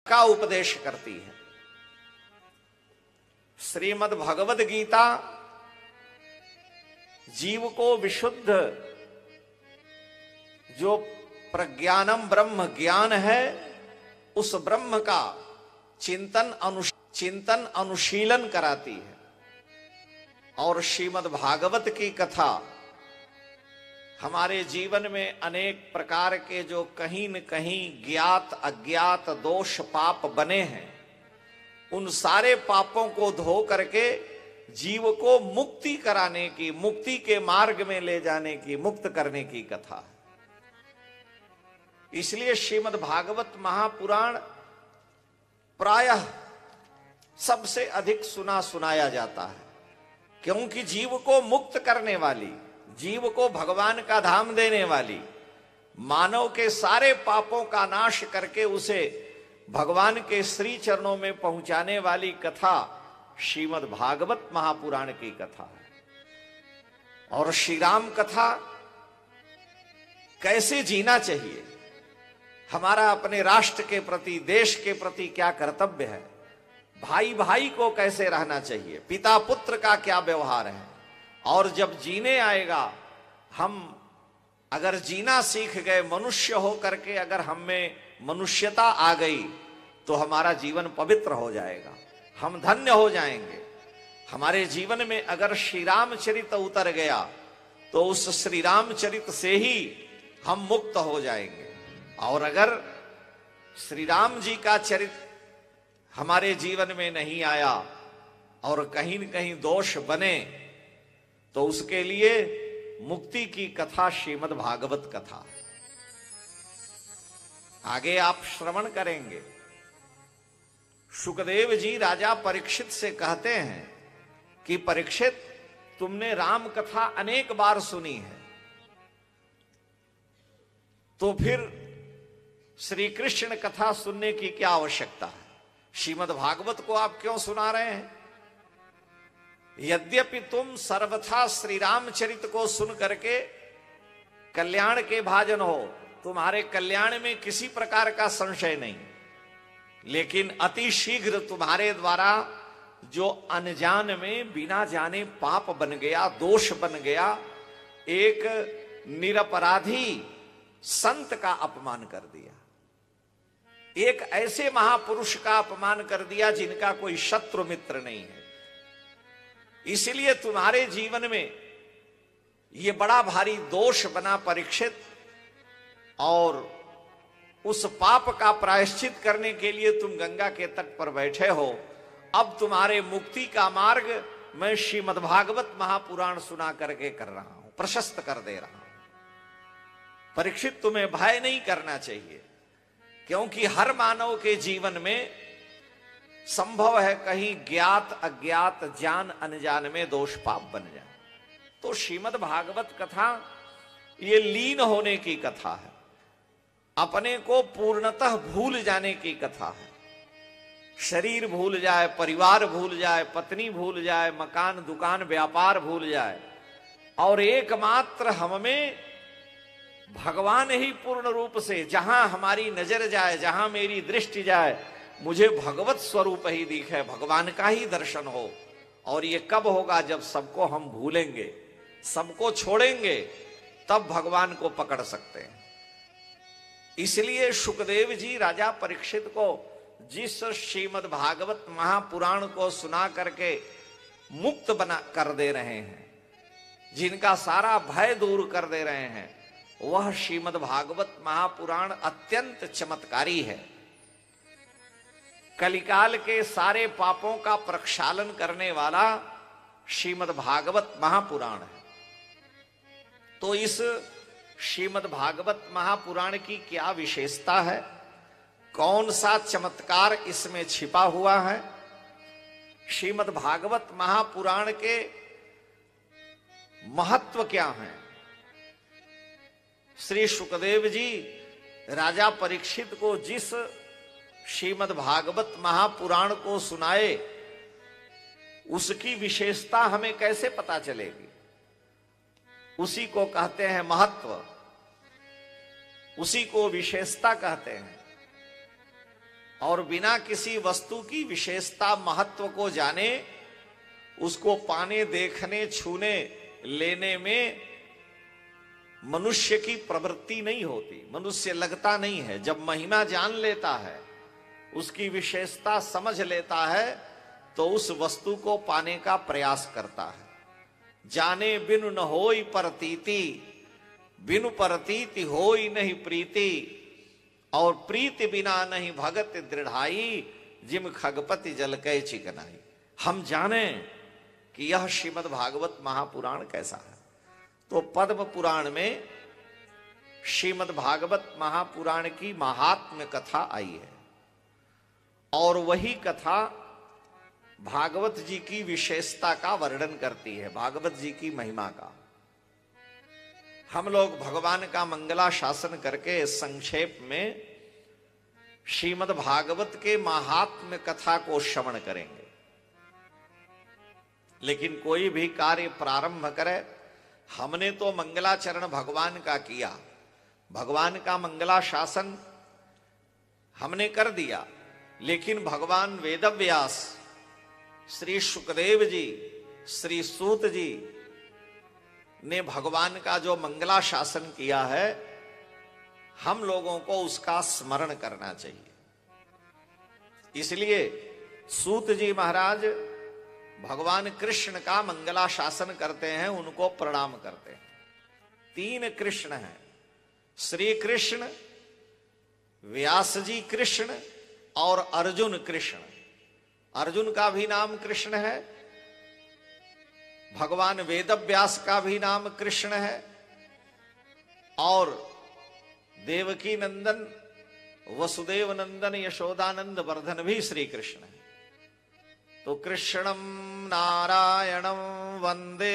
का उपदेश करती है। श्रीमद् भगवद गीता जीव को विशुद्ध जो प्रज्ञानम ब्रह्म ज्ञान है, उस ब्रह्म का चिंतन अनुशीलन कराती है। और श्रीमद् भागवत की कथा हमारे जीवन में अनेक प्रकार के जो कहीं न कहीं ज्ञात अज्ञात दोष पाप बने हैं, उन सारे पापों को धो करके जीव को मुक्ति कराने की, मुक्ति के मार्ग में ले जाने की, मुक्त करने की कथा है। इसलिए श्रीमद् भागवत महापुराण प्रायः सबसे अधिक सुनाया जाता है, क्योंकि जीव को मुक्त करने वाली, जीव को भगवान का धाम देने वाली, मानव के सारे पापों का नाश करके उसे भगवान के श्री चरणों में पहुंचाने वाली कथा श्रीमद् भागवत महापुराण की कथा है। और श्री राम कथा कैसे जीना चाहिए, हमारा अपने राष्ट्र के प्रति, देश के प्रति क्या कर्तव्य है, भाई भाई को कैसे रहना चाहिए, पिता पुत्र का क्या व्यवहार है, और जब जीने आएगा, हम अगर जीना सीख गए, मनुष्य हो करके अगर हम में मनुष्यता आ गई, तो हमारा जीवन पवित्र हो जाएगा, हम धन्य हो जाएंगे। हमारे जीवन में अगर श्री रामचरित उतर गया, तो उस श्री रामचरित से ही हम मुक्त हो जाएंगे। और अगर श्री राम जी का चरित्र हमारे जीवन में नहीं आया और कहीं न कहीं दोष बने, तो उसके लिए मुक्ति की कथा श्रीमद् भागवत कथा आगे आप श्रवण करेंगे। सुखदेव जी राजा परीक्षित से कहते हैं कि परीक्षित, तुमने राम कथा अनेक बार सुनी है, तो फिर श्री कृष्ण कथा सुनने की क्या आवश्यकता है? श्रीमद् भागवत को आप क्यों सुना रहे हैं? यद्यपि तुम सर्वथा श्री रामचरित को सुन करके कल्याण के भाजन हो, तुम्हारे कल्याण में किसी प्रकार का संशय नहीं, लेकिन अति शीघ्र तुम्हारे द्वारा जो अनजान में बिना जाने पाप बन गया, दोष बन गया, एक निरपराधी संत का अपमान कर दिया, एक ऐसे महापुरुष का अपमान कर दिया जिनका कोई शत्रु मित्र नहीं है। इसलिए तुम्हारे जीवन में यह बड़ा भारी दोष बना परीक्षित, और उस पाप का प्रायश्चित करने के लिए तुम गंगा के तट पर बैठे हो। अब तुम्हारे मुक्ति का मार्ग मैं श्रीमद् भागवत महापुराण सुना करके कर रहा हूं, प्रशस्त कर दे रहा हूं। परीक्षित, तुम्हें भय नहीं करना चाहिए, क्योंकि हर मानव के जीवन में संभव है कहीं ज्ञात अज्ञात, जान अनजान में दोष पाप बन जाए। तो श्रीमद् भागवत कथा ये लीन होने की कथा है, अपने को पूर्णतः भूल जाने की कथा है। शरीर भूल जाए, परिवार भूल जाए, पत्नी भूल जाए, मकान दुकान व्यापार भूल जाए, और एकमात्र हम में भगवान ही पूर्ण रूप से, जहां हमारी नजर जाए, जहां मेरी दृष्टि जाए, मुझे भगवत स्वरूप ही दिखे, भगवान का ही दर्शन हो। और ये कब होगा? जब सबको हम भूलेंगे, सबको छोड़ेंगे, तब भगवान को पकड़ सकते हैं। इसलिए सुखदेव जी राजा परीक्षित को जिस श्रीमद् भागवत महापुराण को सुना करके मुक्त बना कर दे रहे हैं, जिनका सारा भय दूर कर दे रहे हैं, वह श्रीमद् भागवत महापुराण अत्यंत चमत्कारी है। कलिकाल के सारे पापों का प्रक्षालन करने वाला श्रीमद् भागवत महापुराण है। तो इस श्रीमद् भागवत महापुराण की क्या विशेषता है, कौन सा चमत्कार इसमें छिपा हुआ है? श्रीमद् भागवत महापुराण के महत्व क्या है? श्री सुखदेव जी राजा परीक्षित को जिस श्रीमद् भागवत महापुराण को सुनाए, उसकी विशेषता हमें कैसे पता चलेगी? उसी को कहते हैं महत्व, उसी को विशेषता कहते हैं। और बिना किसी वस्तु की विशेषता महत्व को जाने उसको पाने, देखने, छूने, लेने में मनुष्य की प्रवृत्ति नहीं होती, मनुष्य लगता नहीं है। जब महिमा जान लेता है, उसकी विशेषता समझ लेता है, तो उस वस्तु को पाने का प्रयास करता है। जाने बिनु न होई प्रतीति, बिनु प्रतीति होई नहीं प्रीति, और प्रीति बिना नहीं भगत दृढ़ाई, जिम खगपति जल कै चिकनाई। हम जाने कि यह श्रीमद् भागवत महापुराण कैसा है। तो पद्म पुराण में श्रीमद् भागवत महापुराण की महात्म्य कथा आई है, और वही कथा भागवत जी की विशेषता का वर्णन करती है, भागवत जी की महिमा का। हम लोग भगवान का मंगला शासन करके संक्षेप में श्रीमद् भागवत के महात्म्य कथा को श्रवण करेंगे। लेकिन कोई भी कार्य प्रारंभ करे, हमने तो मंगलाचरण भगवान का किया, भगवान का मंगला शासन हमने कर दिया, लेकिन भगवान वेदव्यास, श्री सुखदेव जी, श्री सूत जी ने भगवान का जो मंगला शासन किया है, हम लोगों को उसका स्मरण करना चाहिए। इसलिए सूत जी महाराज भगवान कृष्ण का मंगला शासन करते हैं, उनको प्रणाम करते हैं। 3 कृष्ण हैं, श्री कृष्ण, व्यास जी कृष्ण और अर्जुन कृष्ण। अर्जुन का भी नाम कृष्ण है, भगवान वेदव्यास का भी नाम कृष्ण है, और देवकी नंदन, वसुदेव नंदन, यशोदानंद वर्धन भी श्री कृष्ण है। तो कृष्णम नारायणम वंदे,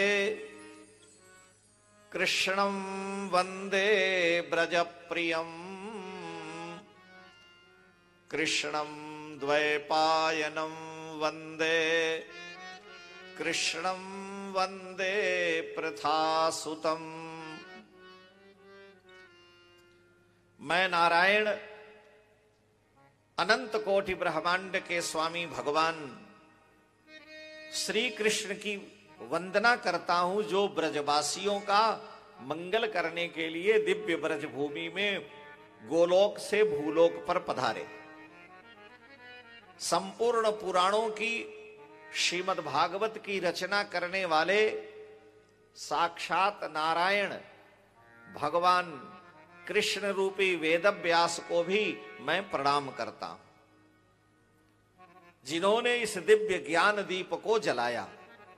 कृष्णम वंदे ब्रजप्रियम, कृष्णम द्वैपायनम वंदे, कृष्णम वंदे पृथासुतम। मैं नारायण अनंत कोटि ब्रह्मांड के स्वामी भगवान श्री कृष्ण की वंदना करता हूं, जो ब्रजवासियों का मंगल करने के लिए दिव्य ब्रज भूमि में गोलोक से भूलोक पर पधारे। संपूर्ण पुराणों की, श्रीमद् भागवत की रचना करने वाले साक्षात नारायण भगवान कृष्ण रूपी वेदव्यास को भी मैं प्रणाम करता हूं, जिन्होंने इस दिव्य ज्ञान दीप को जलाया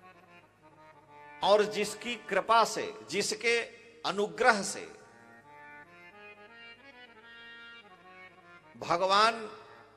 और जिसकी कृपा से, जिसके अनुग्रह से भगवान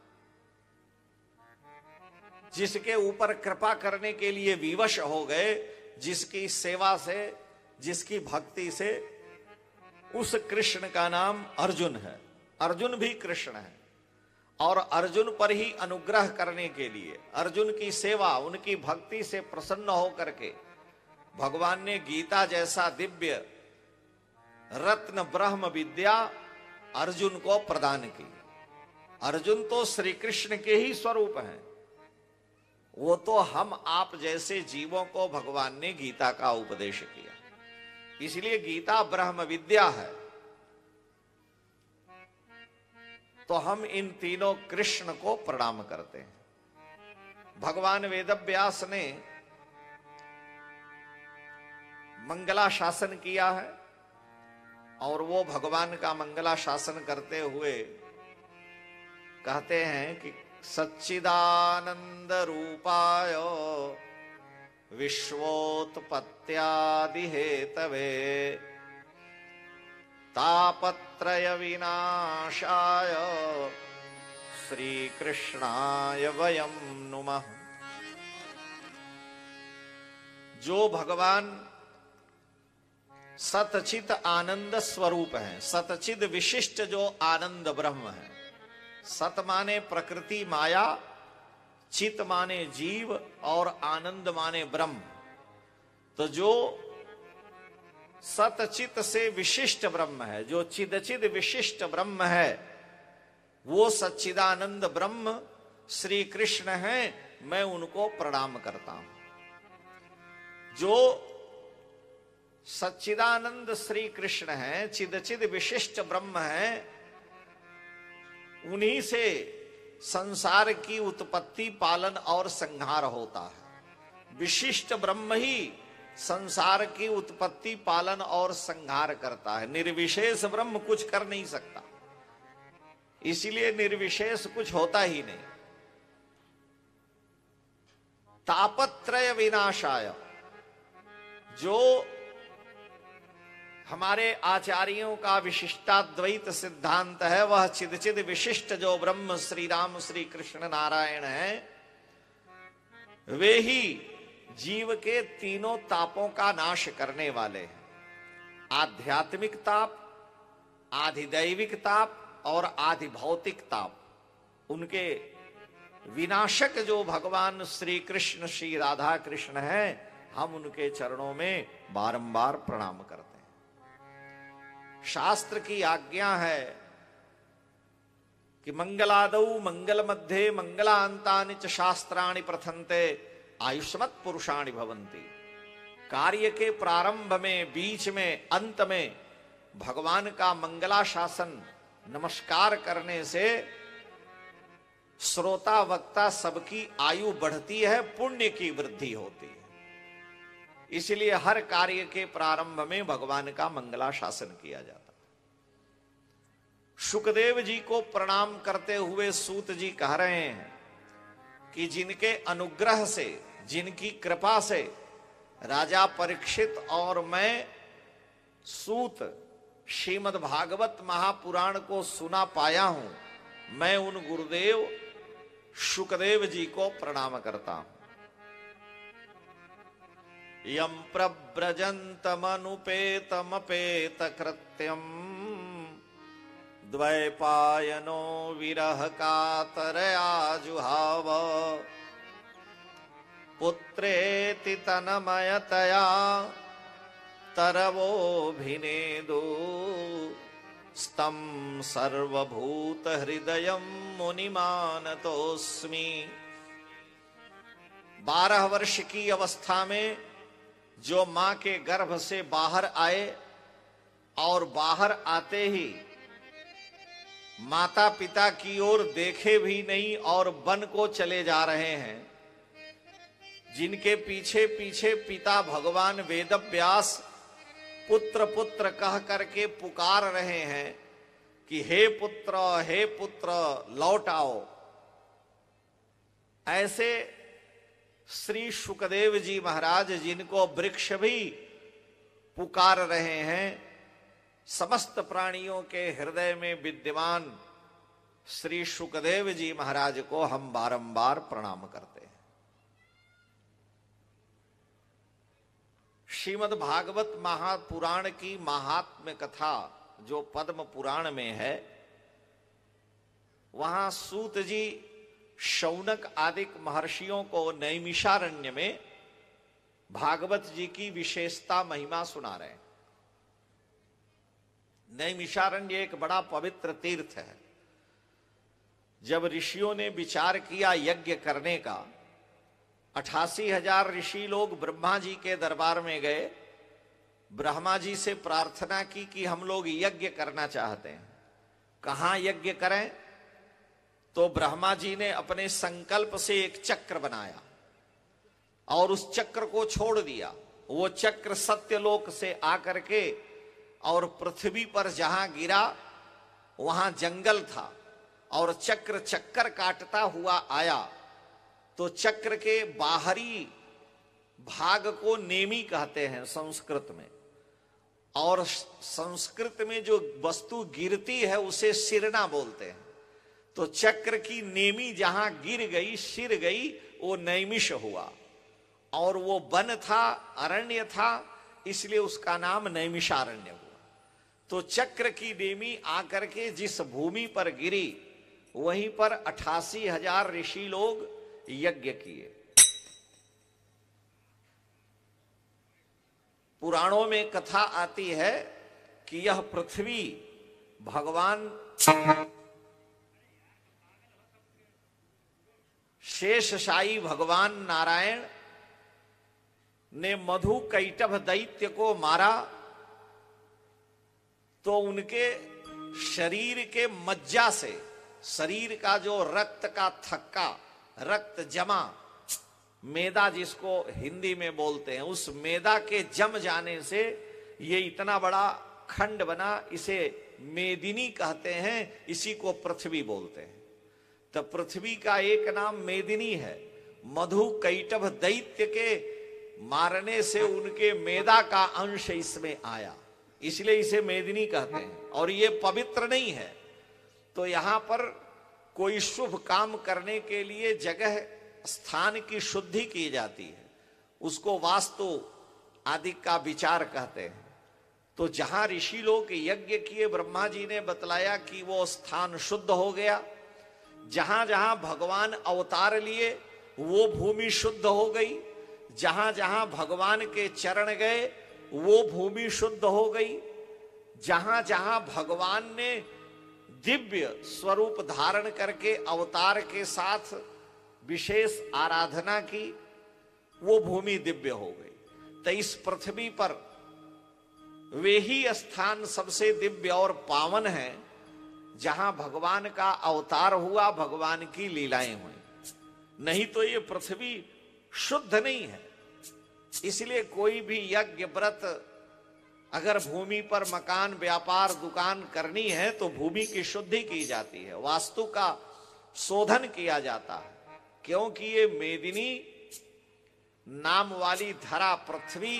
जिसके ऊपर कृपा करने के लिए विवश हो गए, जिसकी सेवा से, जिसकी भक्ति से, उस कृष्ण का नाम अर्जुन है। अर्जुन भी कृष्ण है, और अर्जुन पर ही अनुग्रह करने के लिए, अर्जुन की सेवा, उनकी भक्ति से प्रसन्न होकर के भगवान ने गीता जैसा दिव्य रत्न ब्रह्म विद्या अर्जुन को प्रदान की। अर्जुन तो श्री कृष्ण के ही स्वरूप हैं, वो तो हम आप जैसे जीवों को भगवान ने गीता का उपदेश किया, इसलिए गीता ब्रह्म विद्या है। तो हम इन तीनों कृष्ण को प्रणाम करते हैं। भगवान वेदव्यास ने मंगला शासन किया है, और वो भगवान का मंगला शासन करते हुए कहते हैं कि सच्चिदानंद रूपाय विश्वोत्पत्त्यादि हेतवे तापत्रय विनाशाय श्री कृष्णाय वयं नुमः। जो भगवान सतचित आनंद स्वरूप है, सतचिद विशिष्ट जो आनंद ब्रह्म है। सत माने प्रकृति माया, चित माने जीव, और आनंद माने ब्रह्म। तो जो सतचित से विशिष्ट ब्रह्म है, जो चिदचिद विशिष्ट ब्रह्म है, वो सच्चिदानंद ब्रह्म श्री कृष्ण हैं, मैं उनको प्रणाम करता हूं। जो सच्चिदानंद श्री कृष्ण हैं, चिदचिद विशिष्ट ब्रह्म हैं, उन्हीं से संसार की उत्पत्ति, पालन और संहार होता है। विशिष्ट ब्रह्म ही संसार की उत्पत्ति, पालन और संहार करता है। निर्विशेष ब्रह्म कुछ कर नहीं सकता, इसीलिए निर्विशेष कुछ होता ही नहीं। तापत्रय विनाशाय, जो हमारे आचार्यों का विशिष्टाद्वैत सिद्धांत है, वह चिदचिद विशिष्ट जो ब्रह्म श्री राम श्री कृष्ण नारायण हैं, वे ही जीव के तीनों तापों का नाश करने वाले हैं। आध्यात्मिक ताप, आधिदैविक ताप और आधिभौतिक ताप। उनके विनाशक जो भगवान श्री कृष्ण श्री राधा कृष्ण हैं, हम उनके चरणों में बारंबार प्रणाम करते हैं। शास्त्र की आज्ञा है कि मंगलादौ मंगल मध्य मंगलांतानि च शास्त्राणि प्रथन्ते आयुष्मत् पुरुषाणि भवन्ति। कार्य के प्रारंभ में, बीच में, अंत में भगवान का मंगलाशासन नमस्कार करने से श्रोता वक्ता सबकी आयु बढ़ती है, पुण्य की वृद्धि होती है। इसलिए हर कार्य के प्रारंभ में भगवान का मंगलाशासन किया जाता। शुकदेव जी को प्रणाम करते हुए सूत जी कह रहे हैं कि जिनके अनुग्रह से, जिनकी कृपा से राजा परीक्षित और मैं सूत श्रीमद् भागवत महापुराण को सुना पाया हूं, मैं उन गुरुदेव शुकदेव जी को प्रणाम करता हूं। यम प्रव्रजन्तमनुपेतमपेत कृत्यम द्वैपायनो विरह कातरया जुहाव पुत्रेति तन्मयतया तरवोभिनेदो स्तम सर्वभूत हृदयं मुनिमानतोस्मि। 12 वर्ष की अवस्था में जो मां के गर्भ से बाहर आए और बाहर आते ही माता पिता की ओर देखे भी नहीं और वन को चले जा रहे हैं, जिनके पीछे पीछे पिता भगवान वेदव्यास पुत्र पुत्र कह करके पुकार रहे हैं कि हे पुत्र लौट आओ, ऐसे श्री शुकदेव जी महाराज जिनको वृक्ष भी पुकार रहे हैं, समस्त प्राणियों के हृदय में विद्यमान श्री शुकदेव जी महाराज को हम बारंबार प्रणाम करते हैं। श्रीमद् भागवत महापुराण की महात्म्य कथा जो पद्म पुराण में है, वहां सूत जी शौनक आदि महर्षियों को नैमिषारण्य में भागवत जी की विशेषता महिमा सुना रहे हैं। नैमिषारण्य एक बड़ा पवित्र तीर्थ है। जब ऋषियों ने विचार किया यज्ञ करने का, 88,000 ऋषि लोग ब्रह्मा जी के दरबार में गए, ब्रह्मा जी से प्रार्थना की कि हम लोग यज्ञ करना चाहते हैं, कहां यज्ञ करें? तो ब्रह्मा जी ने अपने संकल्प से एक चक्र बनाया और उस चक्र को छोड़ दिया। वो चक्र सत्यलोक से आकर के और पृथ्वी पर जहां गिरा वहां जंगल था और चक्र चक्कर काटता हुआ आया तो चक्र के बाहरी भाग को नेमी कहते हैं संस्कृत में, और संस्कृत में जो वस्तु गिरती है उसे सिरना बोलते हैं। तो चक्र की नेमी जहां गिर गई, सिर गई, वो नैमिष हुआ और वो वन था, अरण्य था, इसलिए उसका नाम नैमिषारण्य हुआ। तो चक्र की नेमी आकर के जिस भूमि पर गिरी वहीं पर 88,000 ऋषि लोग यज्ञ किए। पुराणों में कथा आती है कि यह पृथ्वी भगवान शेषशायी भगवान नारायण ने मधु कैटभ दैत्य को मारा तो उनके शरीर के मज्जा से, शरीर का जो रक्त का थक्का, रक्त जमा, मेदा जिसको हिंदी में बोलते हैं, उस मेदा के जम जाने से ये इतना बड़ा खंड बना। इसे मेदिनी कहते हैं, इसी को पृथ्वी बोलते हैं। तो पृथ्वी का एक नाम मेदिनी है। मधु कैटभ दैत्य के मारने से उनके मेदा का अंश इसमें आया, इसलिए इसे मेदिनी कहते हैं। और ये पवित्र नहीं है। तो यहां पर कोई शुभ काम करने के लिए जगह स्थान की शुद्धि की जाती है, उसको वास्तु आदि का विचार कहते हैं। तो जहां ऋषि लोग यज्ञ किए, ब्रह्मा जी ने बतलाया कि वो स्थान शुद्ध हो गया। जहां जहां भगवान अवतार लिए वो भूमि शुद्ध हो गई। जहां जहां भगवान के चरण गए वो भूमि शुद्ध हो गई। जहां जहां भगवान ने दिव्य स्वरूप धारण करके अवतार के साथ विशेष आराधना की, वो भूमि दिव्य हो गई। तो इस पृथ्वी पर वे ही स्थान सबसे दिव्य और पावन है जहां भगवान का अवतार हुआ, भगवान की लीलाएं हुई। नहीं तो ये पृथ्वी शुद्ध नहीं है। इसलिए कोई भी यज्ञ व्रत अगर भूमि पर मकान, व्यापार, दुकान करनी है तो भूमि की शुद्धि की जाती है, वास्तु का शोधन किया जाता है। क्योंकि ये मेदिनी नाम वाली धरा पृथ्वी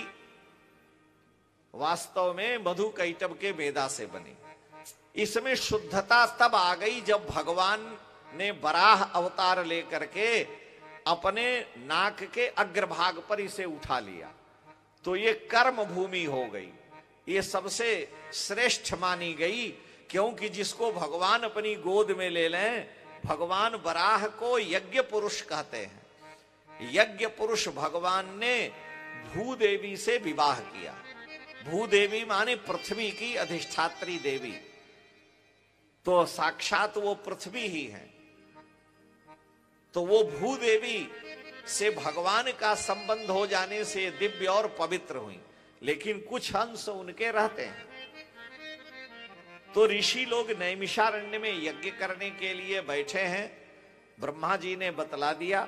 वास्तव में मधु कैटभ के मेदा से बनी। इसमें शुद्धता तब आ गई जब भगवान ने वराह अवतार लेकर के अपने नाक के अग्रभाग पर इसे उठा लिया, तो ये कर्म भूमि हो गई। ये सबसे श्रेष्ठ मानी गई, क्योंकि जिसको भगवान अपनी गोद में ले लें, भगवान वराह को यज्ञ पुरुष कहते हैं। यज्ञ पुरुष भगवान ने भूदेवी से विवाह किया। भूदेवी माने पृथ्वी की अधिष्ठात्री देवी, तो साक्षात वो पृथ्वी ही है। तो वो भूदेवी से भगवान का संबंध हो जाने से दिव्य और पवित्र हुई, लेकिन कुछ अंश उनके रहते हैं। तो ऋषि लोग नैमिषारण्य में यज्ञ करने के लिए बैठे हैं। ब्रह्मा जी ने बतला दिया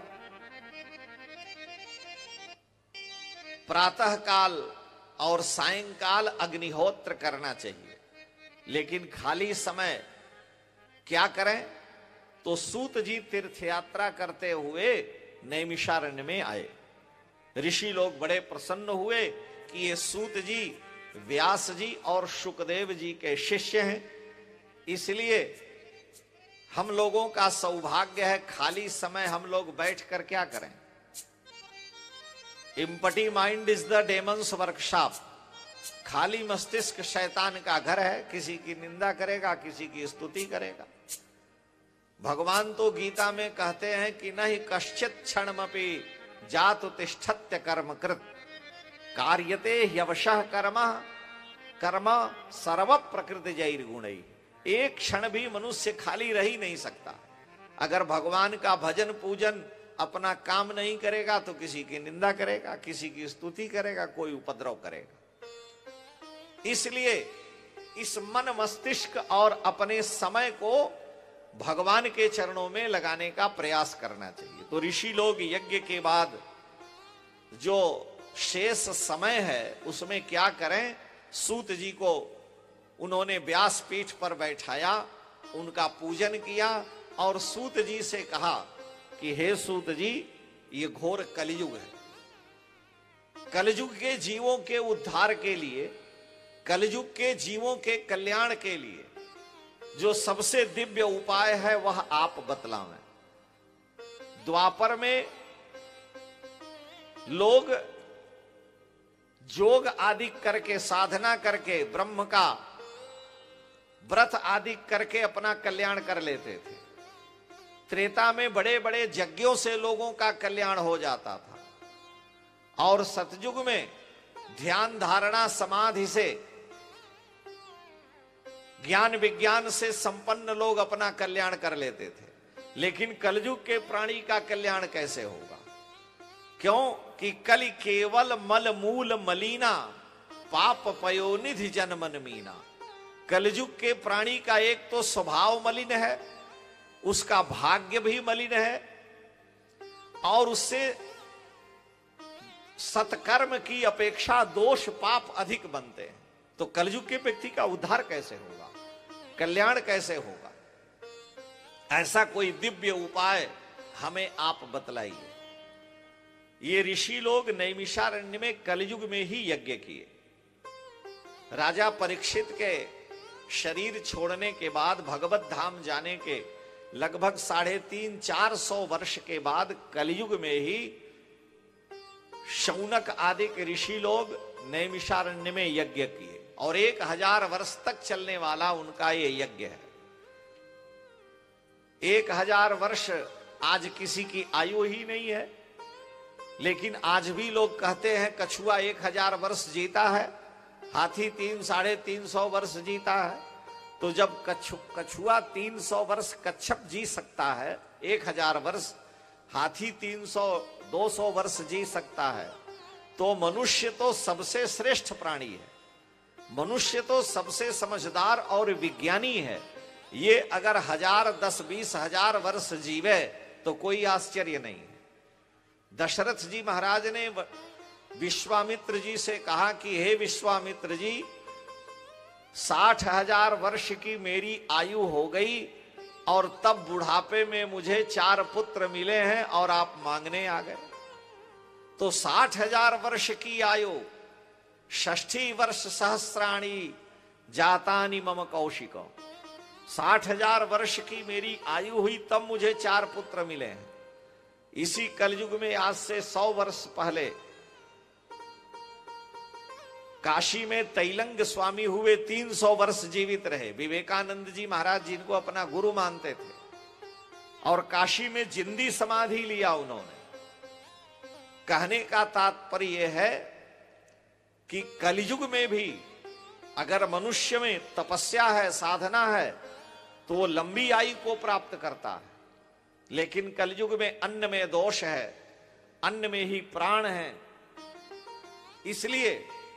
प्रातः काल और सायंकाल अग्निहोत्र करना चाहिए, लेकिन खाली समय क्या करें? तो सूत जी तीर्थ यात्रा करते हुए नैमिषारण्य में आए। ऋषि लोग बड़े प्रसन्न हुए कि ये सूत जी व्यास जी और शुकदेव जी के शिष्य हैं, इसलिए हम लोगों का सौभाग्य है खाली समय हम लोग बैठकर क्या करें। Empty mind is the demons workshop. खाली मस्तिष्क शैतान का घर है, किसी की निंदा करेगा, किसी की स्तुति करेगा। भगवान तो गीता में कहते हैं कि नहीं कश्चित क्षणमपि जातु तिष्ठत्य कर्म कृत कार्यते ह्यवशः कर्म सर्व प्रकृति जैर गुणै। एक क्षण भी मनुष्य खाली रह ही नहीं सकता। अगर भगवान का भजन पूजन अपना काम नहीं करेगा तो किसी की निंदा करेगा, किसी की स्तुति करेगा, कोई उपद्रव करेगा। इसलिए इस मन मस्तिष्क और अपने समय को भगवान के चरणों में लगाने का प्रयास करना चाहिए। तो ऋषि लोग यज्ञ के बाद जो शेष समय है उसमें क्या करें, सूत जी को उन्होंने व्यास पीठ पर बैठाया, उनका पूजन किया और सूत जी से कहा कि हे सूत जी, ये घोर कलयुग है। कलयुग के जीवों के उद्धार के लिए, कलयुग के जीवों के कल्याण के लिए जो सबसे दिव्य उपाय है वह आप बतलावें। द्वापर में लोग योग आदि करके, साधना करके, ब्रह्म का व्रत आदि करके अपना कल्याण कर लेते थे। त्रेता में बड़े बड़े यज्ञों से लोगों का कल्याण हो जाता था और सतयुग में ध्यान धारणा समाधि से, ज्ञान विज्ञान से संपन्न लोग अपना कल्याण कर लेते थे। लेकिन कलयुग के प्राणी का कल्याण कैसे होगा? क्यों कि कलि केवल मल मूल मलीना, पाप पयोनिधि जन मन मीना। कलयुग के प्राणी का एक तो स्वभाव मलिन है, उसका भाग्य भी मलिन है, और उससे सत्कर्म की अपेक्षा दोष पाप अधिक बनते हैं। तो कलयुग के व्यक्ति का उद्धार कैसे होगा, कल्याण कैसे होगा? ऐसा कोई दिव्य उपाय हमें आप बतलाइए। ये ऋषि लोग नैमिषारण्य में कलयुग में ही यज्ञ किए। राजा परीक्षित के शरीर छोड़ने के बाद भगवत धाम जाने के लगभग 350-400 वर्ष के बाद कलयुग में ही शौनक आदि के ऋषि लोग नैमिषारण्य में यज्ञ किए, और 1000 वर्ष तक चलने वाला उनका ये यज्ञ है। 1000 वर्ष आज किसी की आयु ही नहीं है, लेकिन आज भी लोग कहते हैं कछुआ 1000 वर्ष जीता है, हाथी 300-350 वर्ष जीता है। तो जब कछुआ 300 वर्ष कच्छप जी सकता है, 1000 वर्ष, हाथी 300-200 वर्ष जी सकता है, तो मनुष्य तो सबसे श्रेष्ठ प्राणी है, मनुष्य तो सबसे समझदार और विज्ञानी है। ये अगर 1000, 10, 20 हजार वर्ष जीवे तो कोई आश्चर्य नहीं है। दशरथ जी महाराज ने विश्वामित्र जी से कहा कि हे विश्वामित्र जी, 60,000 वर्ष की मेरी आयु हो गई, और तब बुढ़ापे में मुझे 4 पुत्र मिले हैं और आप मांगने आ गए। तो 60,000 वर्ष की आयु, 60 वर्ष सहस्राणी जातानि मम कौशिको, 60,000 वर्ष की मेरी आयु हुई तब मुझे 4 पुत्र मिले हैं। इसी कलयुग में आज से 100 वर्ष पहले काशी में तैलंग स्वामी हुए, 300 वर्ष जीवित रहे। विवेकानंद जी महाराज जिनको अपना गुरु मानते थे, और काशी में जिंदी समाधि लिया उन्होंने। कहने का तात्पर्य यह है कि कलयुग में भी अगर मनुष्य में तपस्या है, साधना है, तो वो लंबी आयु को प्राप्त करता है। लेकिन कलयुग में अन्न में दोष है, अन्न में ही प्राण है। इसलिए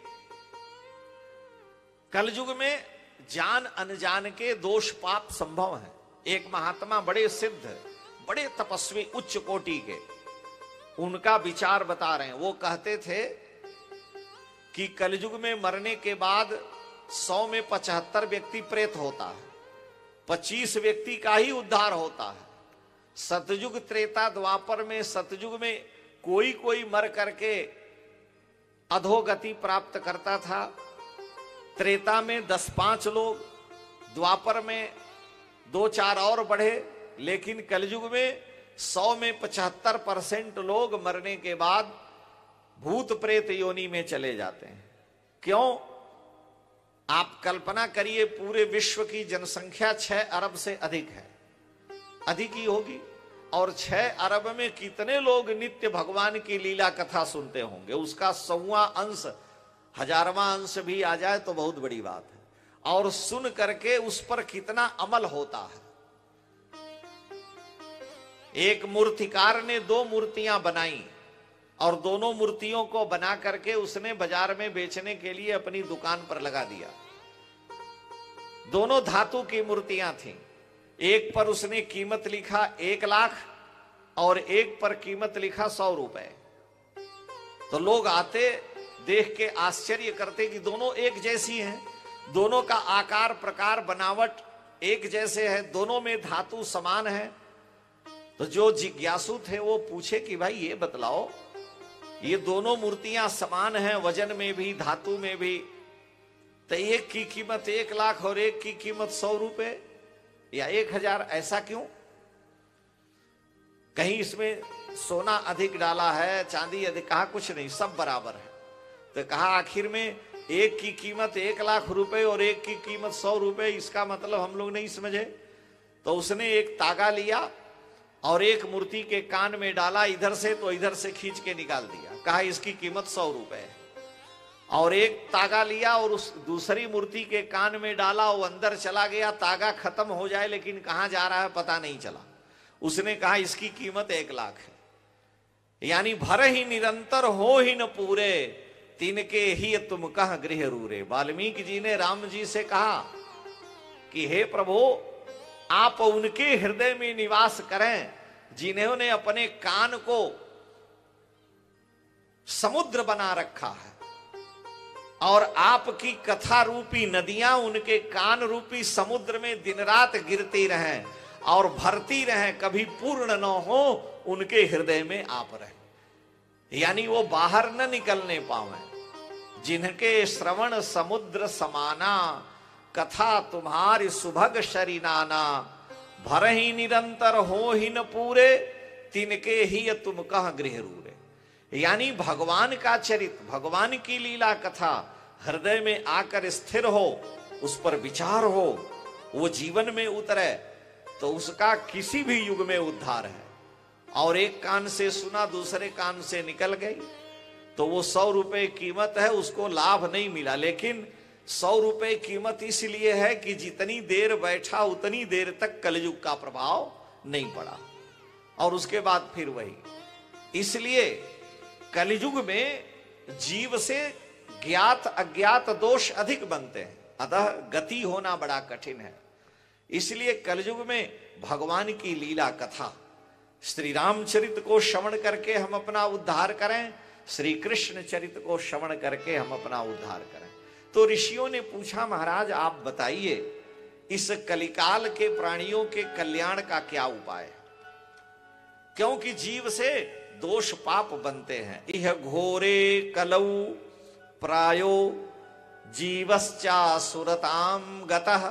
कलयुग में जान अनजान के दोष पाप संभव है। एक महात्मा बड़े सिद्ध, बड़े तपस्वी, उच्च कोटि के, उनका विचार बता रहे हैं। वो कहते थे कि कलयुग में मरने के बाद 100 में 75 व्यक्ति प्रेत होता है, 25 व्यक्ति का ही उद्धार होता है। सतयुग, त्रेता, द्वापर में, सतयुग में कोई कोई मर करके अधोगति प्राप्त करता था। त्रेता में 10-5 लोग, द्वापर में 2-4 और बढ़े, लेकिन कलयुग में 100 में 75% लोग मरने के बाद भूत प्रेत योनि में चले जाते हैं। क्यों? आप कल्पना करिए, पूरे विश्व की जनसंख्या 6 अरब से अधिक है, अधिक ही होगी, और 6 अरब में कितने लोग नित्य भगवान की लीला कथा सुनते होंगे? उसका 100वां अंश, 1000वां अंश भी आ जाए तो बहुत बड़ी बात है। और सुन करके उस पर कितना अमल होता है। एक मूर्तिकार ने 2 मूर्तियां बनाई, और दोनों मूर्तियों को बना करके उसने बाजार में बेचने के लिए अपनी दुकान पर लगा दिया। दोनों धातु की मूर्तियां थीं। एक पर उसने कीमत लिखा 1 लाख, और एक पर कीमत लिखा 100 रुपए। तो लोग आते, देख के आश्चर्य करते कि दोनों एक जैसी हैं, दोनों का आकार, प्रकार, बनावट एक जैसे है, दोनों में धातु समान है। तो जो जिज्ञासु थे वो पूछे कि भाई ये बतलाओ, ये दोनों मूर्तियां समान हैं, वजन में भी, धातु में भी, तो एक की कीमत 1 लाख और एक की कीमत 100 रुपए या 1000, ऐसा क्यों? कहीं इसमें सोना अधिक डाला है, चांदी अधिक? कहा कुछ नहीं, सब बराबर है। तो कहा आखिर में एक की कीमत 1 लाख रुपए और एक की कीमत 100 रुपए, इसका मतलब हम लोग नहीं समझे। तो उसने एक तागा लिया और एक मूर्ति के कान में डाला, इधर से तो इधर से खींच के निकाल दिया, कहा इसकी कीमत 100 रुपए है। और एक तागा लिया और उस दूसरी मूर्ति के कान में डाला, वो अंदर चला गया, तागा खत्म हो जाए लेकिन कहां जा रहा है पता नहीं चला। उसने कहा इसकी कीमत 1 लाख है। यानी भर ही निरंतर हो ही न पूरे, तिनके ही तुम कह गृह रूरे। वाल्मीकि जी ने राम जी से कहा कि हे प्रभु, आप उनके हृदय में निवास करें जिन्होंने अपने कान को समुद्र बना रखा है, और आपकी कथा रूपी नदियां उनके कान रूपी समुद्र में दिन रात गिरती रहें और भरती रहें, कभी पूर्ण न हो, उनके हृदय में आप रहें। यानी वो बाहर न निकलने पावे। जिनके श्रवण समुद्र समाना, कथा तुम्हारी सुभग शरीनाना, भर ही निरंतर हो ही न पूरे, तिनके ही तुम कह गृह रूरे। यानी भगवान का चरित्र, भगवान की लीला कथा हृदय में आकर स्थिर हो, उस पर विचार हो, वो जीवन में उतरे, तो उसका किसी भी युग में उद्धार है। और एक कान से सुना दूसरे कान से निकल गई, तो वो 100 रुपए कीमत है, उसको लाभ नहीं मिला। लेकिन 100 रुपए कीमत इसलिए है कि जितनी देर बैठा उतनी देर तक कलयुग का प्रभाव नहीं पड़ा, और उसके बाद फिर वही। इसलिए कलयुग में जीव से ज्ञात अज्ञात दोष अधिक बनते हैं, अतः गति होना बड़ा कठिन है। इसलिए कलयुग में भगवान की लीला कथा, श्री रामचरित को श्रवण करके हम अपना उद्धार करें, श्री कृष्ण चरित को श्रवण करके हम अपना उद्धार करें। तो ऋषियों ने पूछा, महाराज आप बताइए इस कलिकाल के प्राणियों के कल्याण का क्या उपाय है, क्योंकि जीव से दोष पाप बनते हैं। इह घोरे कलौ प्रायो जीवश्चा सुरताम गतः,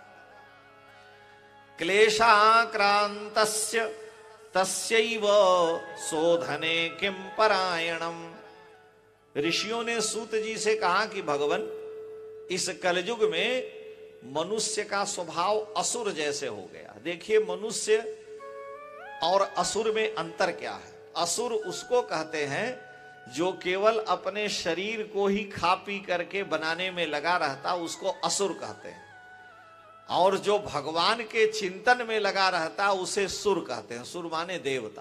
क्लेशाक्रांतस्य तस्यैव शोधने किम परायणम। ऋषियों ने सूत जी से कहा कि भगवान, इस कलयुग में मनुष्य का स्वभाव असुर जैसे हो गया। देखिए, मनुष्य और असुर में अंतर क्या है। असुर उसको कहते हैं जो केवल अपने शरीर को ही खा पी करके बनाने में लगा रहता, उसको असुर कहते हैं। और जो भगवान के चिंतन में लगा रहता उसे सुर कहते हैं। सुर माने देवता।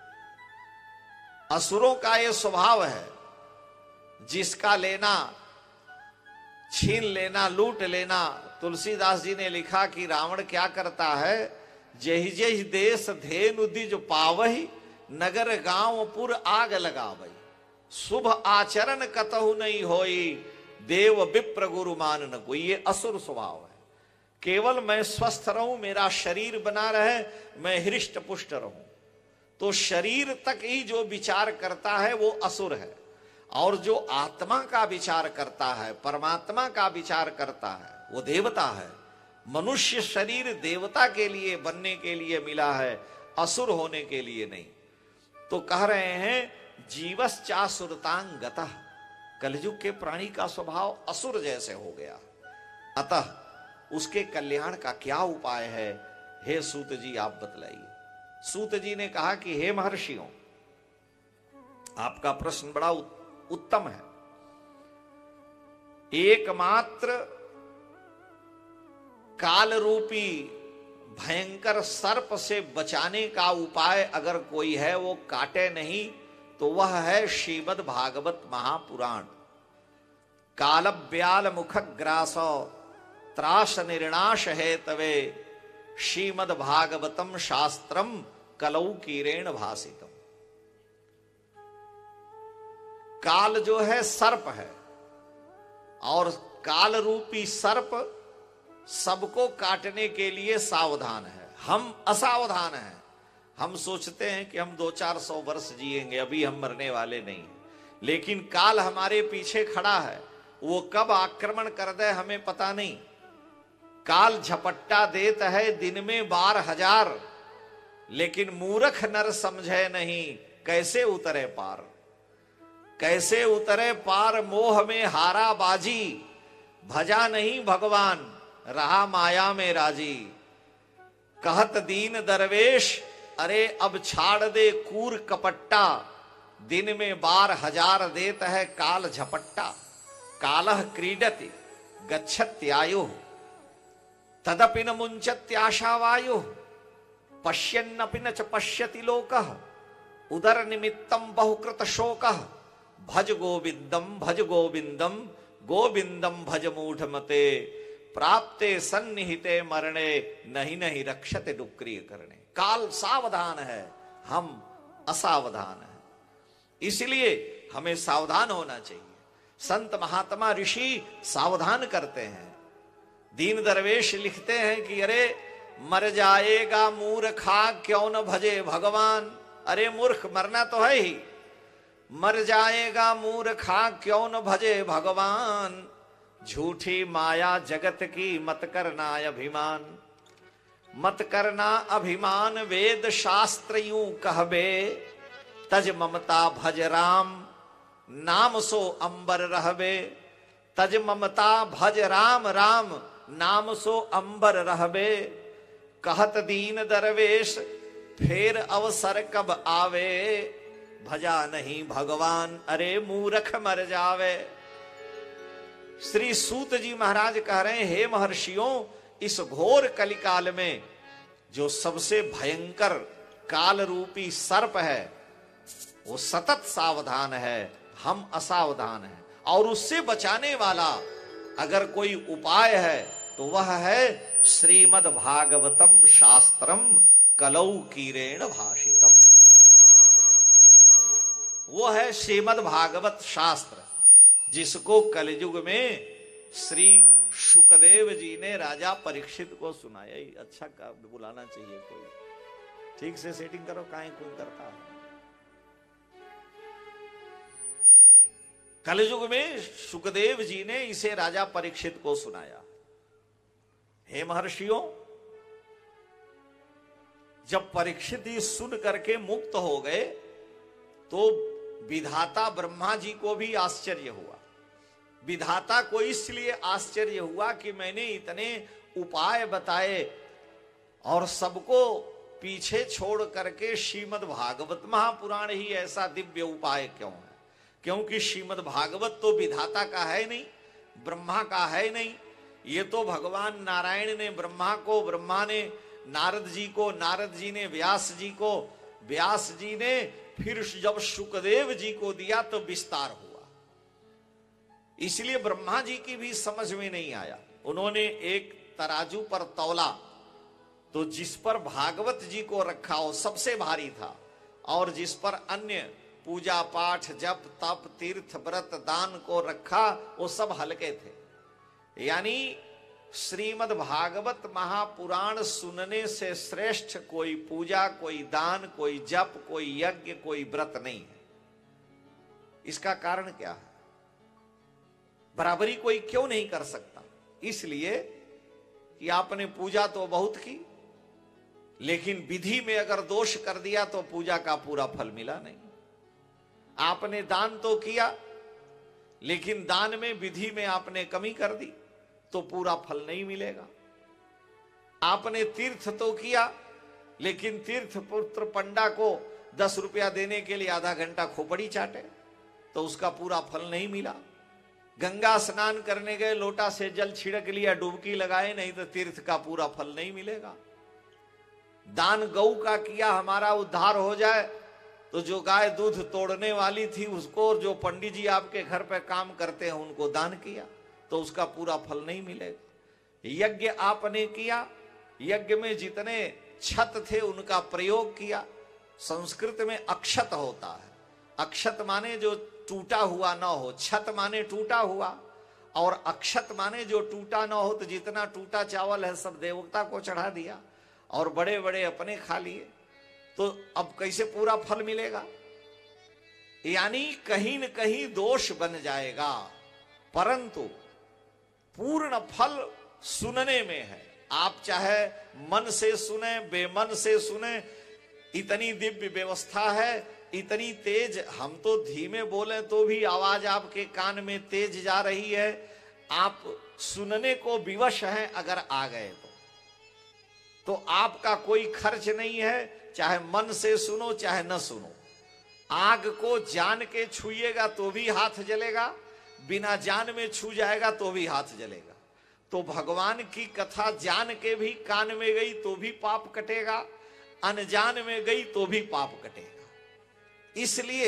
असुरों का यह स्वभाव है, जिसका लेना, छीन लेना, लूट लेना। तुलसीदास जी ने लिखा कि रावण क्या करता है, जहि जहि देश धेनु द्विज पावहि, नगर गांव पुर आग लगावई, शुभ आचरण कतहु नहीं होई, देव विप्र गुरु मान न कोई। ये असुर स्वभाव है। केवल मैं स्वस्थ रहूं, मेरा शरीर बना रहे, मैं हृष्ट पुष्ट रहूं, तो शरीर तक ही जो विचार करता है वो असुर है। और जो आत्मा का विचार करता है, परमात्मा का विचार करता है, वो देवता है। मनुष्य शरीर देवता के लिए बनने के लिए मिला है, असुर होने के लिए नहीं। तो कह रहे हैं जीवश्चासुरतांग गतः, कलयुग के प्राणी का स्वभाव असुर जैसे हो गया, अतः उसके कल्याण का क्या उपाय है, हे सूत जी आप बतलाइए। सूत जी ने कहा कि हे महर्षियों, आपका प्रश्न बड़ा उत्तम है। एकमात्र काल रूपी भयंकर सर्प से बचाने का उपाय अगर कोई है, वो काटे नहीं, तो वह है श्रीमद् भागवत महापुराण। काल ब्याल मुख ग्रासो त्रास निर्णाश है तवे, श्रीमद् भागवतम शास्त्रम कलौ कीरेण भासितम। काल जो है सर्प है, और काल रूपी सर्प सबको काटने के लिए सावधान है। हम असावधान हैं। हम सोचते हैं कि हम 200-400 वर्ष जिएंगे, अभी हम मरने वाले नहीं हैं। लेकिन काल हमारे पीछे खड़ा है, वो कब आक्रमण कर दे हमें पता नहीं। काल झपट्टा देता है दिन में 12,000, लेकिन मूर्ख नर समझे नहीं, कैसे उतरे पार। कैसे उतरे पार मोह में हारा बाजी, भजा नहीं भगवान रहा माया में राजी। कहत दीन दरवेश अरे अब छाड़ दे कूर कपट्टा, दिन में 12,000 देता है काल झपट्टा। कालह क्रीडति गच्छत्यायु तदपि न मुंचत्याशावायु, पश्यन्नपि न च पश्यति लोकः उदर निमित्तम बहुकृत शोकः भज गोविंदम गोविंदम भज मूढ़मते प्राप्ते सन्निहिते मरणे नहीं नहीं रक्षते डुक्रिय करणे। काल सावधान है, हम असावधान है, इसलिए हमें सावधान होना चाहिए। संत महात्मा ऋषि सावधान करते हैं। दीन दरवेश लिखते हैं कि अरे मर जाएगा मूर्खा क्यों न भजे भगवान। अरे मूर्ख, मरना तो है ही, मर जाएगा मूर्खा क्यों न भजे भगवान। झूठी माया जगत की मत करना अभिमान, मत करना अभिमान वेद शास्त्र यूं कहबे। तज ममता भज राम नाम सो अंबर रहबे। तज ममता भज राम राम नाम सो अंबर रहबे। कहत दीन दरवेश फेर अवसर कब आवे। भजा नहीं भगवान अरे मूर्ख मर जावे। श्री सूत जी महाराज कह रहे हैं, हे महर्षियों, इस घोर कलिकाल में जो सबसे भयंकर काल रूपी सर्प है वो सतत सावधान है, हम असावधान हैं। और उससे बचाने वाला अगर कोई उपाय है तो वह है श्रीमद् भागवतम शास्त्रम कलौ कीरेण भाषितम। वो है श्रीमद् भागवत शास्त्र, जिसको कलयुग में श्री शुकदेव जी ने राजा परीक्षित को सुनाया। अच्छा बुलाना चाहिए कोई, ठीक से सेटिंग करो, काहे कोई करता है। कलयुग में शुकदेव जी ने इसे राजा परीक्षित को सुनाया। हे महर्षियों, जब परीक्षित सुन करके मुक्त हो गए तो विधाता ब्रह्मा जी को भी आश्चर्य हुआ। विधाता को इसलिए आश्चर्य हुआ कि मैंने इतने उपाय बताए और सबको पीछे छोड़ करके श्रीमद् भागवत महापुराण ही ऐसा दिव्य उपाय क्यों है। क्योंकि श्रीमद् भागवत तो विधाता का है नहीं, ब्रह्मा का है नहीं। ये तो भगवान नारायण ने ब्रह्मा को, ब्रह्मा ने नारद जी को, नारद जी ने व्यास जी को, व्यास जी ने फिर जब शुकदेव जी को दिया तो विस्तार हुआ। इसलिए ब्रह्मा जी की भी समझ में नहीं आया। उन्होंने एक तराजू पर तौला तो जिस पर भागवत जी को रखा वो सबसे भारी था, और जिस पर अन्य पूजा पाठ जप तप तीर्थ व्रत दान को रखा वो सब हल्के थे। यानी श्रीमद् भागवत महापुराण सुनने से श्रेष्ठ कोई पूजा, कोई दान, कोई जप, कोई यज्ञ, कोई व्रत नहीं है। इसका कारण क्या है? बराबरी कोई क्यों नहीं कर सकता? इसलिए कि आपने पूजा तो बहुत की, लेकिन विधि में अगर दोष कर दिया तो पूजा का पूरा फल मिला नहीं। आपने दान तो किया, लेकिन दान में विधि में आपने कमी कर दी तो पूरा फल नहीं मिलेगा। आपने तीर्थ तो किया, लेकिन तीर्थ पुत्र पंडा को 10 रुपया देने के लिए आधा घंटा खोपड़ी चाटे तो उसका पूरा फल नहीं मिला। गंगा स्नान करने गए, लोटा से जल छिड़क लिया, डुबकी लगाए, नहीं तो तीर्थ का पूरा फल नहीं मिलेगा। दान गौ का किया, हमारा उद्धार हो जाए, तो जो गाय दूध तोड़ने वाली थी उसको, और जो पंडित जी आपके घर पे काम करते हैं उनको दान किया तो उसका पूरा फल नहीं मिलेगा। यज्ञ आपने किया, यज्ञ में जितने छत थे उनका प्रयोग किया। संस्कृत में अक्षत होता है, अक्षत माने जो टूटा हुआ ना हो, छत माने टूटा हुआ, और अक्षत माने जो टूटा ना हो। तो जितना टूटा चावल है सब देवता को चढ़ा दिया और बड़े बड़े अपने खा लिए, तो अब कैसे पूरा फल मिलेगा? यानी कहीं न कहीं दोष बन जाएगा। परंतु पूर्ण फल सुनने में है। आप चाहे मन से सुने, बेमन से सुने, इतनी दिव्य व्यवस्था है, इतनी तेज। हम तो धीमे बोले तो भी आवाज आपके कान में तेज जा रही है। आप सुनने को विवश हैं, अगर आ गए तो आपका कोई खर्च नहीं है। चाहे मन से सुनो चाहे न सुनो, आग को जान के छुइएगा तो भी हाथ जलेगा, बिना जान में छू जाएगा तो भी हाथ जलेगा। तो भगवान की कथा जान के भी कान में गई तो भी पाप कटेगा, अनजान में गई तो भी पाप कटेगा। इसलिए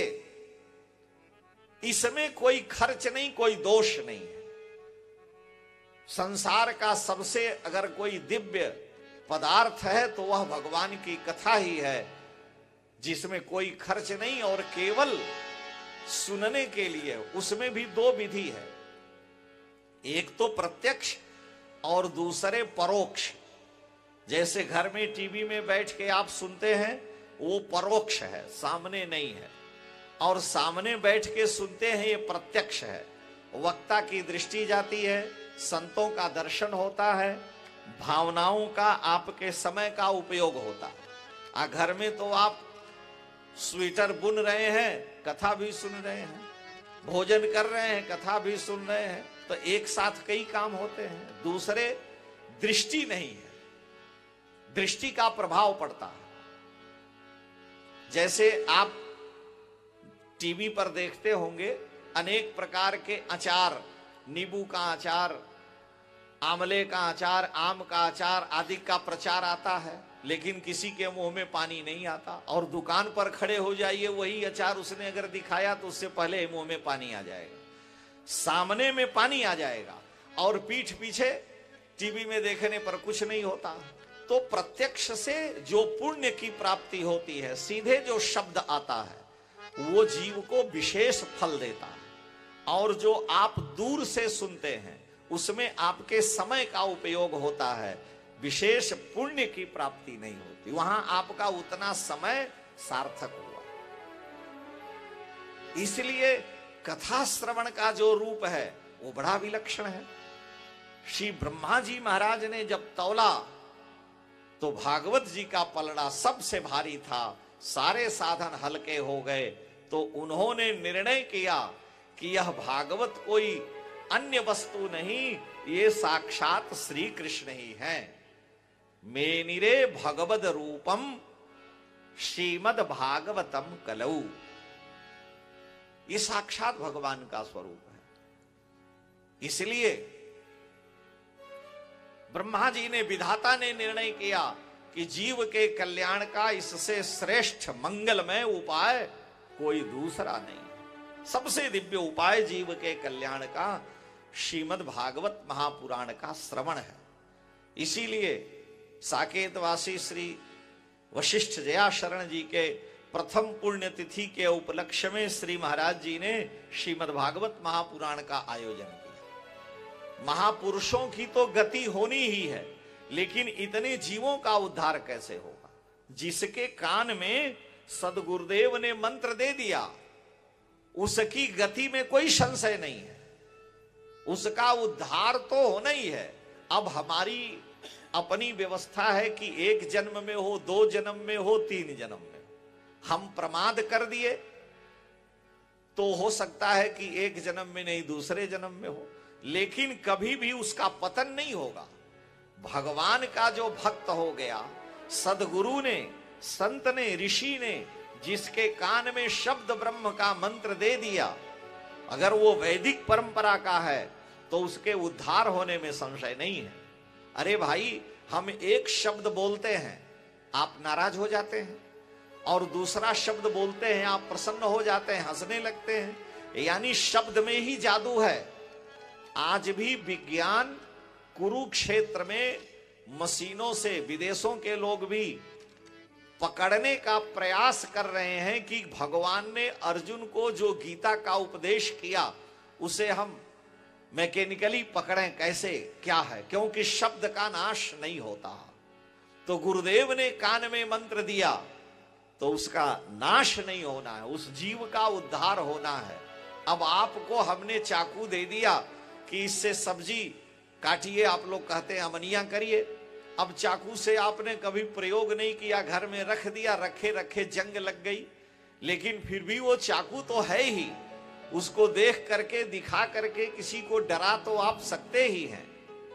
इसमें कोई खर्च नहीं, कोई दोष नहीं है। संसार का सबसे अगर कोई दिव्य पदार्थ है तो वह भगवान की कथा ही है, जिसमें कोई खर्च नहीं और केवल सुनने के लिए। उसमें भी दो विधि है, एक तो प्रत्यक्ष और दूसरे परोक्ष। जैसे घर में टीवी में बैठ के आप सुनते हैं वो परोक्ष है, सामने नहीं है, और सामने बैठ के सुनते हैं ये प्रत्यक्ष है। वक्ता की दृष्टि जाती है, संतों का दर्शन होता है, भावनाओं का आपके समय का उपयोग होता है। घर में तो आप स्वेटर बुन रहे हैं, कथा भी सुन रहे हैं, भोजन कर रहे हैं, कथा भी सुन रहे हैं, तो एक साथ कई काम होते हैं। दूसरे दृष्टि नहीं है, दृष्टि का प्रभाव पड़ता है। जैसे आप टीवी पर देखते होंगे अनेक प्रकार के अचार, नींबू का अचार, आंवले का अचार, आम का अचार आदि का प्रचार आता है, लेकिन किसी के मुंह में पानी नहीं आता। और दुकान पर खड़े हो जाइए, वही अचार उसने अगर दिखाया तो उससे पहले मुंह में पानी आ जाएगा, सामने में पानी आ जाएगा, और पीठ पीछे टीवी में देखने पर कुछ नहीं होता। तो प्रत्यक्ष से जो पुण्य की प्राप्ति होती है, सीधे जो शब्द आता है, वो जीव को विशेष फल देता है। और जो आप दूर से सुनते हैं उसमें आपके समय का उपयोग होता है, विशेष पुण्य की प्राप्ति नहीं होती। वहां आपका उतना समय सार्थक हुआ। इसलिए कथा श्रवण का जो रूप है वो बड़ा विलक्षण है। श्री ब्रह्मा जी महाराज ने जब तौला तो भागवत जी का पलड़ा सबसे भारी था, सारे साधन हल्के हो गए। तो उन्होंने निर्णय किया कि यह भागवत कोई अन्य वस्तु नहीं, ये साक्षात श्री कृष्ण ही है। मेनिरे भगवद रूपम श्रीमद भागवतम कलऊ, ये साक्षात भगवान का स्वरूप है। इसलिए ब्रह्मा जी ने, विधाता ने निर्णय किया कि जीव के कल्याण का इससे श्रेष्ठ मंगलमय उपाय कोई दूसरा नहीं। सबसे दिव्य उपाय जीव के कल्याण का श्रीमद् भागवत महापुराण का श्रवण है। इसीलिए साकेतवासी श्री वशिष्ठ जया शरण जी के प्रथम पुण्यतिथि के उपलक्ष्य में श्री महाराज जी ने श्रीमद् भागवत महापुराण का आयोजन किया। महापुरुषों की तो गति होनी ही है, लेकिन इतने जीवों का उद्धार कैसे होगा? जिसके कान में सदगुरुदेव ने मंत्र दे दिया उसकी गति में कोई संशय नहीं है, उसका उद्धार तो होना ही है। अब हमारी अपनी व्यवस्था है कि एक जन्म में हो, 2 जन्म में हो, 3 जन्म में। हम प्रमाद कर दिए तो हो सकता है कि एक जन्म में नहीं दूसरे जन्म में हो, लेकिन कभी भी उसका पतन नहीं होगा। भगवान का जो भक्त हो गया, सदगुरु ने, संत ने, ऋषि ने जिसके कान में शब्द ब्रह्म का मंत्र दे दिया, अगर वो वैदिक परंपरा का है तो उसके उद्धार होने में संशय नहीं है। अरे भाई, हम एक शब्द बोलते हैं आप नाराज हो जाते हैं, और दूसरा शब्द बोलते हैं आप प्रसन्न हो जाते हैं, हंसने लगते हैं, यानी शब्द में ही जादू है। आज भी विज्ञान कुरुक्षेत्र में मशीनों से विदेशों के लोग भी पकड़ने का प्रयास कर रहे हैं कि भगवान ने अर्जुन को जो गीता का उपदेश किया उसे हम मैकेनिकली पकड़ें, कैसे, क्या है, क्योंकि शब्द का नाश नहीं होता। तो गुरुदेव ने कान में मंत्र दिया तो उसका नाश नहीं होना है, उस जीव का उद्धार होना है। अब आपको हमने चाकू दे दिया कि इससे सब्जी काटिए, आप लोग कहते हैं अमनिया करिए। अब चाकू से आपने कभी प्रयोग नहीं किया, घर में रख दिया, रखे रखे जंग लग गई, लेकिन फिर भी वो चाकू तो है ही, उसको देख करके, दिखा करके किसी को डरा तो आप सकते ही हैं।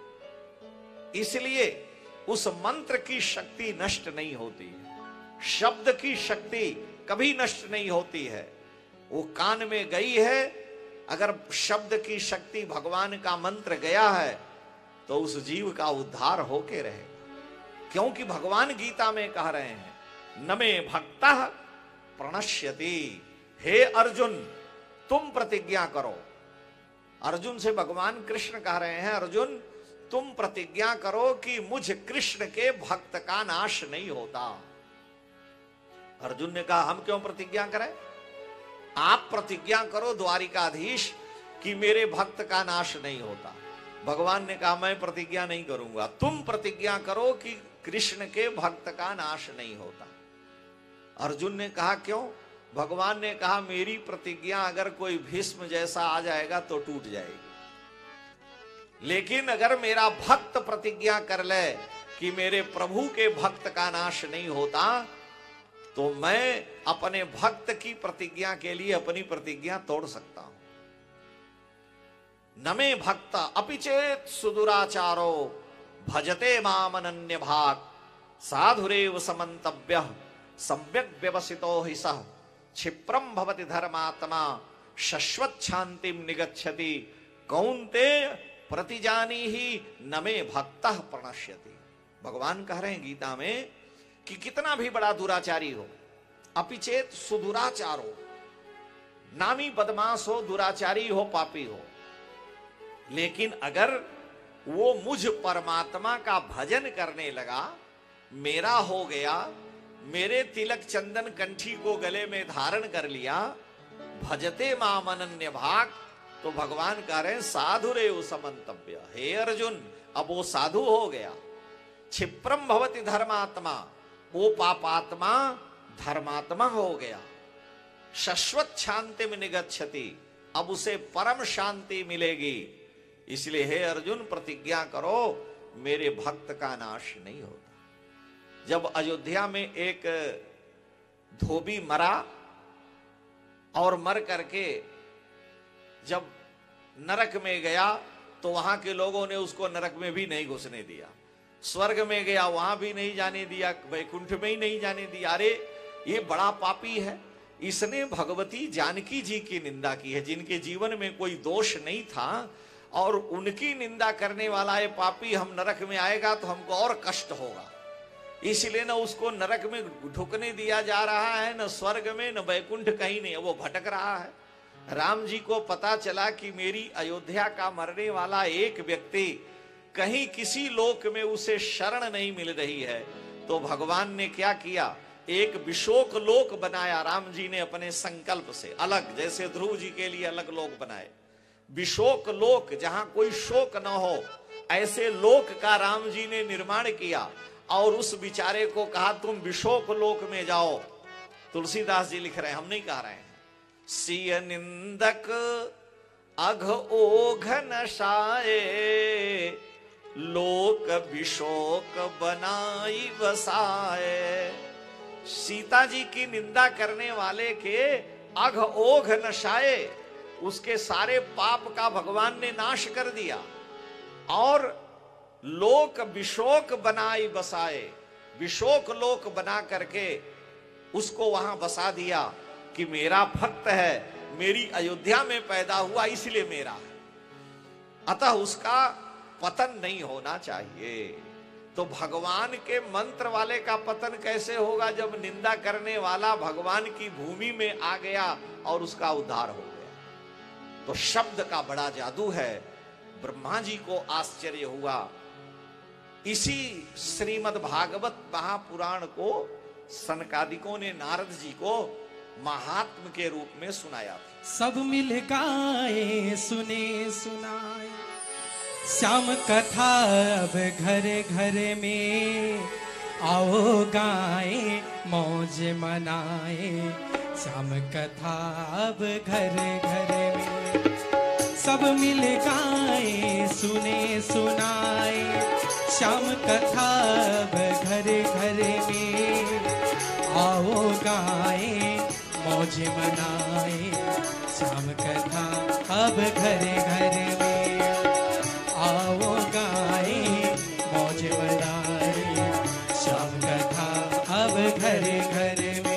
इसलिए उस मंत्र की शक्ति नष्ट नहीं होती है, शब्द की शक्ति कभी नष्ट नहीं होती है। वो कान में गई है, अगर शब्द की शक्ति, भगवान का मंत्र गया है तो उस जीव का उद्धार होके रहेगा। क्योंकि भगवान गीता में कह रहे हैं न मे भक्तः प्रणश्यति। हे अर्जुन, तुम प्रतिज्ञा करो। अर्जुन से भगवान कृष्ण कह रहे हैं, अर्जुन तुम प्रतिज्ञा करो कि मुझ कृष्ण के भक्त का नाश नहीं होता। अर्जुन ने कहा, हम क्यों प्रतिज्ञा करें? आप प्रतिज्ञा करो द्वारिकाधीश कि मेरे भक्त का नाश नहीं होता। भगवान ने कहा, मैं प्रतिज्ञा नहीं करूंगा, तुम प्रतिज्ञा करो कि कृष्ण के भक्त का नाश नहीं होता। अर्जुन ने कहा, क्यों? भगवान ने कहा, मेरी प्रतिज्ञा अगर कोई भीष्म जैसा आ जाएगा तो टूट जाएगी, लेकिन अगर मेरा भक्त प्रतिज्ञा कर ले कि मेरे प्रभु के भक्त का नाश नहीं होता, तो मैं अपने भक्त की प्रतिज्ञा के लिए अपनी प्रतिज्ञा तोड़ सकता हूं। न मे भक्त अपि चेत सुदुराचारो भजते माम अनन्य भाग साधुरेव समन्तव्यः सम्यक् व्यवसितो हि सः क्षिप्रम भवति धर्मात्मा शश्वत शांतिम निगच्छति कौन्तेय प्रतिजानी ही न मे भक्तः प्रणश्यति। भगवान कह रहे हैं गीता में कि कितना भी बड़ा दुराचारी हो, अपिचेत सुदुराचारो, नामी बदमाश हो, दुराचारी हो, पापी हो, लेकिन अगर वो मुझ परमात्मा का भजन करने लगा, मेरा हो गया, मेरे तिलक चंदन कंठी को गले में धारण कर लिया, भजते माम अनन्य भाग, तो भगवान कह रहे हैं साधुरेव समन्तव्य। हे अर्जुन, अब वो साधु हो गया। क्षिप्रम भवति धर्मात्मा, वो पापात्मा धर्मात्मा हो गया। शश्वत शांति में निगच्छति, अब उसे परम शांति मिलेगी। इसलिए हे अर्जुन, प्रतिज्ञा करो मेरे भक्त का नाश नहीं होता। जब अयोध्या में एक धोबी मरा और मर करके जब नरक में गया, तो वहां के लोगों ने उसको नरक में भी नहीं घुसने दिया। स्वर्ग में गया, वहां भी नहीं जाने दिया, वैकुंठ में ही नहीं जाने दिया। अरे ये बड़ा पापी है, इसने भगवती जानकी जी की निंदा की है, जिनके जीवन में कोई दोष नहीं था, और उनकी निंदा करने वाला ये पापी हम नरक में आएगा तो हमको और कष्ट होगा। इसलिए न उसको नरक में ढुकने दिया जा रहा है, न स्वर्ग में, न वैकुंठ, कहीं नहीं, वो भटक रहा है। राम जी को पता चला कि मेरी अयोध्या का मरने वाला एक व्यक्ति कहीं किसी लोक में उसे शरण नहीं मिल रही है, तो भगवान ने क्या किया, एक विशोक लोक बनाया राम जी ने अपने संकल्प से अलग, जैसे ध्रुव जी के लिए अलग लोक बनाए। विशोक लोक, जहां कोई शोक न हो, ऐसे लोक का राम जी ने निर्माण किया और उस बेचारे को कहा तुम विशोक लोक में जाओ। तुलसीदास जी लिख रहे हैं, हम नहीं कह रहे हैं। सिय निंदक अघ ओघ नशाए, लोक विशोक बनाई बसाए। सीता जी की निंदा करने वाले के अघ ओघ नशाए, उसके सारे पाप का भगवान ने नाश कर दिया, और लोक विशोक बनाई बसाए, विशोक लोक बना करके उसको वहां बसा दिया कि मेरा भक्त है, मेरी अयोध्या में पैदा हुआ इसलिए मेरा है, अतः उसका पतन नहीं होना चाहिए। तो भगवान के मंत्र वाले का पतन कैसे होगा, जब निंदा करने वाला भगवान की भूमि में आ गया और उसका उद्धार हो गया। तो शब्द का बड़ा जादू है। ब्रह्मा जी को आश्चर्य हुआ। इसी श्रीमद् भागवत महापुराण को सनकादिकों ने नारद जी को महात्म के रूप में सुनाया था। सब मिल गाए सुने सुनाए, श्याम कथा अब घर घर में, आओ गाए मौज मनाए, श्याम कथा अब घर घर में। सब मिल गाए सुने सुनाए, श्याम कथा अब घर घर में, आओ गाए मौज मनाए, श्याम कथा अब घर घर में, आओ गाए मौज मनाए, श्याम कथा अब घर घर में।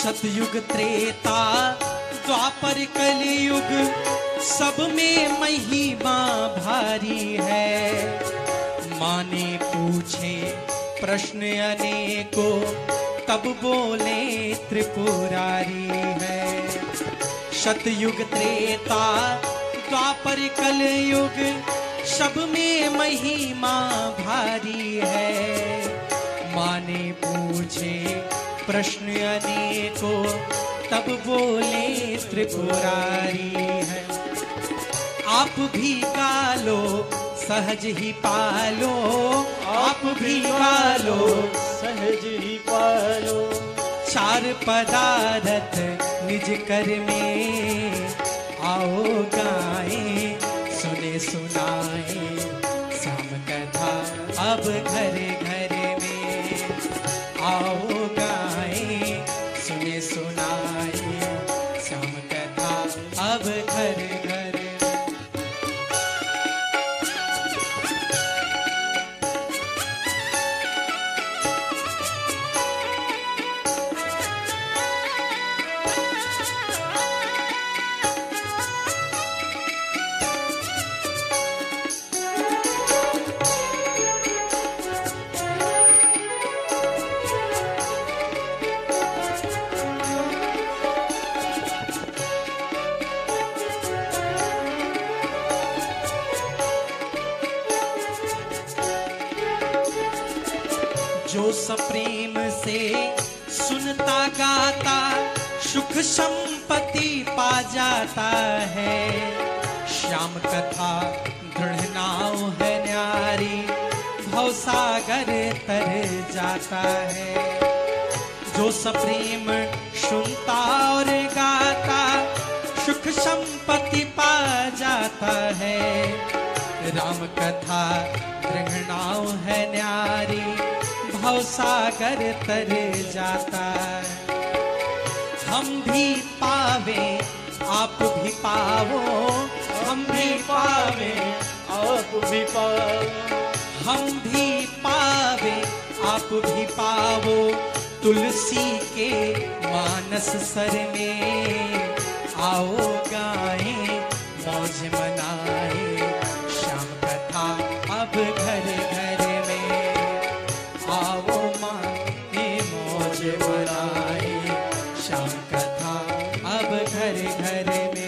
सतयुग त्रेता द्वापर कलयुग सब में महिमा भारी है। माने पूछे प्रश्न अनेकों तब बोले त्रिपुरारी है। सतयुग त्रेता द्वापर कलयुग सब में महिमा भारी है। माने पूछे प्रश्न अनेकों तब बोले त्रिपुरारी है। आप भी गालो सहज ही पालो, आप भी गालो सहज ही पालो। चार पदार्थ निज कर में आओ गाए सुने सुनाए श्याम कथा अब घर घर में। आओ गाए सुने सुनाए श्याम कथा अब घर घर में। जो सप्रेम से सुनता गाता सुख संपत्ति पा जाता है। श्याम कथा दृढ़ नाव है न्यारी भवसागर तर जाता है। जो सप्रेम सुनता और गाता सुख संपत्ति पा जाता है। राम कथा दृढ़ नाव है न्यारी भवसागर तर जाता है। हम भी पावे आप भी पावो, हम भी पावे आप भी पाओ। हम भी पावे आप भी पावो। तुलसी के मानस सर में आओ गाए मौज मनाए श्याम कथा अब घर घर में। आओ माने मौज मनाए श्याम कथा अब घर घर में।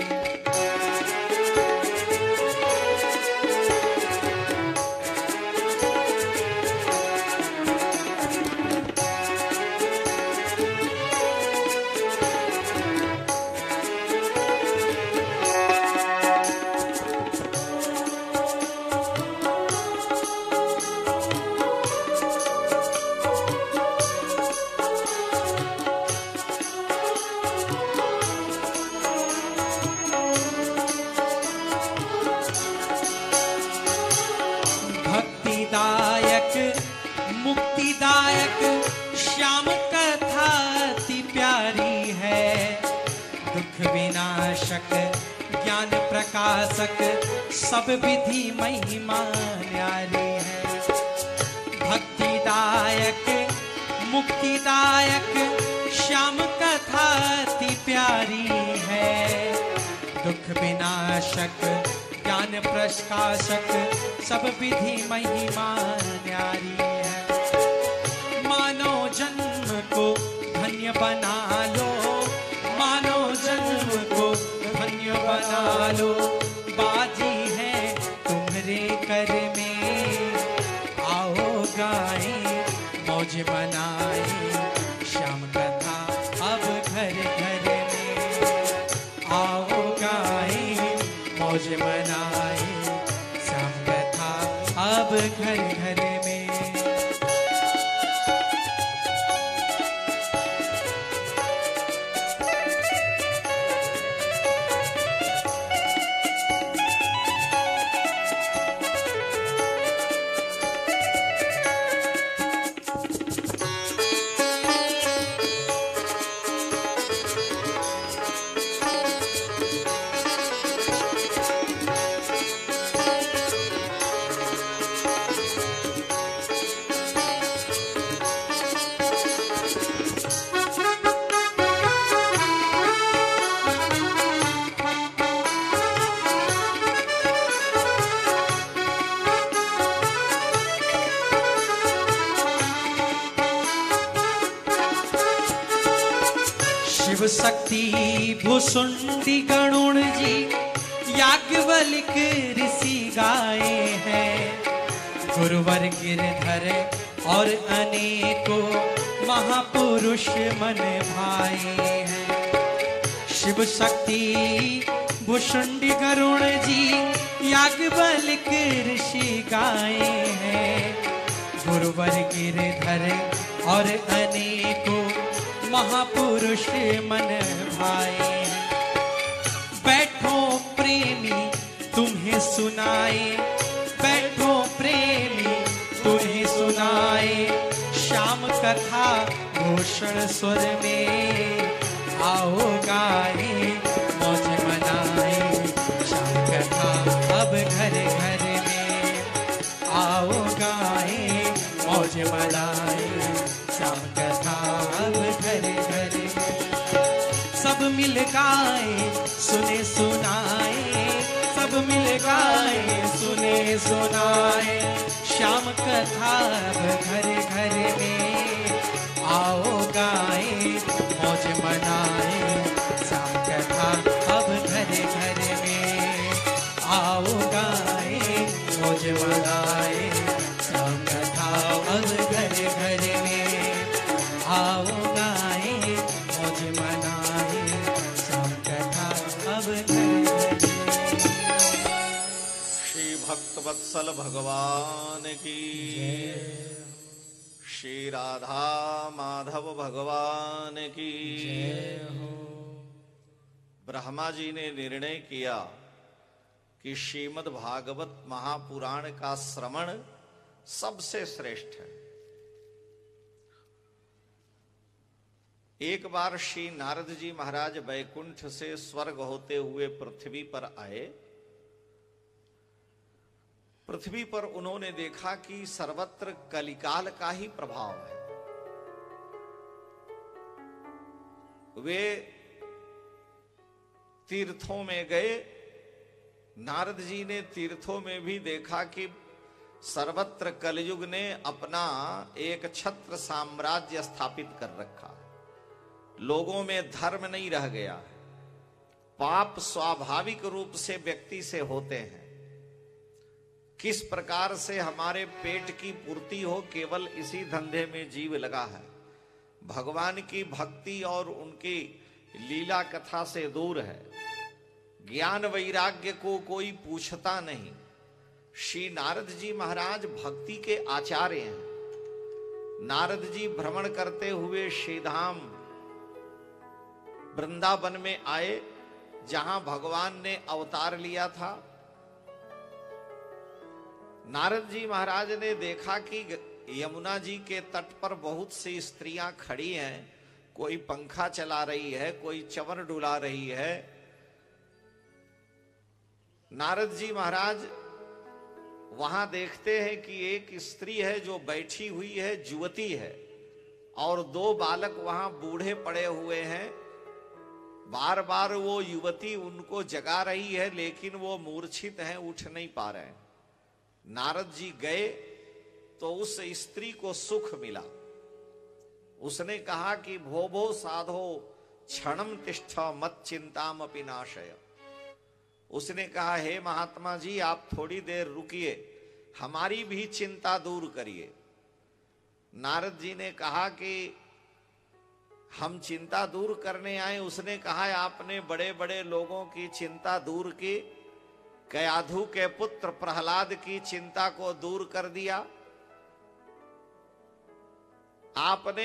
भक्तिदायक मुक्तिदायक श्याम कथा अति प्यारी है। दुख विनाशक ज्ञान प्रकाशक सब विधि महिमा न्यारी है। भक्तिदायक मुक्तिदायक श्याम कथा अति प्यारी है। दुख विनाशक ज्ञान प्रकाशक सब विधि महिमा न्यारी है। मानव जन्म को धन्य बना लो, मानव जन्म को धन्य बना लो। बाजी है तुम्हारे कर में आओ गाए मौज मनाए श्याम कथा अब घर घर में। आओ गाए मौज मनाए श्याम कथा अब घर घर में। शक्ति भुसुंडी गरुण जी याज्ञवल्क ऋषि गाए हैं। गुरुवर गिरधर और अनेकों महापुरुष मन भाए हैं। शिव शक्ति भुसुंडी गरुण जी याज्ञवल्क ऋषि गाए हैं। गुरुवर गिरधर और अनेकों महापुरुष मन भाए हैं। बैठो प्रेमी तुम्हें सुनाए, बैठो प्रेमी तुम्हें सुनाए, श्याम कथा घोषण स्वर में आओ गाए मौज मनाए। श्याम कथा अब घर घर में आओ गाए मौज मनाए। श्याम कथा अब घर घर में सब मिल गाए सुने सुनाए, सब मिल गाए सुने सुनाए। श्याम कथा अब घर घर में आओ गाए मौज मनाए। श्याम कथा अब घर घर में आओ गाए मौज मनाए। श्याम कथा अब घर घर में आओ गाए मौज मनाए। श्याम कथा अब घर घर में। श्री भक्त वत्सल भगवान की, श्री राधा माधव भगवान की। ब्रह्मा जी ने निर्णय किया कि श्रीमद् भागवत महापुराण का श्रवण सबसे श्रेष्ठ है। एक बार श्री नारद जी महाराज वैकुंठ से स्वर्ग होते हुए पृथ्वी पर आए। पृथ्वी पर उन्होंने देखा कि सर्वत्र कलिकाल का ही प्रभाव है। वे तीर्थों में गए। नारद जी ने तीर्थों में भी देखा कि सर्वत्र कलयुग ने अपना एक छत्र साम्राज्य स्थापित कर रखा। लोगों में धर्म नहीं रह गया। पाप स्वाभाविक रूप से व्यक्ति से होते हैं। किस प्रकार से हमारे पेट की पूर्ति हो, केवल इसी धंधे में जीव लगा है। भगवान की भक्ति और उनकी लीला कथा से दूर है। ज्ञान वैराग्य को कोई पूछता नहीं। श्री नारद जी महाराज भक्ति के आचार्य हैं। नारद जी भ्रमण करते हुए श्रीधाम वृंदावन में आए, जहां भगवान ने अवतार लिया था। नारद जी महाराज ने देखा कि यमुना जी के तट पर बहुत सी स्त्रियां खड़ी हैं। कोई पंखा चला रही है, कोई चंवर डुला रही है। नारद जी महाराज वहां देखते हैं कि एक स्त्री है जो बैठी हुई है, युवती है, और दो बालक वहां बूढ़े पड़े हुए हैं। बार बार वो युवती उनको जगा रही है, लेकिन वो मूर्छित हैं, उठ नहीं पा रहे हैं। नारद जी गए तो उस स्त्री को सुख मिला। उसने कहा कि भो भो साधो क्षणम तिष्ठ मत चिंताम अपि नाशय। उसने कहा, हे महात्मा जी, आप थोड़ी देर रुकिए, हमारी भी चिंता दूर करिए। नारद जी ने कहा कि हम चिंता दूर करने आए। उसने कहा, आपने बड़े बड़े लोगों की चिंता दूर की। कयाधु के पुत्र प्रहलाद की चिंता को दूर कर दिया। आपने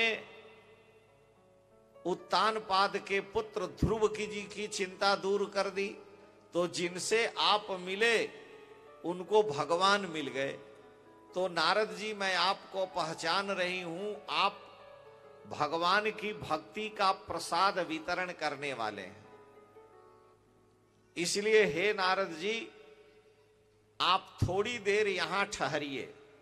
उत्तानपाद के पुत्र ध्रुव की चिंता दूर कर दी। तो जिनसे आप मिले उनको भगवान मिल गए। तो नारद जी, मैं आपको पहचान रही हूं, आप भगवान की भक्ति का प्रसाद वितरण करने वाले हैं। इसलिए हे नारद जी, आप थोड़ी देर यहां ठहरिए।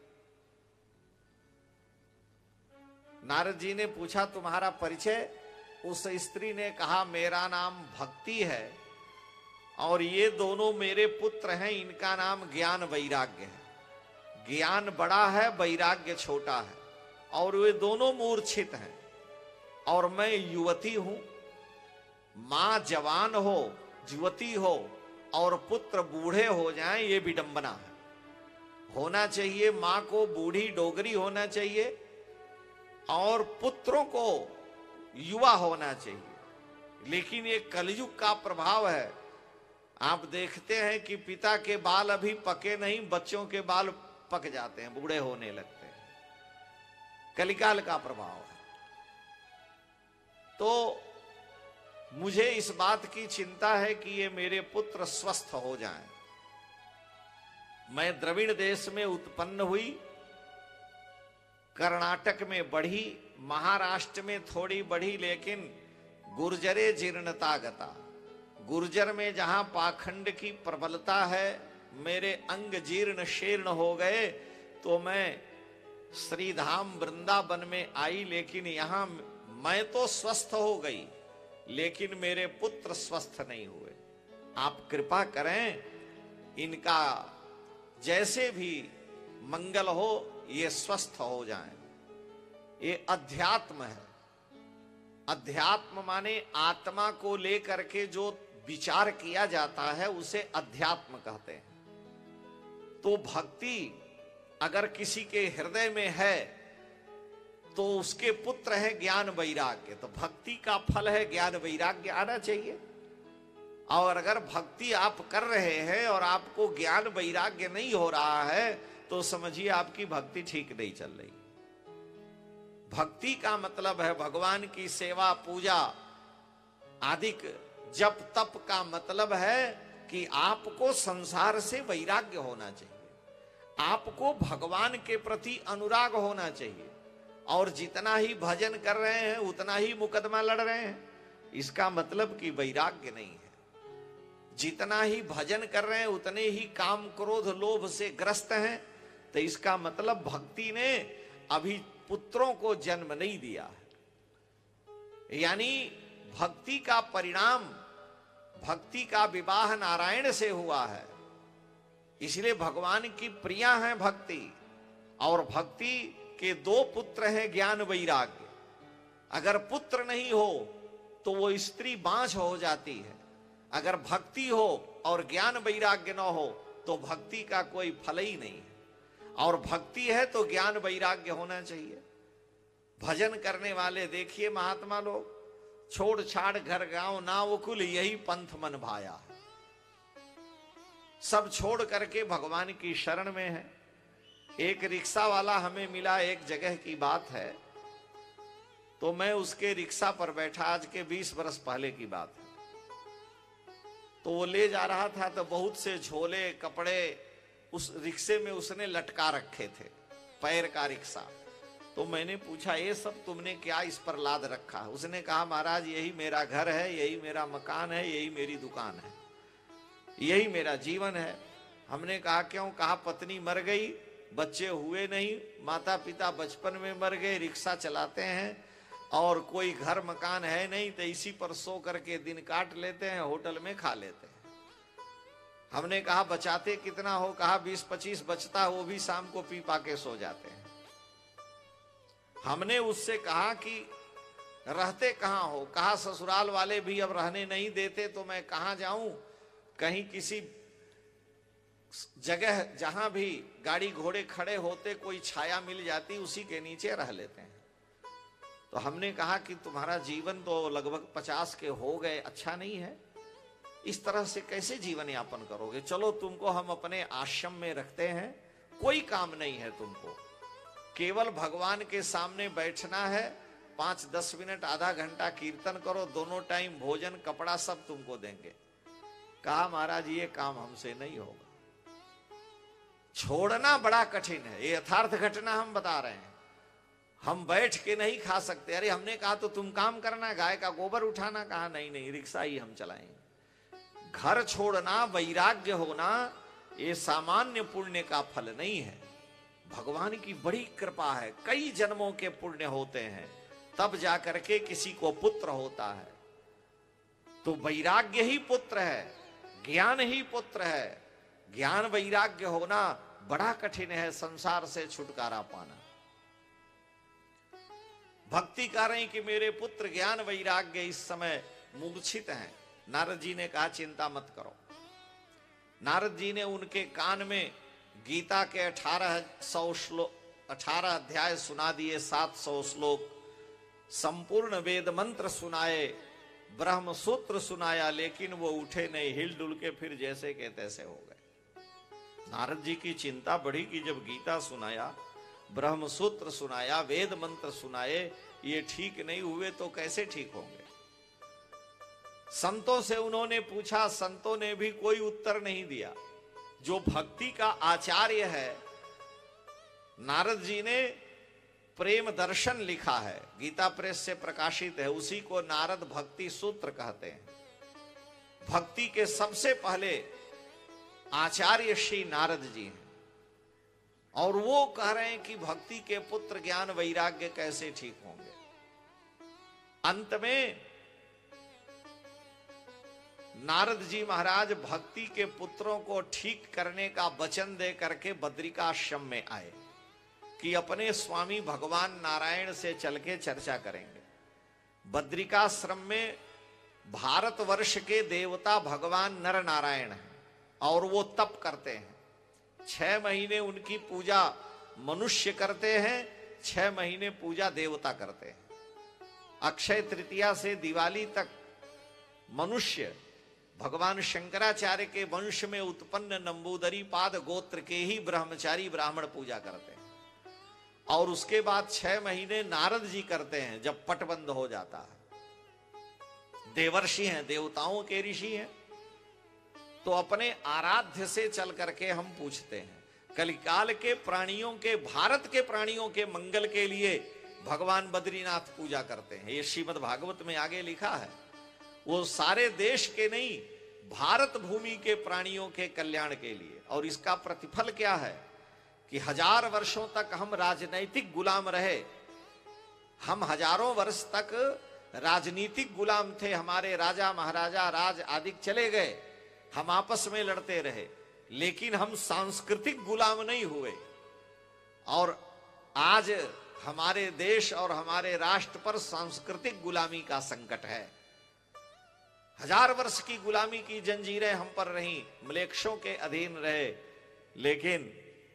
नारद जी ने पूछा, तुम्हारा परिचय? उस स्त्री ने कहा, मेरा नाम भक्ति है और ये दोनों मेरे पुत्र हैं, इनका नाम ज्ञान वैराग्य है। ज्ञान बड़ा है, वैराग्य छोटा है, और वे दोनों मूर्छित हैं और मैं युवती हूं। मां जवान हो, युवती हो और पुत्र बूढ़े हो जाएं, ये विडंबना है। होना चाहिए मां को बूढ़ी डोगरी होना चाहिए और पुत्रों को युवा होना चाहिए। लेकिन ये कलयुग का प्रभाव है। आप देखते हैं कि पिता के बाल अभी पके नहीं, बच्चों के बाल पक जाते हैं, बूढ़े होने लगते हैं। कलिकाल का प्रभाव है। तो मुझे इस बात की चिंता है कि ये मेरे पुत्र स्वस्थ हो जाएं। मैं द्रविड़ देश में उत्पन्न हुई, कर्नाटक में बढ़ी, महाराष्ट्र में थोड़ी बढ़ी, लेकिन गुर्जरे जीर्णता गता। गुर्जर में जहां पाखंड की प्रबलता है, मेरे अंग जीर्ण शीर्ण हो गए, तो मैं श्रीधाम वृंदावन में आई। लेकिन यहां मैं तो स्वस्थ हो गई, लेकिन मेरे पुत्र स्वस्थ नहीं हुए। आप कृपा करें, इनका जैसे भी मंगल हो, ये स्वस्थ हो जाएं। ये अध्यात्म है। अध्यात्म माने आत्मा को लेकर के जो विचार किया जाता है, उसे अध्यात्म कहते हैं। तो भक्ति अगर किसी के हृदय में है तो उसके पुत्र है ज्ञान वैराग्य। तो भक्ति का फल है ज्ञान वैराग्य आना चाहिए। और अगर भक्ति आप कर रहे हैं और आपको ज्ञान वैराग्य नहीं हो रहा है, तो समझिए आपकी भक्ति ठीक नहीं चल रही। भक्ति का मतलब है भगवान की सेवा, पूजा आदि जप तप का मतलब है कि आपको संसार से वैराग्य होना चाहिए, आपको भगवान के प्रति अनुराग होना चाहिए। और जितना ही भजन कर रहे हैं उतना ही मुकदमा लड़ रहे हैं, इसका मतलब कि वैराग्य नहीं है। जितना ही भजन कर रहे हैं उतने ही काम क्रोध लोभ से ग्रस्त हैं, तो इसका मतलब भक्ति ने अभी पुत्रों को जन्म नहीं दिया है। यानी भक्ति का परिणाम, भक्ति का विवाह नारायण से हुआ है, इसलिए भगवान की प्रिया है भक्ति। और भक्ति के दो पुत्र हैं, ज्ञान वैराग्य। अगर पुत्र नहीं हो तो वो स्त्री बांझ हो जाती है। अगर भक्ति हो और ज्ञान वैराग्य न हो तो भक्ति का कोई फल ही नहीं है। और भक्ति है तो ज्ञान वैराग्य होना चाहिए। भजन करने वाले देखिए महात्मा लोग, छोड़ छाड़ घर गांव नाव कुल, यही पंथ मन भाया। सब छोड़ करके भगवान की शरण में है। एक रिक्शा वाला हमें मिला, एक जगह की बात है, तो मैं उसके रिक्शा पर बैठा, आज के 20 वर्ष पहले की बात है। तो वो ले जा रहा था तो बहुत से झोले कपड़े उस रिक्शे में उसने लटका रखे थे, पैर का रिक्शा। तो मैंने पूछा, ये सब तुमने क्या इस पर लाद रखा? उसने कहा, महाराज यही मेरा घर है, यही मेरा मकान है, यही मेरी दुकान है, यही मेरा जीवन है। हमने कहा क्यों? कहा पत्नी मर गई, बच्चे हुए नहीं, माता पिता बचपन में मर गए, रिक्शा चलाते हैं और कोई घर मकान है नहीं, तो इसी पर सो करके दिन काट लेते हैं, होटल में खा लेते हैं। हमने कहा बचाते कितना हो? कहा 20-25 बचता है, वो भी शाम को पी पा के सो जाते हैं। हमने उससे कहा कि रहते कहाँ हो? कहा ससुराल वाले भी अब रहने नहीं देते, तो मैं कहाँ जाऊं? कहीं किसी जगह जहां भी गाड़ी घोड़े खड़े होते कोई छाया मिल जाती, उसी के नीचे रह लेते हैं। तो हमने कहा कि तुम्हारा जीवन तो लगभग 50 के हो गए, अच्छा नहीं है, इस तरह से कैसे जीवन यापन करोगे? चलो तुमको हम अपने आश्रम में रखते हैं, कोई काम नहीं है तुमको, केवल भगवान के सामने बैठना है, 5-10 मिनट आधा घंटा कीर्तन करो, दोनों टाइम भोजन कपड़ा सब तुमको देंगे। कहा महाराज ये काम हमसे नहीं होगा, छोड़ना बड़ा कठिन है, ये यथार्थ घटना हम बता रहे हैं। हम बैठ के नहीं खा सकते। अरे हमने कहा तो तुम काम करना, गाय का गोबर उठाना। कहा नहीं नहीं, रिक्शा ही हम चलाएंगे। घर छोड़ना, वैराग्य होना, ये सामान्य पुण्य का फल नहीं है, भगवान की बड़ी कृपा है। कई जन्मों के पुण्य होते हैं, तब जाकर के किसी को पुत्र होता है। तो वैराग्य ही पुत्र है, ज्ञान ही पुत्र है। ज्ञान वैराग्य होना बड़ा कठिन है, संसार से छुटकारा पाना। भक्ति कर रही कि मेरे पुत्र ज्ञान वैराग्य इस समय मूर्छित हैं। नारद जी ने कहा चिंता मत करो। नारद जी ने उनके कान में गीता के 18 अध्याय सुना दिए, 700 श्लोक, संपूर्ण वेद मंत्र सुनाए, ब्रह्म सूत्र सुनाया, लेकिन वो उठे नहीं, हिलडुल के फिर जैसे के तैसे हो गए। नारद जी की चिंता बढ़ी कि जब गीता सुनाया, ब्रह्म सूत्र सुनाया, वेद मंत्र सुनाए, ये ठीक नहीं हुए तो कैसे ठीक होंगे। संतों से उन्होंने पूछा, संतों ने भी कोई उत्तर नहीं दिया। जो भक्ति का आचार्य है, नारद जी ने प्रेम दर्शन लिखा है, गीता प्रेस से प्रकाशित है, उसी को नारद भक्ति सूत्र कहते हैं। भक्ति के सबसे पहले आचार्य श्री नारद जी हैं, और वो कह रहे हैं कि भक्ति के पुत्र ज्ञान वैराग्य कैसे ठीक होंगे। अंत में नारद जी महाराज भक्ति के पुत्रों को ठीक करने का वचन दे करके बद्रिकाश्रम में आए कि अपने स्वामी भगवान नारायण से चल के चर्चा करेंगे। बद्रिकाश्रम में भारतवर्ष के देवता भगवान नर नारायण हैं और वो तप करते हैं। 6 महीने उनकी पूजा मनुष्य करते हैं, 6 महीने पूजा देवता करते हैं। अक्षय तृतीया से दिवाली तक मनुष्य भगवान शंकराचार्य के वंश में उत्पन्न नंबूदरी पाद गोत्र के ही ब्रह्मचारी ब्राह्मण पूजा करते हैं, और उसके बाद 6 महीने नारद जी करते हैं जब पट बंद हो जाता है। देवर्षि हैं, देवताओं के ऋषि हैं। तो अपने आराध्य से चल करके हम पूछते हैं, कलिकाल के प्राणियों के, भारत के प्राणियों के मंगल के लिए भगवान बद्रीनाथ पूजा करते हैं। ये श्रीमद् भागवत में आगे लिखा है। वो सारे देश के नहीं, भारत भूमि के प्राणियों के कल्याण के लिए। और इसका प्रतिफल क्या है कि 1000 वर्षों तक हम राजनैतिक गुलाम रहे। हम हजारों वर्ष तक राजनीतिक गुलाम थे। हमारे राजा महाराजा राज आदि चले गए, हम आपस में लड़ते रहे, लेकिन हम सांस्कृतिक गुलाम नहीं हुए। और आज हमारे देश और हमारे राष्ट्र पर सांस्कृतिक गुलामी का संकट है। 1000 वर्ष की गुलामी की जंजीरें हम पर रहीं, म्लेच्छों के अधीन रहे, लेकिन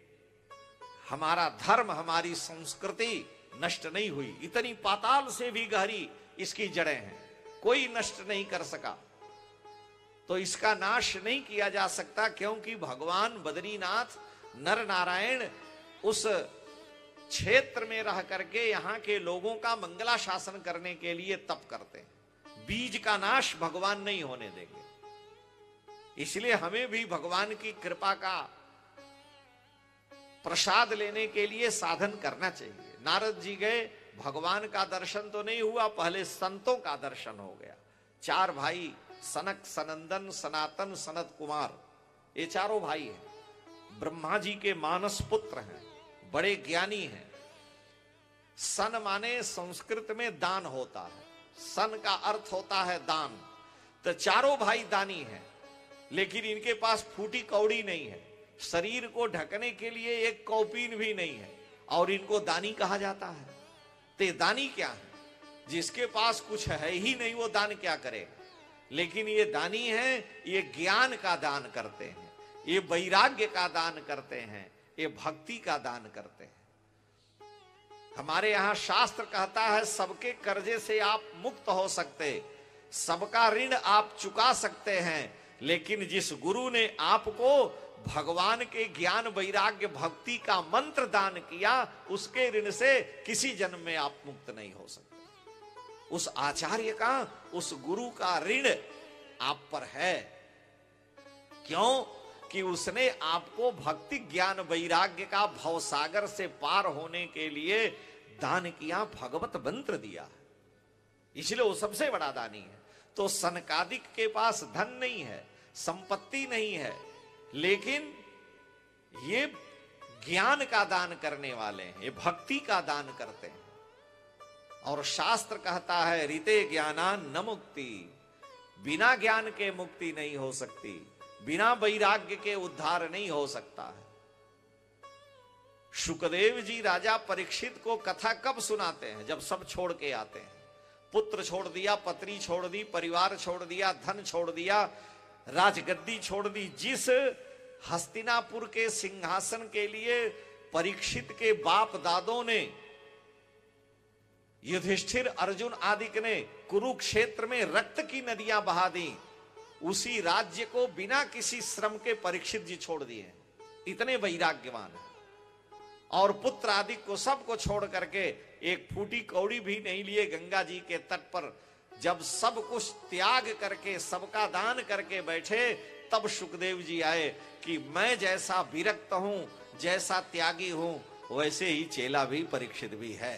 हमारा धर्म, हमारी संस्कृति नष्ट नहीं हुई। इतनी पाताल से भी गहरी इसकी जड़ें हैं, कोई नष्ट नहीं कर सका। तो इसका नाश नहीं किया जा सकता, क्योंकि भगवान बद्रीनाथ नर नारायण उस क्षेत्र में रह करके यहाँ के लोगों का मंगला शासन करने के लिए तप करते हैं। बीज का नाश भगवान नहीं होने देंगे। इसलिए हमें भी भगवान की कृपा का प्रसाद लेने के लिए साधन करना चाहिए। नारद जी गए, भगवान का दर्शन तो नहीं हुआ, पहले संतों का दर्शन हो गया। 4 भाई, सनक, सनंदन, सनातन, सनत कुमार, ये चारों भाई हैं। ब्रह्मा जी के मानस पुत्र हैं, बड़े ज्ञानी हैं। सन माने संस्कृत में दान होता है, सन का अर्थ होता है दान। तो चारों भाई दानी हैं, लेकिन इनके पास फूटी कौड़ी नहीं है, शरीर को ढकने के लिए एक कौपीन भी नहीं है, और इनको दानी कहा जाता है। तो दानी क्या है? जिसके पास कुछ है ही नहीं, वो दान क्या करे? लेकिन ये दानी है, ये ज्ञान का दान करते हैं, ये वैराग्य का दान करते हैं, ये भक्ति का दान करते हैं। हमारे यहां शास्त्र कहता है सबके कर्जे से आप मुक्त हो सकते, सबका ऋण आप चुका सकते हैं, लेकिन जिस गुरु ने आपको भगवान के ज्ञान वैराग्य भक्ति का मंत्र दान किया, उसके ऋण से किसी जन्म में आप मुक्त नहीं हो सकते। उस आचार्य का, उस गुरु का ऋण आप पर है। क्यों? कि उसने आपको भक्ति ज्ञान वैराग्य का भवसागर से पार होने के लिए दान किया, भगवत मंत्र दिया, इसलिए वो सबसे बड़ा दानी है। तो सनकादिक के पास धन नहीं है, संपत्ति नहीं है, लेकिन ये ज्ञान का दान करने वाले हैं, ये भक्ति का दान करते हैं। और शास्त्र कहता है ऋते ज्ञाना न मुक्ति, बिना ज्ञान के मुक्ति नहीं हो सकती, बिना वैराग्य के उद्धार नहीं हो सकता है। शुकदेव जी राजा परीक्षित को कथा कब सुनाते हैं? जब सब छोड़ के आते हैं। पुत्र छोड़ दिया, पत्नी छोड़ दी, परिवार छोड़ दिया, धन छोड़ दिया, राजगद्दी छोड़ दी। जिस हस्तिनापुर के सिंहासन के लिए परीक्षित के बाप दादों ने, युधिष्ठिर, अर्जुन आदि ने कुरुक्षेत्र में रक्त की नदियां बहा दी, उसी राज्य को बिना किसी श्रम के परीक्षित जी छोड़ दिए। इतने वैराग्यवान है। और पुत्र आदि को सबको छोड़ करके एक फूटी कौड़ी भी नहीं लिए गंगा जी के तट पर। जब सब कुछ त्याग करके, सबका दान करके बैठे, तब सुखदेव जी आए कि मैं जैसा विरक्त हूं, जैसा त्यागी हूं, वैसे ही चेला भी परीक्षित भी है।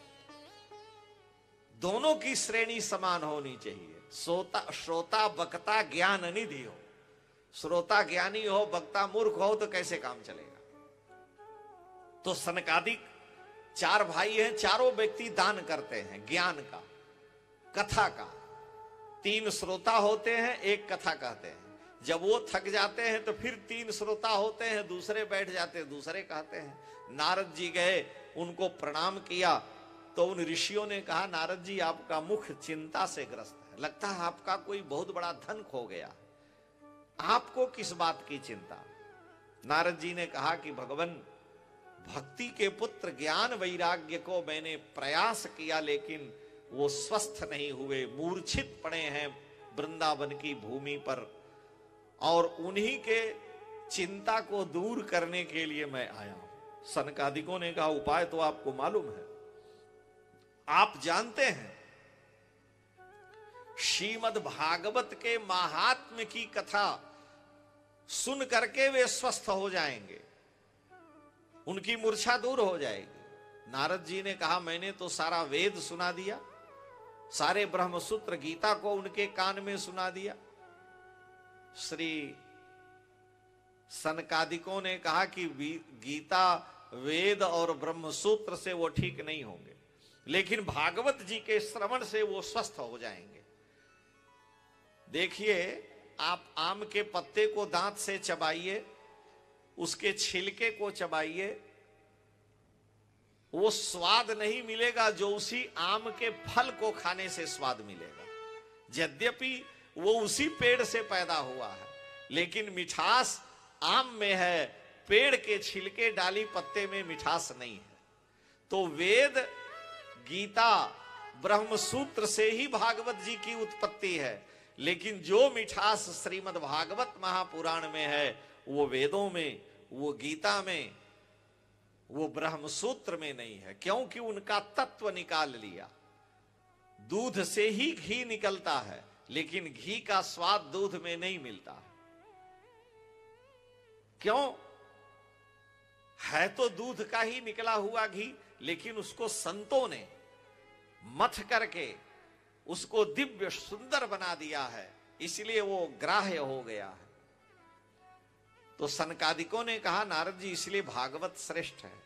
दोनों की श्रेणी समान होनी चाहिए। श्रोता वक्ता ज्ञान निधि हो। श्रोता ज्ञानी हो, वक्ता मूर्ख हो तो कैसे काम चलेगा। तो सनकादिक 4 भाई हैं, चारों व्यक्ति दान करते हैं ज्ञान का, कथा का। 3 श्रोता होते हैं, 1 कथा कहते हैं। जब वो थक जाते हैं तो फिर 3 श्रोता होते हैं, दूसरे बैठ जाते हैं, दूसरे कहते हैं। नारद जी गए, उनको प्रणाम किया तो उन ऋषियों ने कहा, नारद जी आपका मुख चिंता से ग्रस्त है, लगता है आपका कोई बहुत बड़ा धन खो गया, आपको किस बात की चिंता। नारद जी ने कहा कि भगवान, भक्ति के पुत्र ज्ञान वैराग्य को मैंने प्रयास किया, लेकिन वो स्वस्थ नहीं हुए, मूर्छित पड़े हैं वृंदावन की भूमि पर, और उन्हीं के चिंता को दूर करने के लिए मैं आया हूं। सनकादिकों ने कहा, उपाय तो आपको मालूम है, आप जानते हैं श्रीमद् भागवत के महात्म्य की कथा सुन करके वे स्वस्थ हो जाएंगे, उनकी मूर्छा दूर हो जाएगी। नारद जी ने कहा, मैंने तो सारा वेद सुना दिया, सारे ब्रह्मसूत्र गीता को उनके कान में सुना दिया। श्री सनकादिकों ने कहा कि गीता, वेद और ब्रह्मसूत्र से वो ठीक नहीं होंगे, लेकिन भागवत जी के श्रवण से वो स्वस्थ हो जाएंगे। देखिए, आप आम के पत्ते को दांत से चबाइए, उसके छिलके को चबाइए, वो स्वाद नहीं मिलेगा जो उसी आम के फल को खाने से स्वाद मिलेगा। यद्यपि वो उसी पेड़ से पैदा हुआ है, लेकिन मिठास आम में है, पेड़ के छिलके डाली पत्ते में मिठास नहीं है। तो वेद, गीता, ब्रह्मसूत्र से ही भागवत जी की उत्पत्ति है, लेकिन जो मिठास श्रीमद् भागवत महापुराण में है, वो वेदों में, वो गीता में, वो ब्रह्मसूत्र में नहीं है, क्योंकि उनका तत्व निकाल लिया। दूध से ही घी निकलता है, लेकिन घी का स्वाद दूध में नहीं मिलता। क्यों? है तो दूध का ही निकला हुआ घी, लेकिन उसको संतों ने मथ करके उसको दिव्य सुंदर बना दिया है, इसलिए वो ग्राह्य हो गया है। तो सनकादिकों ने कहा, नारद जी इसलिए भागवत श्रेष्ठ है।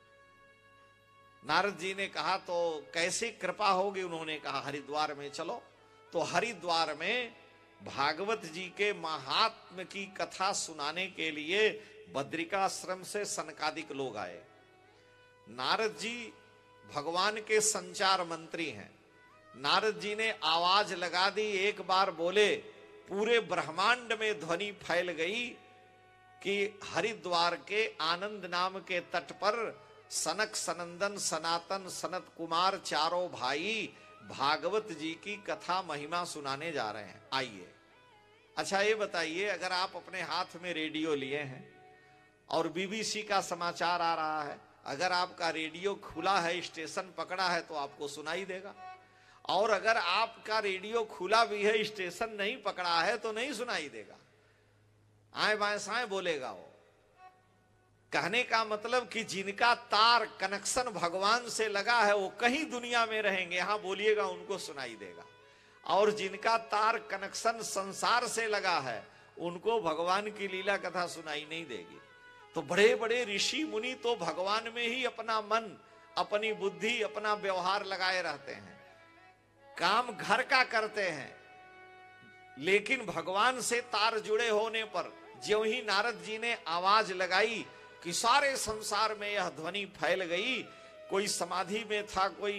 नारद जी ने कहा, तो कैसे कृपा होगी? उन्होंने कहा, हरिद्वार में चलो। तो हरिद्वार में भागवत जी के महात्म्य की कथा सुनाने के लिए बद्रिकाश्रम से सनकादिक लोग आए। नारद जी भगवान के संचार मंत्री हैं। नारद जी ने आवाज लगा दी, एक बार बोले, पूरे ब्रह्मांड में ध्वनि फैल गई कि हरिद्वार के आनंद नाम के तट पर सनक, सनंदन, सनातन, सनत कुमार चारों भाई भागवत जी की कथा महिमा सुनाने जा रहे हैं, आइए। अच्छा ये बताइए, अगर आप अपने हाथ में रेडियो लिए हैं और बीबीसी का समाचार आ रहा है, अगर आपका रेडियो खुला है, स्टेशन पकड़ा है, तो आपको सुनाई देगा। और अगर आपका रेडियो खुला भी है, स्टेशन नहीं पकड़ा है, तो नहीं सुनाई देगा, आए बाएं साएं बोलेगा वो। कहने का मतलब कि जिनका तार कनेक्शन भगवान से लगा है, वो कहीं दुनिया में रहेंगे, यहां बोलिएगा उनको सुनाई देगा। और जिनका तार कनेक्शन संसार से लगा है, उनको भगवान की लीला कथा सुनाई नहीं देगी। तो बड़े बड़े ऋषि मुनि तो भगवान में ही अपना मन, अपनी बुद्धि, अपना व्यवहार लगाए रहते हैं, काम घर का करते हैं, लेकिन भगवान से तार जुड़े होने पर ज्यों ही नारद जी ने आवाज लगाई कि सारे संसार में यह ध्वनि फैल गई। कोई समाधि में था, कोई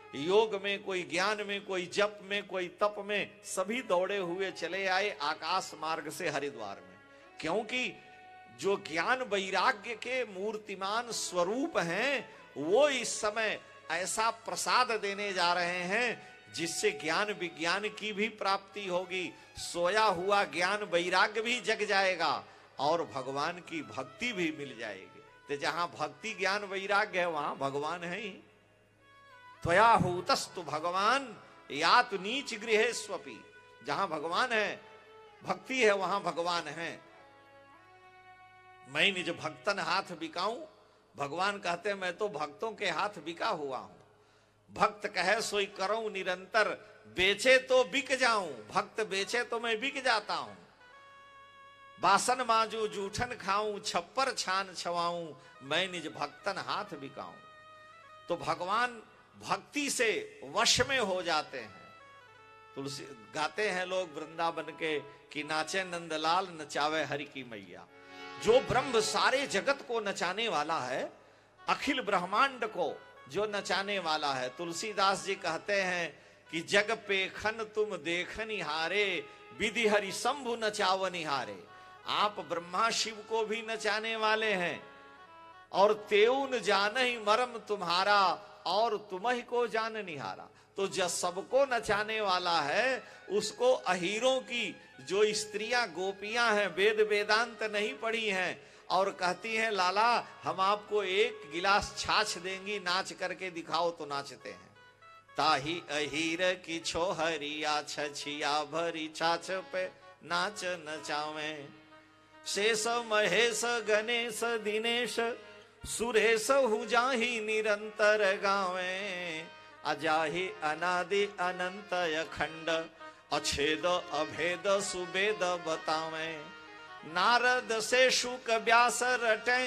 योग में, कोई ज्ञान में, कोई जप में, कोई तप में, सभी दौड़े हुए चले आए आकाश मार्ग से हरिद्वार में। क्योंकि जो ज्ञान वैराग्य के मूर्तिमान स्वरूप हैं, वो इस समय ऐसा प्रसाद देने जा रहे हैं जिससे ज्ञान विज्ञान की भी प्राप्ति होगी, सोया हुआ ज्ञान वैराग्य भी जग जाएगा और भगवान की भक्ति भी मिल जाएगी। तो जहां भक्ति ज्ञान वैराग्य है वहां भगवान है ही। त्वया हूतस्तु भगवान यात नीच गृहे स्वपि। जहां भगवान है, भक्ति है, वहां भगवान है। मैं निज भक्तन हाथ बिकाऊं, भगवान कहते हैं मैं तो भक्तों के हाथ बिका हुआ हूं। भक्त कहे सोई करूं निरंतर, बेचे तो बिक जाऊं, भक्त बेचे तो मैं बिक जाता हूं। बासन माजू जूठन खाऊं, छप्पर छान छवाऊं, मैं निज भक्तन हाथ बिकाऊं। तो भगवान भक्ति से वश में हो जाते हैं। तुलसी गाते हैं लोग वृंदावन के कि नाचे नंदलाल नचावे हरि की मैया। जो ब्रह्म सारे जगत को नचाने वाला है, अखिल ब्रह्मांड को जो नचाने वाला है। तुलसीदास जी कहते हैं कि जग पेखन तुम देखनि हारे, विधि हरि शंभु नचावनि हारे। आप ब्रह्मा शिव को भी नचाने वाले हैं और तेउन जानहि मरम तुम्हारा, और तुम्हि को जान निहारा। तो जो सबको नचाने वाला है, उसको अहीरों की जो स्त्रियां गोपियां हैं, वेद वेदांत नहीं पढ़ी हैं और कहती हैं लाला हम आपको एक गिलास छाछ देंगी, नाच करके दिखाओ, तो नाचते हैं। ताही अहीर की छोहरिया छछिया भरी छाछ पे नाच नचावे। शेष महेश गणेश दिनेश सुरेश हुजाही निरंतर गावे। अजाहि अनादि अनंत अखंड, अछेद अभेद सुबेद बतावे। नारद से शुक व्यास रटे,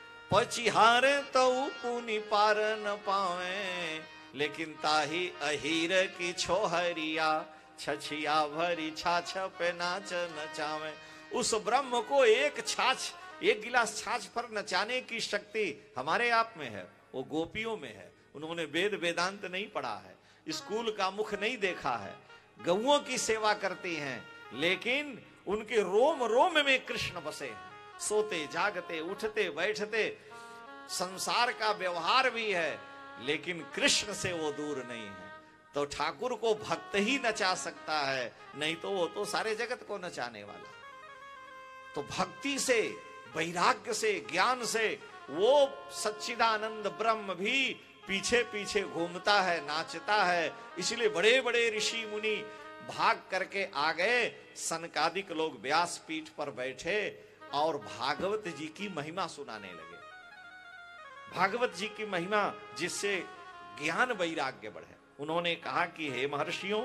पचिहारे तो पुनि पार न पावे। लेकिन ताही अहीर की छोहरिया छछिया भरी छाछ पे नाच नचावे। उस ब्रह्म को एक छाछ, एक गिलास छाछ पर नचाने की शक्ति हमारे आप में है, वो गोपियों में है। उन्होंने वेद वेदांत नहीं पढ़ा है, स्कूल का मुख नहीं देखा है, गौओं की सेवा करती हैं, लेकिन उनके रोम रोम में कृष्ण बसे हैं। सोते जागते उठते बैठते संसार का व्यवहार भी है, लेकिन कृष्ण से वो दूर नहीं है। तो ठाकुर को भक्त ही नचा सकता है, नहीं तो वो तो सारे जगत को नचाने वाला। तो भक्ति से, वैराग्य से, ज्ञान से वो सच्चिदानंद ब्रह्म भी पीछे पीछे घूमता है, नाचता है। इसलिए बड़े बड़े ऋषि मुनि भाग करके आ गए। सनकादिक लोग व्यास पीठ पर बैठे और भागवत जी की महिमा सुनाने लगे। भागवत जी की महिमा जिससे ज्ञान वैराग्य बढ़े। उन्होंने कहा कि हे महर्षियों,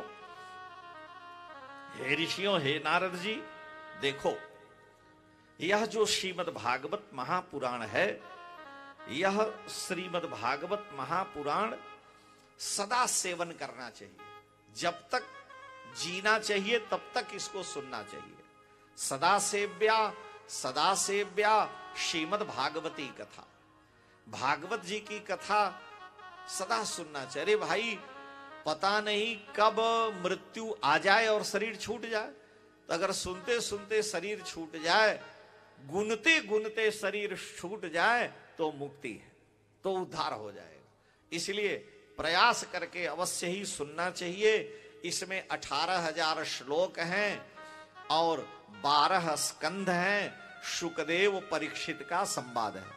हे ऋषियों, हे नारद जी, देखो यह जो श्रीमद् भागवत महापुराण है, यह श्रीमद् भागवत महापुराण सदा सेवन करना चाहिए। जब तक जीना चाहिए तब तक इसको सुनना चाहिए। सदा सेव्या श्रीमद् भागवती कथा, भागवत जी की कथा सदा सुनना चाहिए। अरे भाई, पता नहीं कब मृत्यु आ जाए और शरीर छूट जाए। तो अगर सुनते सुनते शरीर छूट जाए, गुनते गुनते शरीर छूट जाए, तो मुक्ति है, तो उद्धार हो जाएगा। इसलिए प्रयास करके अवश्य ही सुनना चाहिए। इसमें 18,000 श्लोक हैं और 12 स्कंध हैं। शुकदेव परीक्षित का संवाद है।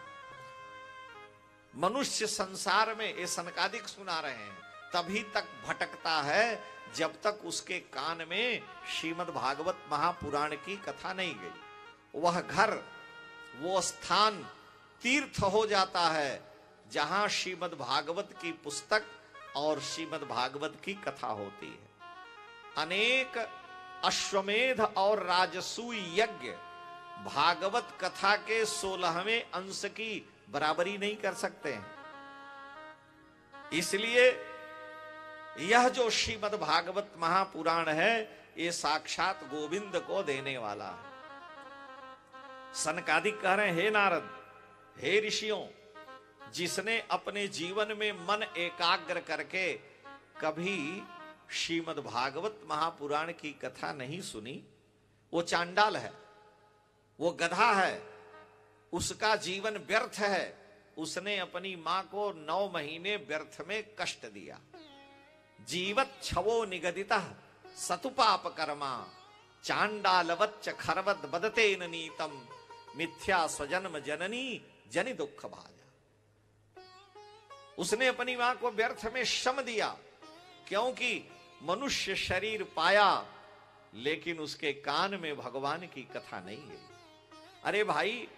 मनुष्य संसार में, ये सनकादिक सुना रहे हैं, तभी तक भटकता है जब तक उसके कान में श्रीमद् भागवत महापुराण की कथा नहीं गई। वह घर, वो स्थान तीर्थ हो जाता है जहां श्रीमद् भागवत की पुस्तक और श्रीमद् भागवत की कथा होती है। अनेक अश्वमेध और राजसूय यज्ञ भागवत कथा के 16वें अंश की बराबरी नहीं कर सकते हैं। इसलिए यह जो श्रीमद् भागवत महापुराण है, ये साक्षात गोविंद को देने वाला है। सनकादिक कह रहे हैं, हे नारद, हे ऋषियों, जिसने अपने जीवन में मन एकाग्र करके कभी श्रीमद् भागवत महापुराण की कथा नहीं सुनी, वो चांडाल है, वो गधा है, उसका जीवन व्यर्थ है। उसने अपनी मां को 9 महीने व्यर्थ में कष्ट दिया। जीवत छवो निगदितः सतुपाप कर्मा चांडालवच्च खरवद बदतेन नीतम मिथ्या स्वजन्म जननी जनि दुख भाजा। उसने अपनी मां को व्यर्थ में श्रम दिया, क्योंकि मनुष्य शरीर पाया लेकिन उसके कान में भगवान की कथा नहीं गई। अरे भाई,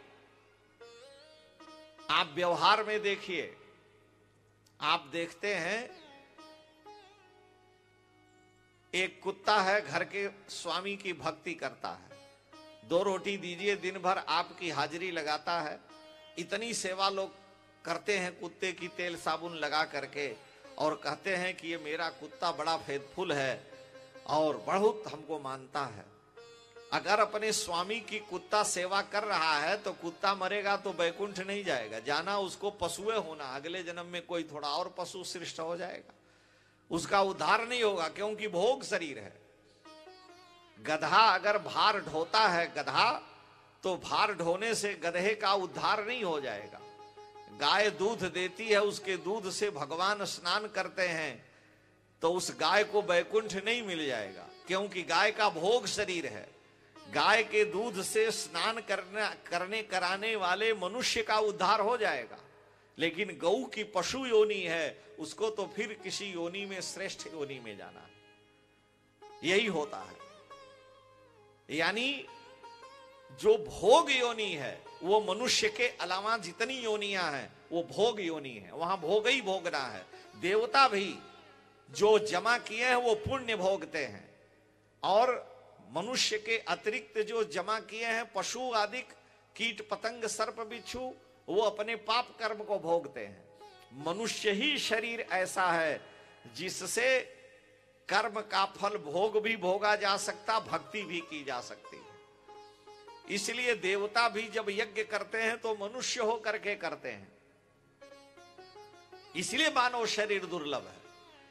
आप व्यवहार में देखिए, आप देखते हैं एक कुत्ता है, घर के स्वामी की भक्ति करता है, 2 रोटी दीजिए, दिन भर आपकी हाजिरी लगाता है। इतनी सेवा लोग करते हैं कुत्ते की, तेल साबुन लगा करके, और कहते हैं कि ये मेरा कुत्ता बड़ा फेथफुल है और बहुत हमको मानता है। अगर अपने स्वामी की कुत्ता सेवा कर रहा है तो कुत्ता मरेगा तो बैकुंठ नहीं जाएगा, जाना उसको पशुए होना, अगले जन्म में कोई थोड़ा और पशु सृष्ट हो जाएगा, उसका उद्धार नहीं होगा, क्योंकि भोग शरीर है। गधा अगर भार ढोता है गधा, तो भार ढोने से गधे का उद्धार नहीं हो जाएगा। गाय दूध देती है, उसके दूध से भगवान स्नान करते हैं, तो उस गाय को बैकुंठ नहीं मिल जाएगा, क्योंकि गाय का भोग शरीर है। गाय के दूध से स्नान करने कराने वाले मनुष्य का उद्धार हो जाएगा, लेकिन गऊ की पशु योनि है, उसको तो फिर किसी योनि में, श्रेष्ठ योनि में जाना है। यही होता है। यानी जो भोग योनि है वो मनुष्य के अलावा जितनी योनियां हैं वो भोग योनि है, वहां भोग ही भोगना है। देवता भी जो जमा किए हैं वो पुण्य भोगते हैं, और मनुष्य के अतिरिक्त जो जमा किए हैं पशु आदि, कीट पतंग सर्प बिच्छू, वो अपने पाप कर्म को भोगते हैं। मनुष्य ही शरीर ऐसा है जिससे कर्म का फल भोग भी भोगा जा सकता, भक्ति भी की जा सकती है। इसलिए देवता भी जब यज्ञ करते हैं तो मनुष्य हो करके करते हैं, इसलिए मानव शरीर दुर्लभ है।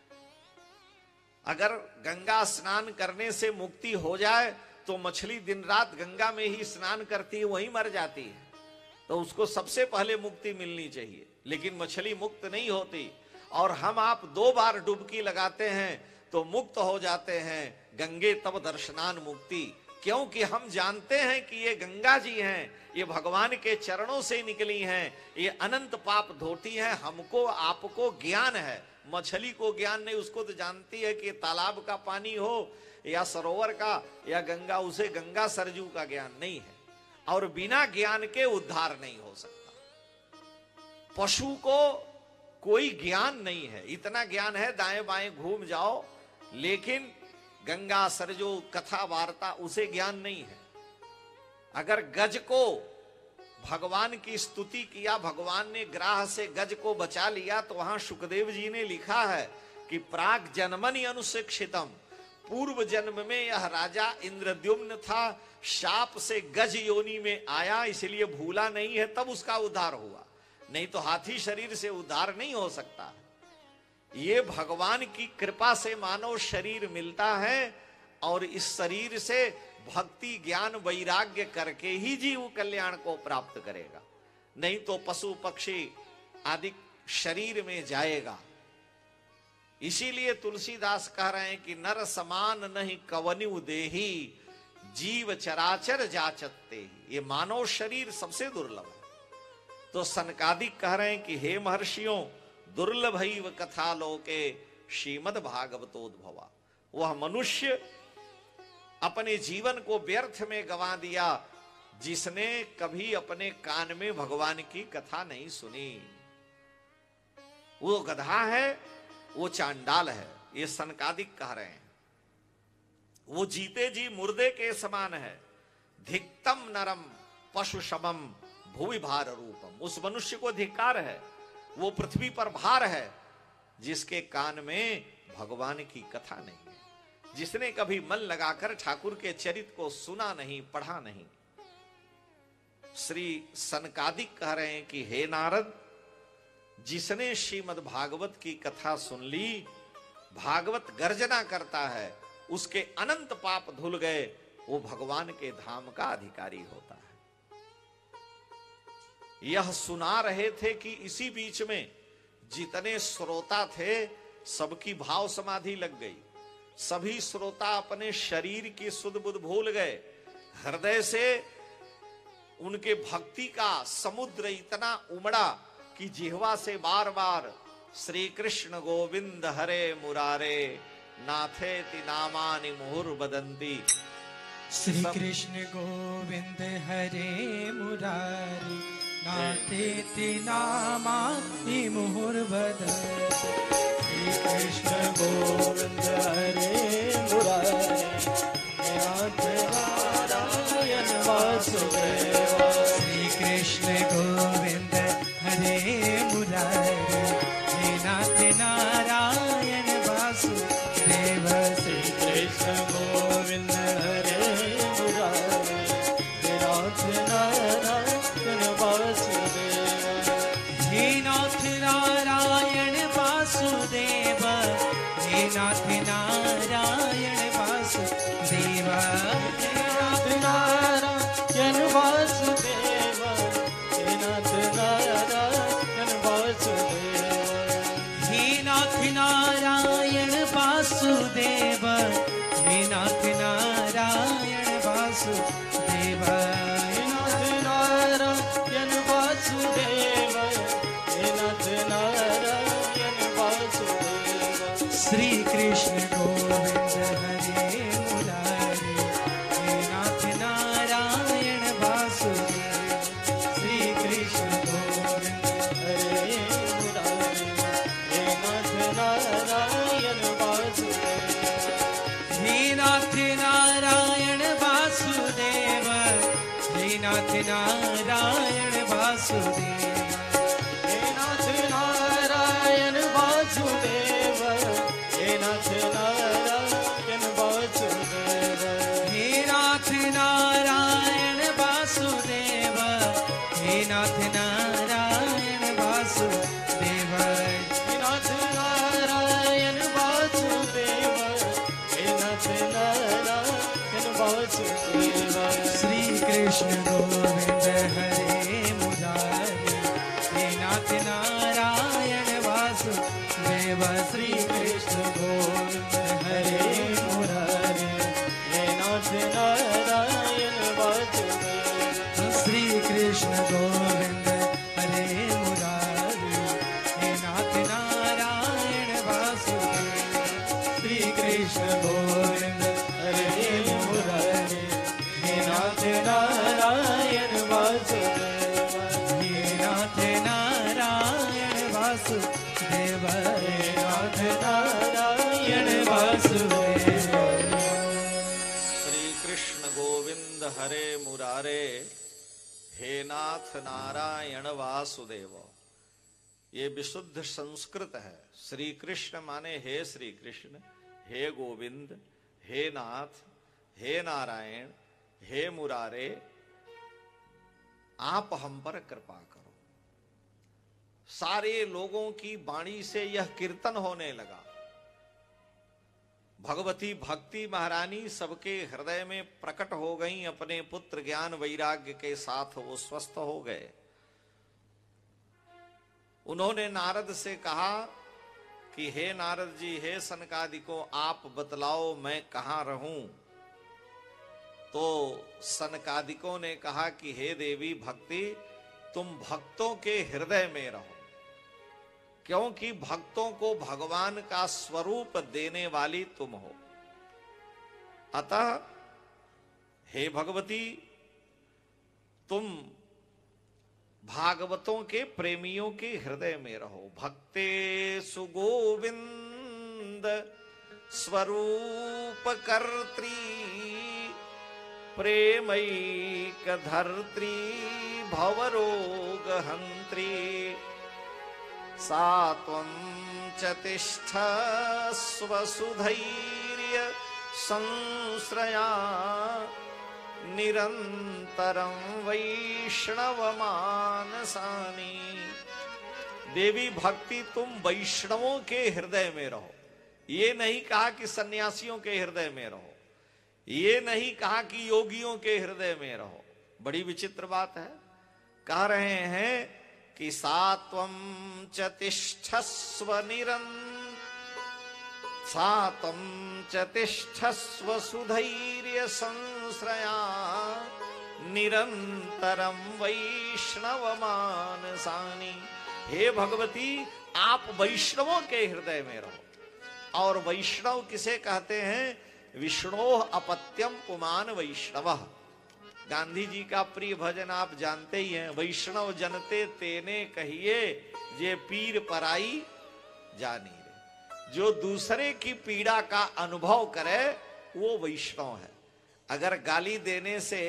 अगर गंगा स्नान करने से मुक्ति हो जाए तो मछली दिन रात गंगा में ही स्नान करती है, वहीं मर जाती है, तो उसको सबसे पहले मुक्ति मिलनी चाहिए, लेकिन मछली मुक्त नहीं होती। और हम आप 2 बार डुबकी लगाते हैं तो मुक्त हो जाते हैं। गंगे तब दर्शनान मुक्ति, क्योंकि हम जानते हैं कि ये गंगा जी हैं, ये भगवान के चरणों से निकली हैं, ये अनंत पाप धोती हैं। हमको आपको ज्ञान है, मछली को ज्ञान नहीं, उसको तो जानती है कि तालाब का पानी हो या सरोवर का या गंगा, उसे गंगा सरजू का ज्ञान नहीं है, और बिना ज्ञान के उद्धार नहीं हो सकता। पशु को कोई ज्ञान नहीं है, इतना ज्ञान है दाएं बाएं घूम जाओ, लेकिन गंगा सरजू कथा वार्ता उसे ज्ञान नहीं है। अगर गज को भगवान की स्तुति किया, भगवान ने ग्राह से गज को बचा लिया, तो वहां सुखदेव जी ने लिखा है कि प्राग जन्मनि अनुशिक्षितम, पूर्व जन्म में यह राजा इंद्रद्युम्न था, शाप से गज योनि में आया, इसलिए भूला नहीं है, तब उसका उद्धार हुआ, नहीं तो हाथी शरीर से उद्धार नहीं हो सकता। ये भगवान की कृपा से मानव शरीर मिलता है, और इस शरीर से भक्ति ज्ञान वैराग्य करके ही जीव कल्याण को प्राप्त करेगा, नहीं तो पशु पक्षी आदि शरीर में जाएगा। इसीलिए तुलसीदास कह रहे हैं कि नर समान नहीं कवनु देही, जीव चराचर जाचते ही। ये मानव शरीर सबसे दुर्लभ है। तो सनकादिक कह रहे हैं कि हे महर्षियों, दुर्लभैव कथा लोके श्रीमद् भागवतोद्भवा। वह मनुष्य अपने जीवन को व्यर्थ में गंवा दिया जिसने कभी अपने कान में भगवान की कथा नहीं सुनी। वो गधा है, वो चांडाल है, ये सनकादिक कह रहे हैं। वो जीते जी मुर्दे के समान है। धिक्तम नरम पशु शमम भूवि भार रूपम। उस मनुष्य को धिक्कार है, वो पृथ्वी पर भार है जिसके कान में भगवान की कथा नहीं है, जिसने कभी मन लगाकर ठाकुर के चरित्र को सुना नहीं, पढ़ा नहीं। श्री सनकादिक कह रहे हैं कि हे नारद, जिसने श्रीमद् भागवत की कथा सुन ली भागवत गर्जना करता है, उसके अनंत पाप धुल गए, वो भगवान के धाम का अधिकारी होता है। यह सुना रहे थे कि इसी बीच में जितने श्रोता थे सबकी भाव समाधि लग गई। सभी श्रोता अपने शरीर की सुध बुध भूल गए, हृदय से उनके भक्ति का समुद्र इतना उमड़ा कि जिह्वा से बार बार श्री कृष्ण गोविंद हरे मुरारे नाथेति नामानि मुहुर्वदन्ति। श्री कृष्ण गोविंद हरे मुरारे नाथेति नामानि मुहुर्वदन्ति। श्री कृष्ण गोविंद हरे मुरारे नाथ नारायण वासुदेवा। श्री कृष्ण गोविंद हरे मुरारे नाथ नारायण वासुदेव। श्री कृष्ण गोविंद हरे मुरारे नाथ नारायण वासुदेवा। हे नाथ नारायण वासुदेव, हे नाथ नारायण वासुदेव। नाथ नारायण वासुदेवा, हे नाथ नारायण वासुदेवा। हे नाथ नारायण वासुदेव, हे नाथ नारायण वासुदेव। हे नाथ नारायण वासुदेवा, हे नाथ नारायण वासुदेवा। श्री कृष्ण गोविंद हरे मुरारे हे नाथ नारायण वासुदेव। श्री कृष्ण गोविंद हरे मुरारे हे नाथ नारायण वासुदेवा। हे नाथ नारायण वासुदेव, हे नाथ नारायण वासुदेव। हे नाथ नारायण वासुदेवा, हे नाथ नारायण वासुदेवा। हे नाथ नारायण वासुदेव, हे नाथ नारायण वासुदेव। हे नाथ नारायण वासुदेवा, हे नाथ नारायण वासुदेवा। श्री कृष्ण गोविंद हरे मुरारे हे नाथ नारायण वासुदेव। श्री कृष्ण गोविंद हरे मुरारे हे नाथ नारायण वासुदेवा। श्री कृष्ण गोविंद हरे मुरारे हे नाथ नारायण वासुदेव। श्री कृष्ण गोविंद हरे मुरारे हे नाथ नारायण वासुदेवा। हे नाथ नारायण वासुदेव। हे नाथ नारायण वासुदेवा। श्री कृष्ण गोविंद हरे मुरारे हे नाथ नारायण वासुदेव। ये विशुद्ध संस्कृत है। श्री कृष्ण माने हे श्री कृष्ण, हे गोविंद, हे नाथ, हे नारायण, हे मुरारे, आप हम पर कृपा करो। सारे लोगों की वाणी से यह कीर्तन होने लगा। भगवती भक्ति महारानी सबके हृदय में प्रकट हो गईं। अपने पुत्र ज्ञान वैराग्य के साथ वो स्वस्थ हो गए। उन्होंने नारद से कहा कि हे नारद जी, हे सनकादिको, आप बतलाओ मैं कहां रहूं। तो सनकादिकों ने कहा कि हे देवी भक्ति, तुम भक्तों के हृदय में रहो, क्योंकि भक्तों को भगवान का स्वरूप देने वाली तुम हो। अतः हे भगवती, तुम भागवतों के प्रेमियों के हृदय में रहो। भक्ते सुगोविंद स्वरूप कर्त्री प्रेमैक धर्त्री भवरोग हंत्री सात्वं च तिष्ठस्व सुधैर्य संश्रया निरंतरं वैष्णव मानसानि। देवी भक्ति, तुम वैष्णवों के हृदय में रहो। ये नहीं कहा कि सन्यासियों के हृदय में रहो, ये नहीं कहा कि योगियों के हृदय में रहो। बड़ी विचित्र बात है। कह रहे हैं कि सात्वं च तिष्ठस्व सात्वं च तिष्ठस्व सुधैर्य संश्रया निरंतरम वैष्णव मानसानि। हे भगवती, आप वैष्णवों के हृदय में रहो। और वैष्णव किसे कहते हैं? विष्णोः अपत्यम पुमान वैष्णव। गांधी जी का प्रिय भजन आप जानते ही हैं, वैष्णव जनते तेने कहिए जे पीर पराई जानी रे। जो दूसरे की पीड़ा का अनुभव करे वो वैष्णव है। अगर गाली देने से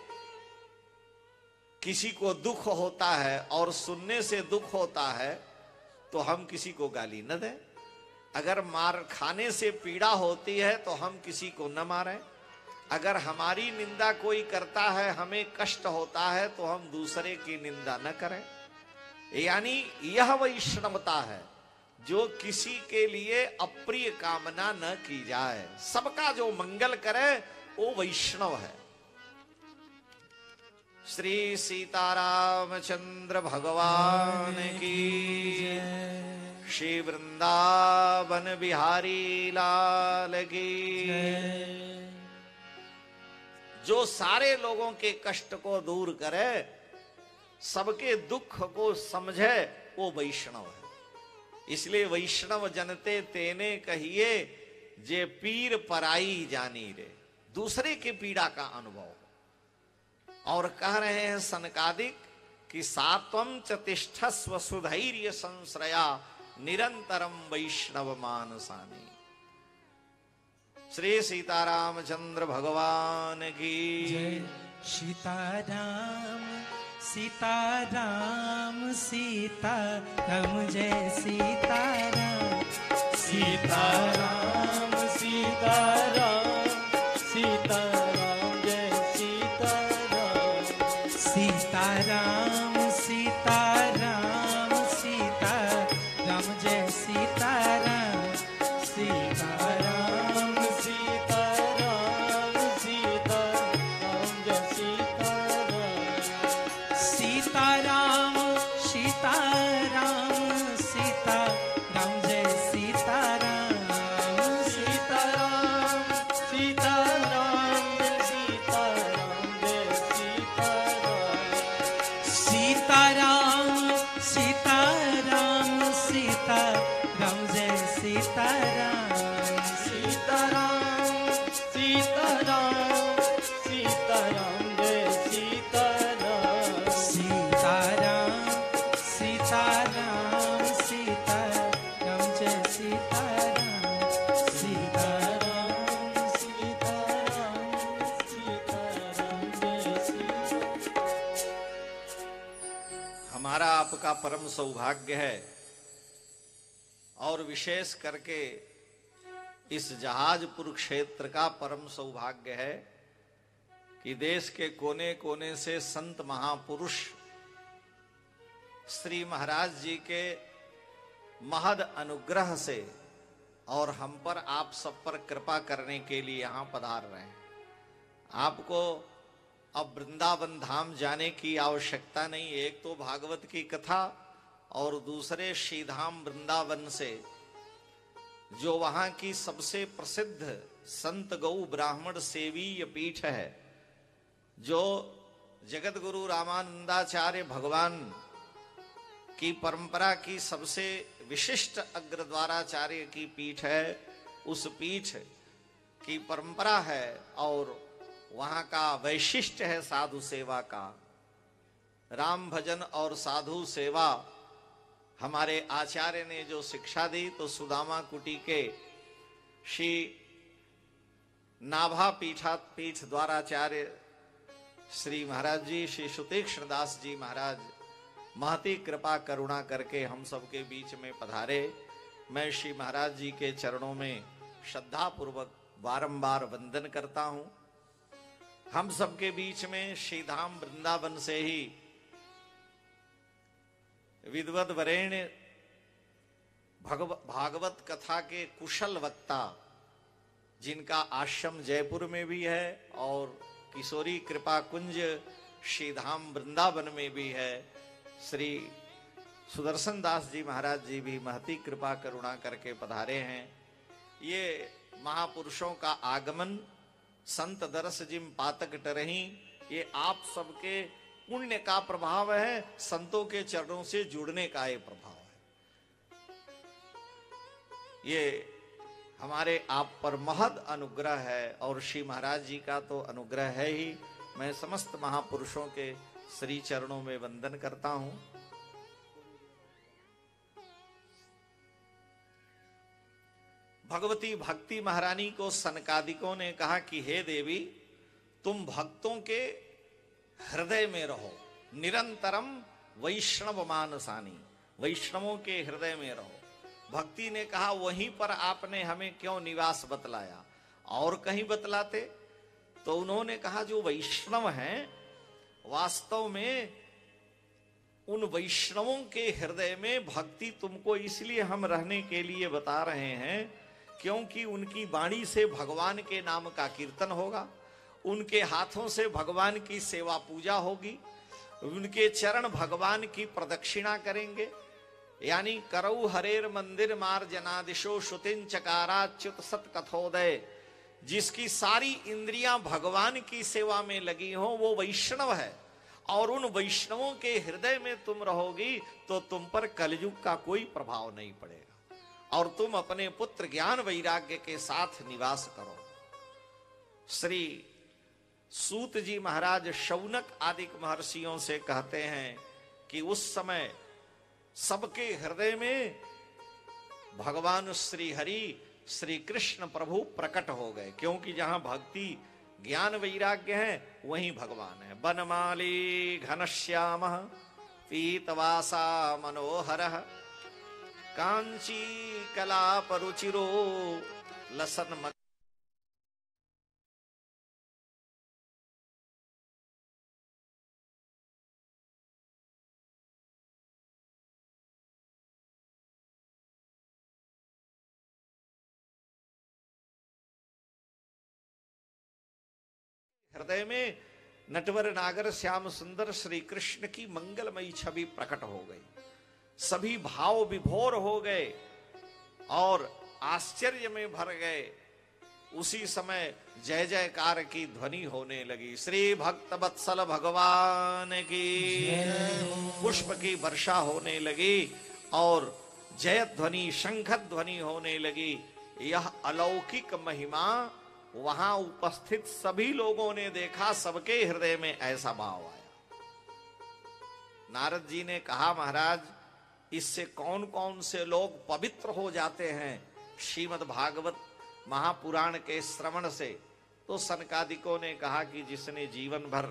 किसी को दुख होता है और सुनने से दुख होता है तो हम किसी को गाली न दें। अगर मार खाने से पीड़ा होती है तो हम किसी को न मारें। अगर हमारी निंदा कोई करता है, हमें कष्ट होता है, तो हम दूसरे की निंदा न करें। यानी यह वैष्णवता है जो किसी के लिए अप्रिय कामना न की जाए, सबका जो मंगल करे वो वैष्णव है। श्री सीतारामचंद्र भगवान की, श्री वृंदावन बिहारी लाल की। जो सारे लोगों के कष्ट को दूर करे, सबके दुख को समझे, वो वैष्णव है। इसलिए वैष्णव जनते तेने कहिए जे पीर पराई जानी रे। दूसरे की पीड़ा का अनुभव। और कह रहे हैं सनकादिक कि सात्वं च तिष्ठस्व सुधैर्य संश्रया निरंतरम वैष्णव मानसानि। श्री सीतारामचंद्र भगवान की जय। सीताराम सीताराम सीताराम जय सीताराम। सीताराम सीताराम सीताराम जय सीताराम। सीताराम सीताराम सीताराम जय सीताराम। सीताराम सीताराम सीताराम जय सीताराम। सीताराम सीताराम सीताराम जय सीताराम। सीताराम सीताराम सीताराम जय सीताराम। सीताराम सीताराम सीताराम जय सीताराम। सीताराम सीताराम सीताराम जय सीताराम। सीताराम सीताराम सीताराम जय सीताराम। सीताराम सीताराम सीताराम जय सीताराम। हमारा आपका परम सौभाग्य है और विशेष करके इस जहाजपुर क्षेत्र का परम सौभाग्य है कि देश के कोने कोने से संत महापुरुष श्री महाराज जी के महद अनुग्रह से और हम पर, आप सब पर कृपा करने के लिए यहां पधार रहे हैं। आपको अब वृंदावन धाम जाने की आवश्यकता नहीं। एक तो भागवत की कथा और दूसरे श्रीधाम वृंदावन से, जो वहां की सबसे प्रसिद्ध संत गौ ब्राह्मण सेवीय पीठ है, जो जगत गुरु रामानंदाचार्य भगवान की परंपरा की सबसे विशिष्ट अग्रद्वाराचार्य की पीठ है, उस पीठ की परंपरा है और वहां का वैशिष्ट्य है साधु सेवा का। राम भजन और साधु सेवा हमारे आचार्य ने जो शिक्षा दी, तो सुदामा कुटी के श्री नाभा पीठ द्वाराचार्य श्री महाराज जी, श्री सुतीक्ष्ण दास जी महाराज महती कृपा करुणा करके हम सबके बीच में पधारे। मैं श्री महाराज जी के चरणों में श्रद्धा पूर्वक बारंबार वंदन करता हूं। हम सबके बीच में श्रीधाम वृंदावन से ही विद्वद वरेण्य भागवत कथा के कुशल वक्ता, जिनका आश्रम जयपुर में भी है और किशोरी कृपा कुंज श्रीधाम वृंदावन में भी है, श्री सुदर्शन दास जी महाराज जी भी महती कृपा करुणा करके पधारे हैं। ये महापुरुषों का आगमन, संत दरस जिम पातक टरही, ये आप सबके पुण्य का प्रभाव है, संतों के चरणों से जुड़ने का ये प्रभाव है। ये हमारे आप पर महद अनुग्रह है और श्री महाराज जी का तो अनुग्रह है ही। मैं समस्त महापुरुषों के श्री चरणों में वंदन करता हूं। भगवती भक्ति महारानी को सनकादिकों ने कहा कि हे देवी, तुम भक्तों के हृदय में रहो, निरंतरम वैष्णव मानसानी, वैष्णवों के हृदय में रहो। भक्ति ने कहा वहीं पर आपने हमें क्यों निवास बतलाया, और कहीं बतलाते? तो उन्होंने कहा जो वैष्णव हैं, वास्तव में उन वैष्णवों के हृदय में भक्ति तुमको इसलिए हम रहने के लिए बता रहे हैं क्योंकि उनकी वाणी से भगवान के नाम का कीर्तन होगा, उनके हाथों से भगवान की सेवा पूजा होगी, उनके चरण भगवान की प्रदक्षिणा करेंगे। यानी करऊ हरेर मंदिर मार जनादिशो श्रुतिन चकाराच्युत सत कथोदय, जिसकी सारी इंद्रियां भगवान की सेवा में लगी हो वो वैष्णव है। और उन वैष्णवों के हृदय में तुम रहोगी तो तुम पर कलयुग का कोई प्रभाव नहीं पड़ेगा और तुम अपने पुत्र ज्ञान वैराग्य के साथ निवास करो। श्री सूत जी महाराज शौनक आदि महर्षियों से कहते हैं कि उस समय सबके हृदय में भगवान श्री हरि श्री कृष्ण प्रभु प्रकट हो गए, क्योंकि जहां भक्ति ज्ञान वैराग्य है वहीं भगवान है। बनमाली घनश्याम पीतवासा मनोहर कांची कलापरुचिरो लसन मत। हृदय में नटवर नागर श्याम सुंदर श्री कृष्ण की मंगलमयी छवि प्रकट हो गई। सभी भाव विभोर हो गए और आश्चर्य में भर गए। उसी समय जय जयकार की ध्वनि होने लगी। श्री भक्त वत्सल भगवान की पुष्प की वर्षा होने लगी और जय ध्वनि शंख ध्वनि होने लगी। यह अलौकिक महिमा वहां उपस्थित सभी लोगों ने देखा, सबके हृदय में ऐसा भाव आया। नारद जी ने कहा महाराज, इससे कौन कौन से लोग पवित्र हो जाते हैं श्रीमद् भागवत महापुराण के श्रवण से? तो सनकादिकों ने कहा कि जिसने जीवन भर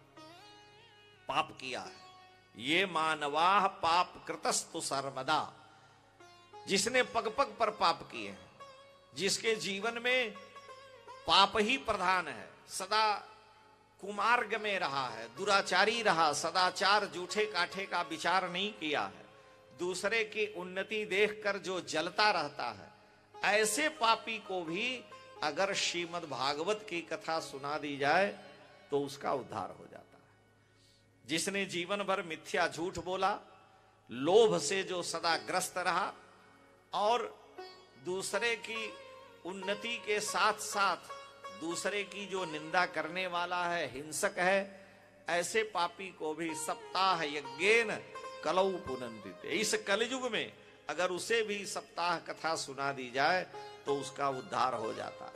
पाप किया है, ये मानवाह पाप कृतस्तु सर्वदा, जिसने पग पग पर पाप किए हैं, जिसके जीवन में पाप ही प्रधान है, सदा कुमार्ग में रहा है, दुराचारी रहा, सदाचार झूठे काठे का विचार नहीं किया है, दूसरे की उन्नति देखकर जो जलता रहता है, ऐसे पापी को भी अगर श्रीमद् भागवत की कथा सुना दी जाए तो उसका उद्धार हो जाता है। जिसने जीवन भर मिथ्या झूठ बोला, लोभ से जो सदा ग्रस्त रहा और दूसरे की उन्नति के साथ साथ दूसरे की जो निंदा करने वाला है, हिंसक है, ऐसे पापी को भी सप्ताह यज्ञेन कलौ पुनन्दिते, इस कलयुग में अगर उसे भी सप्ताह कथा सुना दी जाए तो उसका उद्धार हो जाता।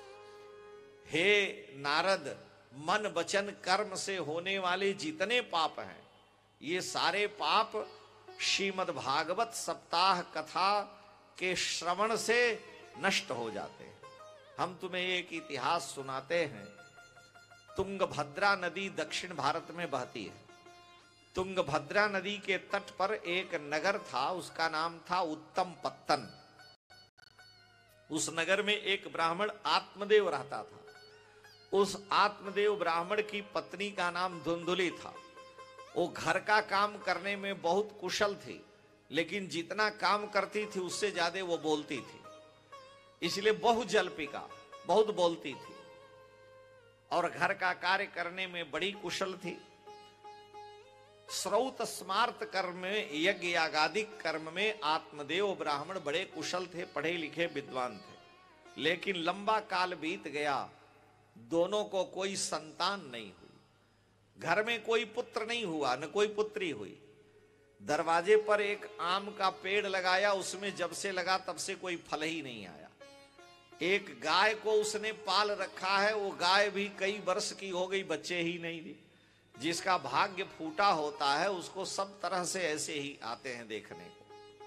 हे नारद, मन वचन कर्म से होने वाले जितने पाप हैं, ये सारे पाप श्रीमद् भागवत सप्ताह कथा के श्रवण से नष्ट हो जाते हैं। हम तुम्हें एक इतिहास सुनाते हैं। तुंगभद्रा नदी दक्षिण भारत में बहती है। तुंगभद्रा नदी के तट पर एक नगर था, उसका नाम था उत्तम पत्तन। उस नगर में एक ब्राह्मण आत्मदेव रहता था। उस आत्मदेव ब्राह्मण की पत्नी का नाम धुंधुली था। वो घर का काम करने में बहुत कुशल थी, लेकिन जितना काम करती थी उससे ज्यादा वो बोलती थी, इसलिए बहु जल्पिका, बहुत बोलती थी और घर का कार्य करने में बड़ी कुशल थी। श्रौत स्मार्त कर्म में, यज्ञ यागादिक कर्म में आत्मदेव ब्राह्मण बड़े कुशल थे, पढ़े लिखे विद्वान थे। लेकिन लंबा काल बीत गया, दोनों को कोई संतान नहीं हुई, घर में कोई पुत्र नहीं हुआ, न कोई पुत्री हुई। दरवाजे पर एक आम का पेड़ लगाया, उसमें जब से लगा तब से कोई फल ही नहीं आया। एक गाय को उसने पाल रखा है, वो गाय भी कई वर्ष की हो गई, बच्चे ही नहीं दी। जिसका भाग्य फूटा होता है उसको सब तरह से ऐसे ही आते हैं देखने को।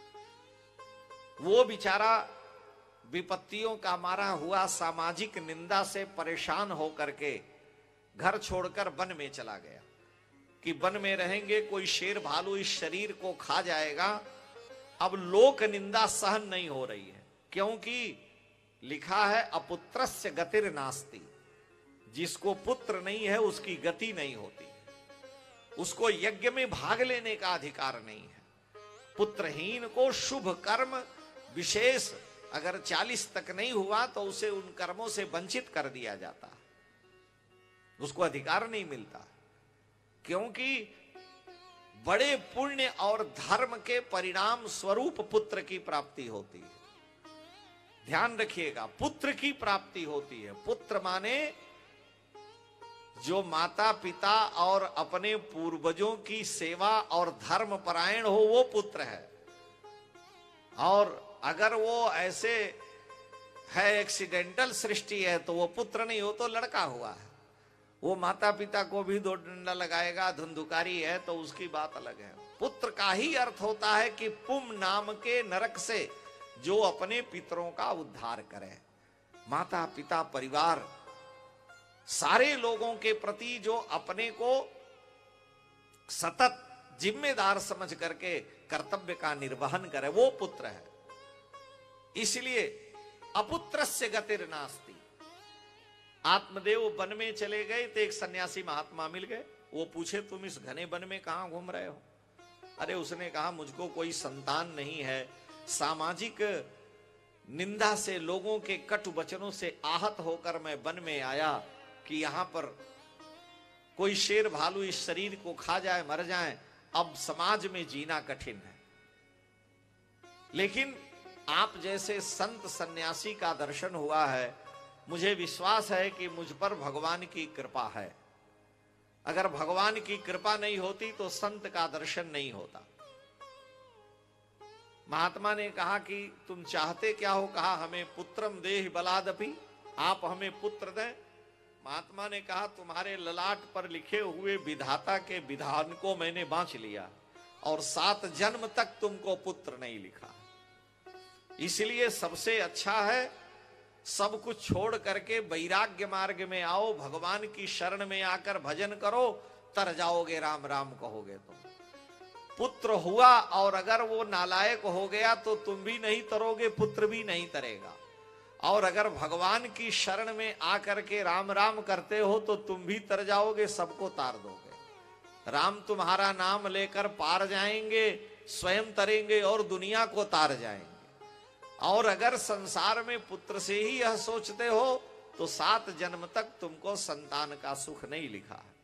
वो बेचारा विपत्तियों का मारा हुआ सामाजिक निंदा से परेशान होकर के घर छोड़कर वन में चला गया कि वन में रहेंगे कोई शेर भालू इस शरीर को खा जाएगा। अब लोक निंदा सहन नहीं हो रही है, क्योंकि लिखा है अपुत्रस्य गतिर नास्ति, जिसको पुत्र नहीं है उसकी गति नहीं होती, उसको यज्ञ में भाग लेने का अधिकार नहीं है। पुत्रहीन को शुभ कर्म विशेष अगर 40 तक नहीं हुआ तो उसे उन कर्मों से वंचित कर दिया जाता, उसको अधिकार नहीं मिलता, क्योंकि बड़े पुण्य और धर्म के परिणाम स्वरूप पुत्र की प्राप्ति होती है। ध्यान रखिएगा, पुत्र की प्राप्ति होती है। पुत्र माने जो माता पिता और अपने पूर्वजों की सेवा और धर्म परायण हो वो पुत्र है। और अगर वो ऐसे है एक्सीडेंटल सृष्टि है तो वो पुत्र नहीं हो तो लड़का हुआ है। वो माता पिता को भी दो डंडा लगाएगा, धुंधुकारी है तो उसकी बात अलग है। पुत्र का ही अर्थ होता है कि पुम नाम के नरक से जो अपने पितरों का उद्धार करे। माता पिता परिवार सारे लोगों के प्रति जो अपने को सतत जिम्मेदार समझ करके कर्तव्य का निर्वहन करे वो पुत्र है। इसलिए अपुत्रस्य गतिर नास्ति। आत्मदेव वन में चले गए तो एक सन्यासी महात्मा मिल गए। वो पूछे तुम इस घने वन में कहां घूम रहे हो? अरे उसने कहा मुझको कोई संतान नहीं है, सामाजिक निंदा से लोगों के कटु वचनों से आहत होकर मैं वन में आया कि यहां पर कोई शेर भालू इस शरीर को खा जाए मर जाए, अब समाज में जीना कठिन है। लेकिन आप जैसे संत सन्यासी का दर्शन हुआ है, मुझे विश्वास है कि मुझ पर भगवान की कृपा है। अगर भगवान की कृपा नहीं होती तो संत का दर्शन नहीं होता। महात्मा ने कहा कि तुम चाहते क्या हो? कहा हमें पुत्रम देहि बलादपि, आप हमें पुत्र दें। महात्मा ने कहा तुम्हारे ललाट पर लिखे हुए विधाता के विधान को मैंने बांच लिया और 7 जन्म तक तुमको पुत्र नहीं लिखा। इसलिए सबसे अच्छा है सब कुछ छोड़ करके वैराग्य मार्ग में आओ, भगवान की शरण में आकर भजन करो, तर जाओगे, राम राम कहोगे तुम। पुत्र हुआ और अगर वो नालायक हो गया तो तुम भी नहीं तरोगे, पुत्र भी नहीं तरेगा। और अगर भगवान की शरण में आकर के राम राम करते हो तो तुम भी तर जाओगे, सबको तार दोगे। राम तुम्हारा नाम लेकर पार जाएंगे, स्वयं तरेंगे और दुनिया को तार जाएंगे। और अगर संसार में पुत्र से ही यह सोचते हो तो 7 जन्म तक तुमको संतान का सुख नहीं लिखा है।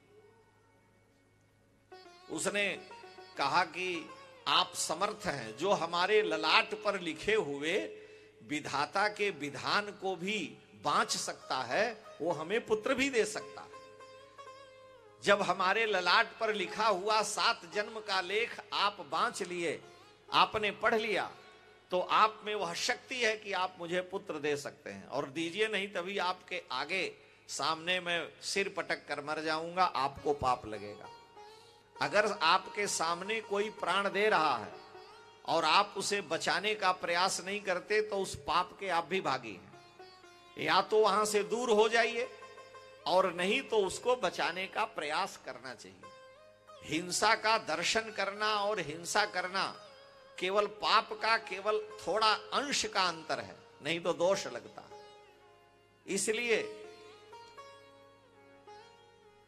उसने कहा कि आप समर्थ हैं, जो हमारे ललाट पर लिखे हुए विधाता के विधान को भी बांच सकता है वो हमें पुत्र भी दे सकता है। जब हमारे ललाट पर लिखा हुआ 7 जन्म का लेख आप बांच लिए, आपने पढ़ लिया, तो आप में वह शक्ति है कि आप मुझे पुत्र दे सकते हैं। और दीजिए, नहीं तभी आपके आगे सामने मैं सिर पटक कर मर जाऊंगा, आपको पाप लगेगा। अगर आपके सामने कोई प्राण दे रहा है और आप उसे बचाने का प्रयास नहीं करते तो उस पाप के आप भी भागी हैं। या तो वहां से दूर हो जाइए और नहीं तो उसको बचाने का प्रयास करना चाहिए। हिंसा का दर्शन करना और हिंसा करना केवल पाप का केवल थोड़ा अंश का अंतर है, नहीं तो दोष लगता। इसलिए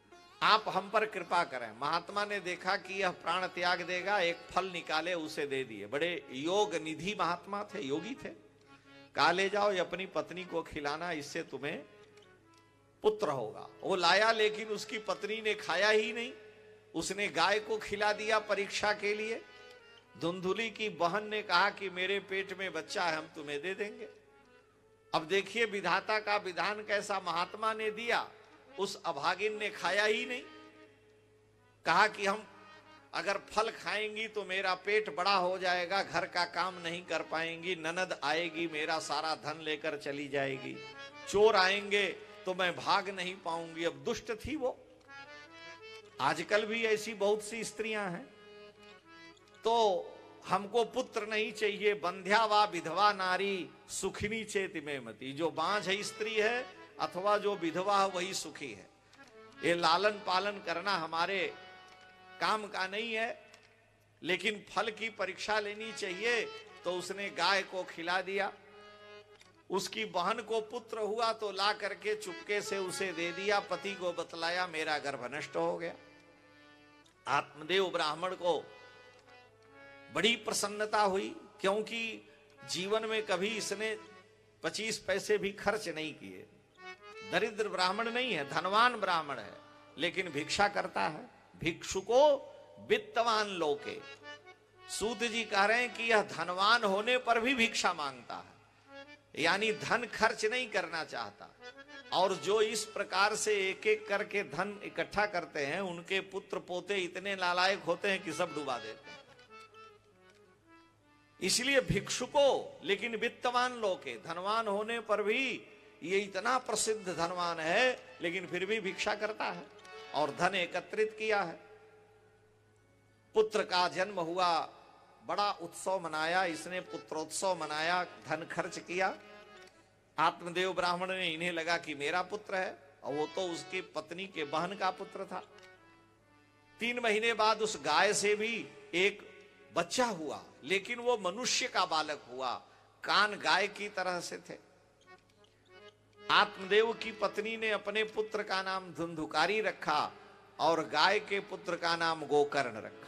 आप हम पर कृपा करें। महात्मा ने देखा कि यह प्राण त्याग देगा, एक फल निकाले उसे दे दिए। बड़े योग निधि महात्मा थे, योगी थे। कहा ले जाओ, ये अपनी पत्नी को खिलाना, इससे तुम्हें पुत्र होगा। वो लाया, लेकिन उसकी पत्नी ने खाया ही नहीं। उसने गाय को खिला दिया परीक्षा के लिए। धुंधुली की बहन ने कहा कि मेरे पेट में बच्चा है, हम तुम्हें दे देंगे। अब देखिए विधाता का विधान कैसा। महात्मा ने दिया, उस अभागिन ने खाया ही नहीं। कहा कि हम अगर फल खाएंगी तो मेरा पेट बड़ा हो जाएगा, घर का काम नहीं कर पाएंगी, ननद आएगी मेरा सारा धन लेकर चली जाएगी, चोर आएंगे तो मैं भाग नहीं पाऊंगी। अब दुष्ट थी वो। आजकल भी ऐसी बहुत सी स्त्रियां हैं। तो हमको पुत्र नहीं चाहिए, बंध्या वा विधवा नारी सुखिनी चेत में मती। जो बांझ है स्त्री है अथवा जो विधवा है वही सुखी है। ये लालन पालन करना हमारे काम का नहीं है, लेकिन फल की परीक्षा लेनी चाहिए। तो उसने गाय को खिला दिया। उसकी बहन को पुत्र हुआ तो ला करके चुपके से उसे दे दिया। पति को बतलाया मेरा गर्भ नष्ट हो गया। आत्मदेव ब्राह्मण को बड़ी प्रसन्नता हुई, क्योंकि जीवन में कभी इसने 25 पैसे भी खर्च नहीं किए। दरिद्र ब्राह्मण नहीं है, धनवान ब्राह्मण है, लेकिन भिक्षा करता है। भिक्षुको वित्तवान लोके। सूत जी कह रहे हैं कि यह धनवान होने पर भी भिक्षा मांगता है, यानी धन खर्च नहीं करना चाहता। और जो इस प्रकार से एक एक करके धन इकट्ठा करते हैं, उनके पुत्र पोते इतने नालायक होते हैं कि सब डुबा देते हैं। इसलिए भिक्षुको, लेकिन वित्तवान लोके, धनवान होने पर भी ये इतना प्रसिद्ध धनवान है, लेकिन फिर भी भिक्षा करता है और धन एकत्रित किया है। पुत्र का जन्म हुआ, बड़ा उत्सव मनाया इसने, पुत्रोत्सव मनाया, धन खर्च किया। आत्मदेव ब्राह्मण ने, इन्हें लगा कि मेरा पुत्र है, और वो तो उसकी पत्नी के बहन का पुत्र था। 3 महीने बाद उस गाय से भी एक बच्चा हुआ, लेकिन वो मनुष्य का बालक हुआ। कान गाय की तरह से थे। आत्मदेव की पत्नी ने अपने पुत्र का नाम धुंधुकारी रखा और गाय के पुत्र का नाम गोकर्ण रखा।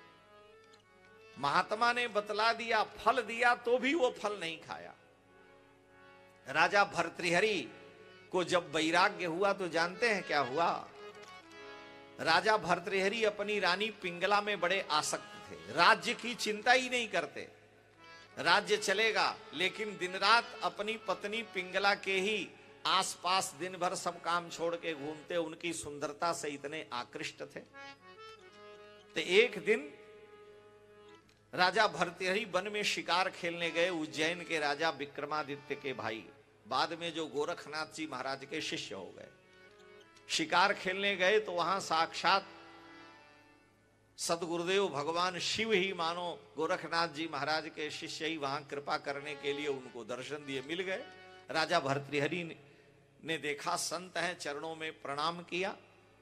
महात्मा ने बतला दिया, फल दिया तो भी वो फल नहीं खाया। राजा भर्तृहरि को जब वैराग्य हुआ तो जानते हैं क्या हुआ। राजा भर्तृहरि अपनी रानी पिंगला में बड़े आसक्त थे, राज्य की चिंता ही नहीं करते। राज्य चलेगा, लेकिन दिन रात अपनी पत्नी पिंगला के ही आसपास दिन भर सब काम छोड़ के घूमते। उनकी सुंदरता से इतने आकृष्ट थे। तो एक दिन राजा भर्तृहरि वन में शिकार खेलने गए। उज्जैन के राजा विक्रमादित्य के भाई, बाद में जो गोरखनाथ जी महाराज के शिष्य हो गए। शिकार खेलने गए तो वहां साक्षात सदगुरुदेव भगवान शिव ही मानो गोरखनाथ जी महाराज के शिष्य ही वहां कृपा करने के लिए उनको दर्शन दिए, मिल गए। राजा भर्तृहरि ने देखा संत हैं, चरणों में प्रणाम किया।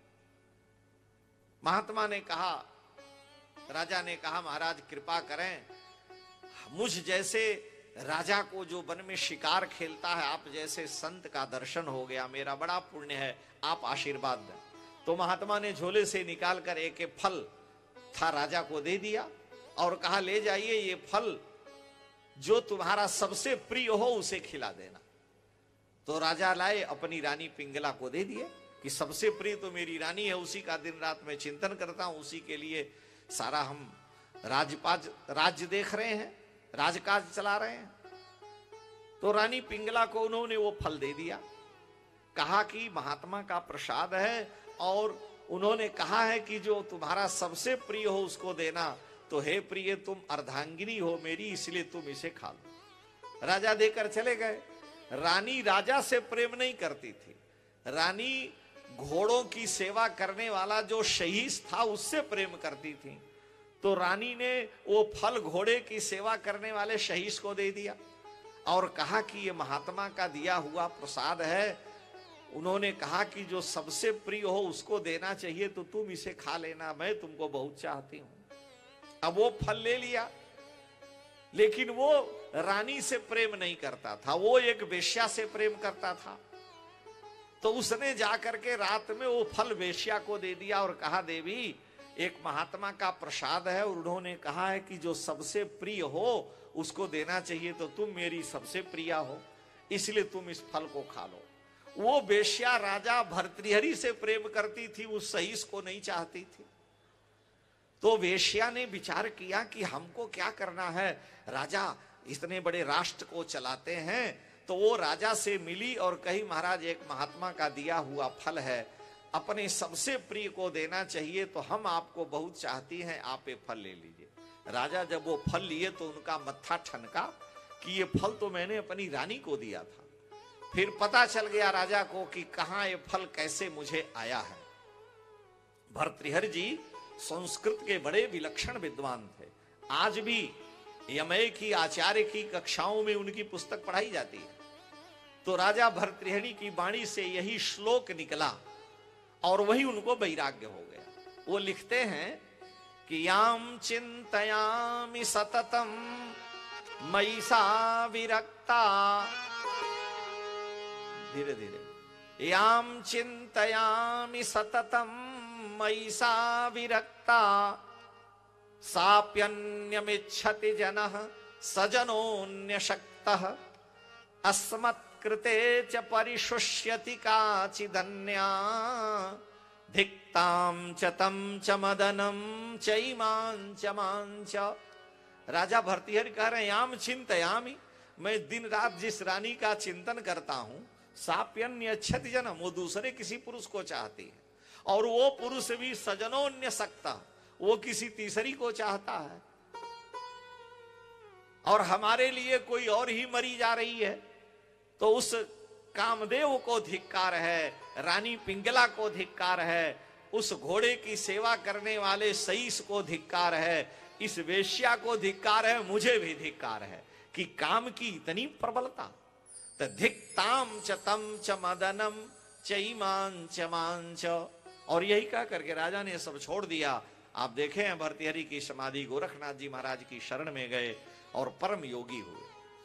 महात्मा ने कहा, राजा ने कहा महाराज कृपा करें, मुझ जैसे राजा को जो वन में शिकार खेलता है, आप जैसे संत का दर्शन हो गया, मेरा बड़ा पुण्य है, आप आशीर्वाद दें। तो महात्मा ने झोले से निकालकर एक फल था राजा को दे दिया और कहा ले जाइए, ये फल जो तुम्हारा सबसे प्रिय हो उसे खिला देना। तो राजा लाए, अपनी रानी पिंगला को दे दिए कि सबसे प्रिय तो मेरी रानी है, उसी का दिन रात में चिंतन करता हूं, उसी के लिए सारा हम राज्य देख रहे हैं, राजकाज चला रहे हैं। तो रानी पिंगला को उन्होंने वो फल दे दिया। कहा कि महात्मा का प्रसाद है, और उन्होंने कहा है कि जो तुम्हारा सबसे प्रिय हो उसको देना। तो हे प्रिय, तुम अर्धांगिनी हो मेरी, इसलिए तुम इसे खा लो। राजा देकर चले गए। रानी राजा से प्रेम नहीं करती थी, रानी घोड़ों की सेवा करने वाला जो शहीस था उससे प्रेम करती थी। तो रानी ने वो फल घोड़े की सेवा करने वाले शहीस को दे दिया और कहा कि ये महात्मा का दिया हुआ प्रसाद है। उन्होंने कहा कि जो सबसे प्रिय हो उसको देना चाहिए, तो तुम इसे खा लेना, मैं तुमको बहुत चाहती हूं। अब वो फल ले लिया, लेकिन वो रानी से प्रेम नहीं करता था, वो एक वेश्या से प्रेम करता था। तो उसने जाकर के रात में वो फल वेश्या को दे दिया और कहा, देवी एक महात्मा का प्रसाद है और उन्होंने कहा है कि जो सबसे प्रिय हो उसको देना चाहिए, तो तुम मेरी सबसे प्रिया हो, इसलिए तुम इस फल को खा लो। वो वेश्या राजा भर्तृहरि से प्रेम करती थी, उस सहीस को नहीं चाहती थी। तो वेश्या ने विचार किया कि हमको क्या करना है, राजा इतने बड़े राष्ट्र को चलाते हैं। तो वो राजा से मिली और कही, महाराज एक महात्मा का दिया हुआ फल है, अपने सबसे प्रिय को देना चाहिए, तो हम आपको बहुत चाहती हैं, आप ये फल ले लीजिए। राजा जब वो फल लिए तो उनका मत्था ठनका कि ये फल तो मैंने अपनी रानी को दिया था। फिर पता चल गया राजा को कि कहां ये फल कैसे मुझे आया है। भर्तृहरि जी संस्कृत के बड़े विलक्षण विद्वान थे। आज भी यमय की आचार्य की कक्षाओं में उनकी पुस्तक पढ़ाई जाती है। तो राजा भर्तृहरि की वाणी से यही श्लोक निकला और वही उनको वैराग्य हो गया। वो लिखते हैं कि याम चिंतयामि सततम मयि सा विरक्ता, धीरे धीरे, याम चिंतयामि सततम मयि सा विरक्ता, साप्यन्यमिच्छति जनः सजनोऽन्यशक्तः, अस्मत्कृते च परिशुष्यति काचिदन्या, धिक्तां च तं च मदनं चैमां च मां च। राजा भर्तृहरि कह रहे हैं, याम चिंतयामि, मैं दिन रात जिस रानी का चिंतन करता हूं, साप्यन्यच्छति जनः, वो दूसरे किसी पुरुष को चाहती है, और वो पुरुष भी सजनोऽन्यशक्तः, वो किसी तीसरी को चाहता है, और हमारे लिए कोई और ही मरी जा रही है। तो उस कामदेव को धिक्कार है, रानी पिंगला को धिक्कार है, उस घोड़े की सेवा करने वाले सईस को धिक्कार है, इस वेश्या को धिक्कार है, मुझे भी धिक्कार है कि काम की इतनी प्रबलता। तो धिक्ताम च तम च मदनम चैमां च मां च। और यही कह करके राजा ने सब छोड़ दिया। आप देखे हैं भर्तृहरि की समाधि गोरखनाथ जी महाराज की शरण में गए और परम योगी हुए।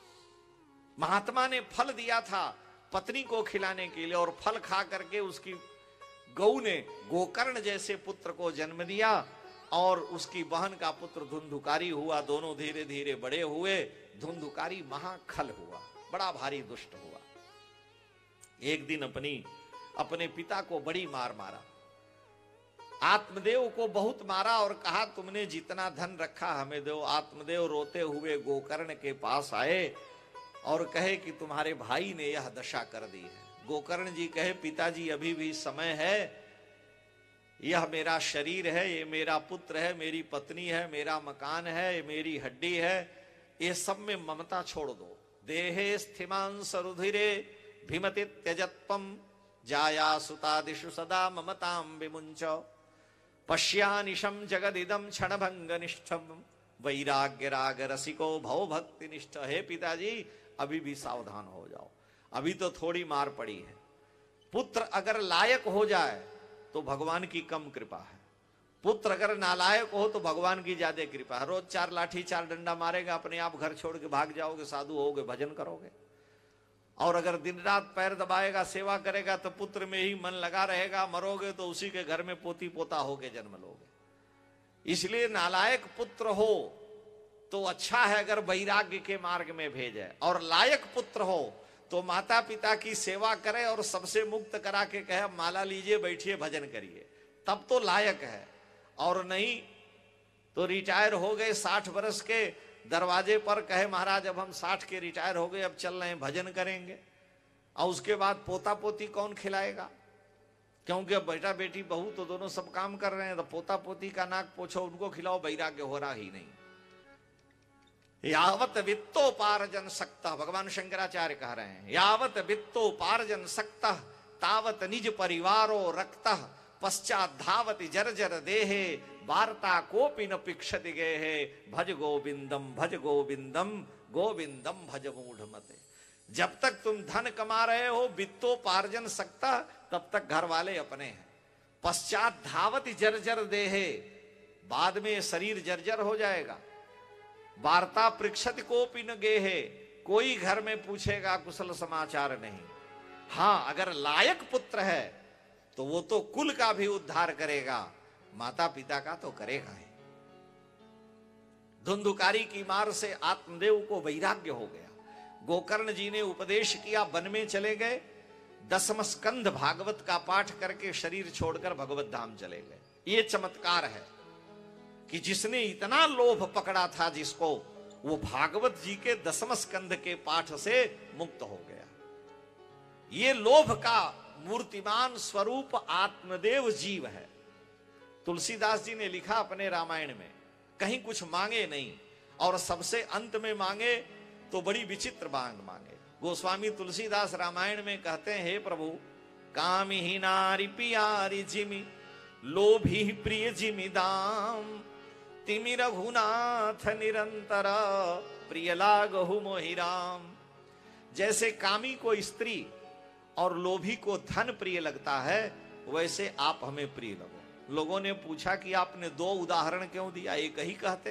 महात्मा ने फल दिया था पत्नी को खिलाने के लिए, और फल खा करके उसकी गौ ने गोकर्ण जैसे पुत्र को जन्म दिया, और उसकी बहन का पुत्र धुंधुकारी हुआ। दोनों धीरे धीरे बड़े हुए। धुंधुकारी महाखल हुआ, बड़ा भारी दुष्ट हुआ। एक दिन अपने पिता को बड़ी मार मारा, आत्मदेव को बहुत मारा और कहा, तुमने जितना धन रखा हमें दो। आत्मदेव रोते हुए गोकर्ण के पास आए और कहे कि तुम्हारे भाई ने यह दशा कर दी है। गोकर्ण जी कहे, पिताजी अभी भी समय है, यह मेरा शरीर है, ये मेरा पुत्र है, मेरी पत्नी है, मेरा मकान है, ये मेरी हड्डी है, ये सब में ममता छोड़ दो। देहे स्थिमांस रुधिरे भीमति त्यजत्वम, जाया सुतादिषु सदा ममतां विमुंच, पश्यानिशम जगदिदम क्षणभंग निष्ठम, वैराग्य राग रसिको भव भक्ति निष्ठ। हे पिताजी अभी भी सावधान हो जाओ, अभी तो थोड़ी मार पड़ी है। पुत्र अगर लायक हो जाए तो भगवान की कम कृपा है, पुत्र अगर नालायक हो तो भगवान की ज्यादा कृपा है। रोज 4 लाठी 4 डंडा मारेगा, अपने आप घर छोड़ के भाग जाओगे, साधु होगे, भजन करोगे। और अगर दिन रात पैर दबाएगा, सेवा करेगा, तो पुत्र में ही मन लगा रहेगा, मरोगे तो उसी के घर में पोती पोता होके जन्म लोगे। इसलिए नालायक पुत्र हो तो अच्छा है अगर वैराग्य के मार्ग में भेजे, और लायक पुत्र हो तो माता पिता की सेवा करे और सबसे मुक्त करा के कहे माला लीजिए, बैठिए, भजन करिए, तब तो लायक है। और नहीं तो रिटायर हो गए 60 वर्ष के, दरवाजे पर कहे महाराज अब हम 60 के रिटायर हो गए, अब चल रहे हैं, भजन करेंगे, और उसके बाद पोता पोती कौन खिलाएगा? क्योंकि अब बेटा बेटी बहू तो दोनों सब काम कर रहे हैं, तो पोता पोती का नाक पोछो, उनको खिलाओ, वैराग्य हो रहा ही नहीं। यावत वित्तोपार्जन सक्तः, भगवान शंकराचार्य कह रहे हैं, यावत वित्तोपार्जन सक्तः तावत निज परिवारो रक्तः, पश्चात धावति जर्जर देहे, वार्ता कोपि न पिक्षति गेहे, भज गोविंदम गोविंदम भज मूढ़मते। जब तक तुम धन कमा रहे हो, वित्तोपार्जन सकता, तब तक घर वाले अपने हैं। पश्चात धावति जर्जर देहे, बाद में शरीर जर्जर हो जाएगा। वार्ता पृक्षति कोपि न गेहे, कोई घर में पूछेगा कुशल समाचार नहीं। हाँ, अगर लायक पुत्र है तो वो तो कुल का भी उद्धार करेगा, माता पिता का तो करेगा ही। धुंधुकारी की मार से आत्मदेव को वैराग्य हो गया। गोकर्ण जी ने उपदेश किया, वन में चले गए, 10वें स्कंध भागवत का पाठ करके शरीर छोड़कर भगवत धाम चले गए। ये चमत्कार है कि जिसने इतना लोभ पकड़ा था जिसको, वो भागवत जी के 10वें स्कंध के पाठ से मुक्त हो गया। ये लोभ का मूर्तिमान स्वरूप आत्मदेव जीव है। तुलसीदास जी ने लिखा अपने रामायण में, कहीं कुछ मांगे नहीं और सबसे अंत में मांगे तो बड़ी विचित्र मांगे। गोस्वामी तुलसीदास रामायण में कहते हैं, हे प्रभु, कामी ही नारी पियारी जिमी, लोभी प्रिय जिमी दाम, तिमि रघुनाथ निरंतर, प्रिय लागहु मोहि राम। जैसे कामी को स्त्री और लोभी को धन प्रिय लगता है, वैसे आप हमें प्रिय लगो। लोगों ने पूछा कि आपने 2 उदाहरण क्यों दिया, एक ही कहते।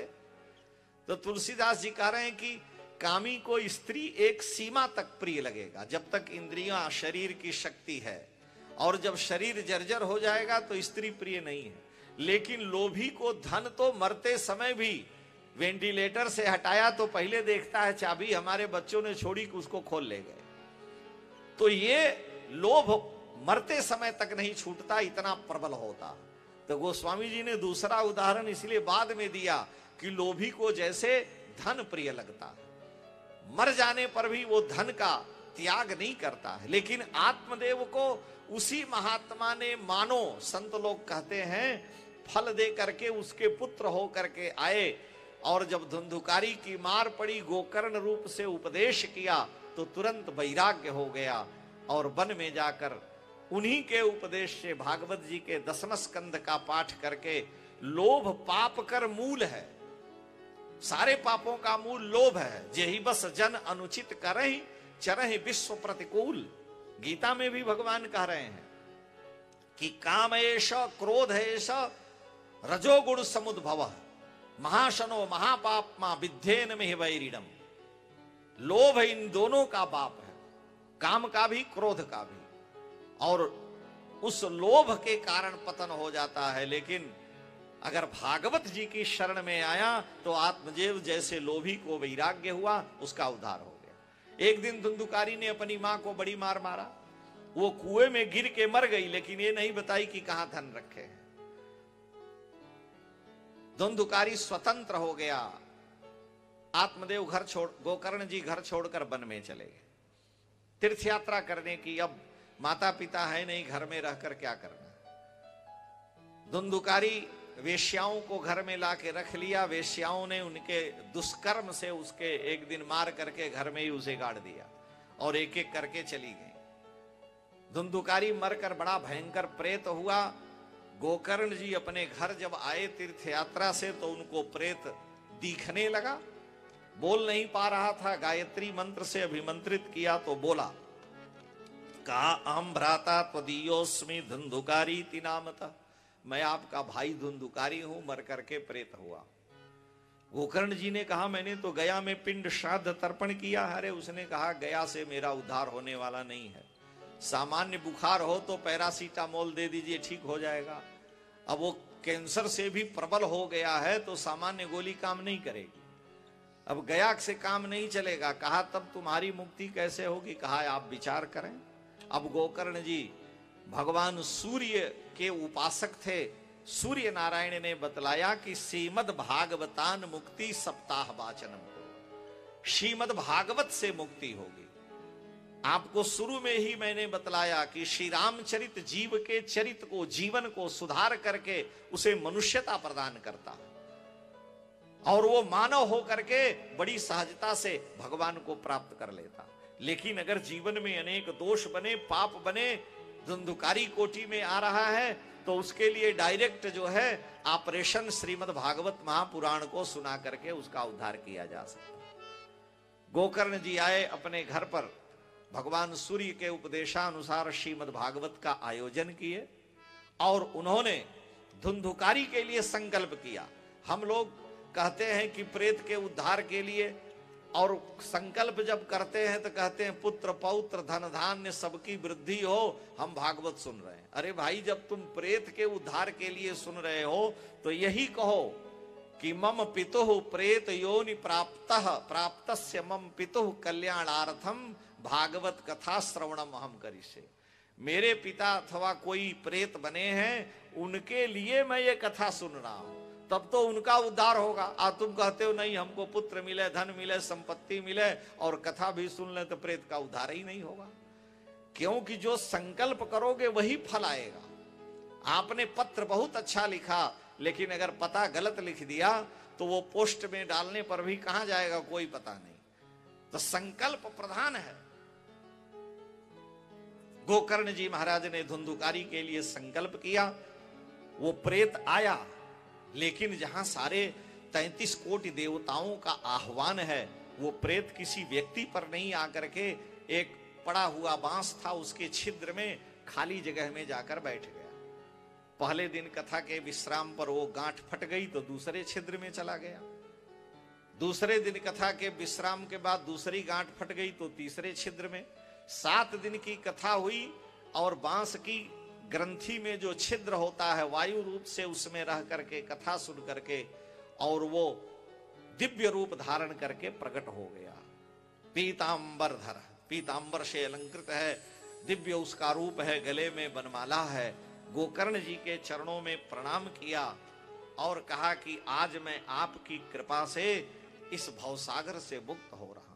तो तुलसीदास जी कह रहे हैं कि कामी को स्त्री एक सीमा तक प्रिय लगेगा, जब तक इंद्रियां शरीर की शक्ति है, और जब शरीर जर्जर हो जाएगा तो स्त्री प्रिय नहीं है। लेकिन लोभी को धन तो मरते समय भी वेंटिलेटर से हटाया तो पहले देखता है चाबी हमारे बच्चों ने छोड़ी कि उसको खोल ले गए। तो ये लोभ मरते समय तक नहीं छूटता, इतना प्रबल होता। तो गोस्वामी जी ने दूसरा उदाहरण इसलिए बाद में दिया कि लोभी को जैसे धन प्रिय लगता है, मर जाने पर भी वो धन का त्याग नहीं करता है। लेकिन आत्मदेव को उसी महात्मा ने, मानो संत लोग कहते हैं, फल दे करके उसके पुत्र हो करके आए, और जब धुंधुकारी की मार पड़ी, गोकर्ण रूप से उपदेश किया तो तुरंत वैराग्य हो गया, और वन में जाकर उन्हीं के उपदेश से भागवत जी के 10वें स्कंध का पाठ करके, लोभ पाप कर मूल है, सारे पापों का मूल लोभ है। जेहि बस जन अनुचित करहि, चरहि विश्व प्रतिकूल। गीता में भी भगवान कह रहे हैं कि काम एष क्रोध एष रजोगुण समुद्भव, महाशनो महापापमा विद्धेन में वैरिणम। लोभ इन दोनों का बाप है, काम का भी क्रोध का भी, और उस लोभ के कारण पतन हो जाता है। लेकिन अगर भागवत जी की शरण में आया तो आत्मदेव जैसे लोभी को वैराग्य हुआ, उसका उद्धार हो गया। एक दिन धुंधुकारी ने अपनी मां को बड़ी मार मारा, वो कुएं में गिर के मर गई, लेकिन ये नहीं बताई कि कहां धन रखे हैं। धुंधुकारी स्वतंत्र हो गया। आत्मदेव घर छोड़, गोकर्ण जी घर छोड़कर वन में चले गए तीर्थ यात्रा करने की। अब माता पिता है नहीं, घर में रहकर क्या करना। धुंधुकारी वेश्याओं को घर में लाके रख लिया। वेश्याओं ने उनके दुष्कर्म से उसके एक दिन मार करके घर में ही उसे गाड़ दिया, और एक एक करके चली गई। धुंधुकारी मरकर बड़ा भयंकर प्रेत हुआ। गोकर्ण जी अपने घर जब आए तीर्थ यात्रा से, तो उनको प्रेत दिखने लगा। बोल नहीं पा रहा था, गायत्री मंत्र से अभिमंत्रित किया तो बोला, कहा अहम भ्राता त्वदीयोस्मि धुंधुकारी नामतः, मैं आपका भाई धुंधुकारी हूं, मर करके प्रेत हुआ। गोकर्ण जी ने कहा, मैंने तो गया में पिंड श्राद्ध तर्पण किया। अरे उसने कहा, गया से मेरा उद्धार होने वाला नहीं है। सामान्य बुखार हो तो पैरासीटामोल दे दीजिए, ठीक हो जाएगा। अब वो कैंसर से भी प्रबल हो गया है तो सामान्य गोली काम नहीं करेगी। अब गया से काम नहीं चलेगा। कहा, तब तुम्हारी मुक्ति कैसे होगी? कहा, आप विचार करें। अब गोकर्ण जी भगवान सूर्य के उपासक थे। सूर्य नारायण ने बतलाया कि श्रीमद भागवतान मुक्ति सप्ताह वाचनम को, श्रीमद भागवत से मुक्ति होगी। आपको शुरू में ही मैंने बतलाया कि श्री रामचरित जीव के चरित्र को, जीवन को सुधार करके उसे मनुष्यता प्रदान करता है, और वो मानव हो करके बड़ी सहजता से भगवान को प्राप्त कर लेता। लेकिन अगर जीवन में अनेक दोष बने, पाप बने, धुंधुकारी कोटि में आ रहा है, तो उसके लिए डायरेक्ट जो है ऑपरेशन श्रीमद् भागवत महापुराण को सुना करके उसका उद्धार किया जा सकता। गोकर्ण जी आए अपने घर पर, भगवान सूर्य के उपदेशानुसार श्रीमद् भागवत का आयोजन किए, और उन्होंने धुंधुकारी के लिए संकल्प किया। हम लोग कहते हैं कि प्रेत के उद्धार के लिए और संकल्प जब करते हैं तो कहते हैं पुत्र पौत्र धन धान्य सबकी वृद्धि हो, हम भागवत सुन रहे हैं। अरे भाई, जब तुम प्रेत के उद्धार के लिए सुन रहे हो तो यही कहो कि मम पितुः प्रेत योनि प्राप्तस्य मम पितुः कल्याणार्थम भागवत कथा श्रवणम अहम करिष्ये। मेरे पिता अथवा कोई प्रेत बने हैं, उनके लिए मैं ये कथा सुन रहा हूं, तब तो उनका उद्धार होगा। आज तुम कहते हो नहीं, हमको पुत्र मिले, धन मिले, संपत्ति मिले और कथा भी सुन ले, तो प्रेत का उद्धार ही नहीं होगा। क्योंकि जो संकल्प करोगे वही फल आएगा। आपने पत्र बहुत अच्छा लिखा, लेकिन अगर पता गलत लिख दिया तो वो पोस्ट में डालने पर भी कहां जाएगा कोई पता नहीं। तो संकल्प प्रधान है। गोकर्ण जी महाराज ने धुंधुकारी के लिए संकल्प किया। वो प्रेत आया, लेकिन जहां सारे 33 कोटि देवताओं का आह्वान है, वो प्रेत किसी व्यक्ति पर नहीं आकर के एक पड़ा हुआ बांस था, उसके छिद्र में खाली जगह में जाकर बैठ गया। पहले दिन कथा के विश्राम पर वो गांठ फट गई तो दूसरे छिद्र में चला गया। दूसरे दिन कथा के विश्राम के बाद दूसरी गांठ फट गई तो तीसरे छिद्र में। 7 दिन की कथा हुई और बांस की ग्रंथि में जो छिद्र होता है, वायु रूप से उसमें रह करके कथा सुन करके और वो दिव्य रूप धारण करके प्रकट हो गया। पीतांबर धर, पीतांबर से अलंकृत है, दिव्य उसका रूप है, गले में बनमाला है। गोकर्ण जी के चरणों में प्रणाम किया और कहा कि आज मैं आपकी कृपा से इस भवसागर से मुक्त हो रहा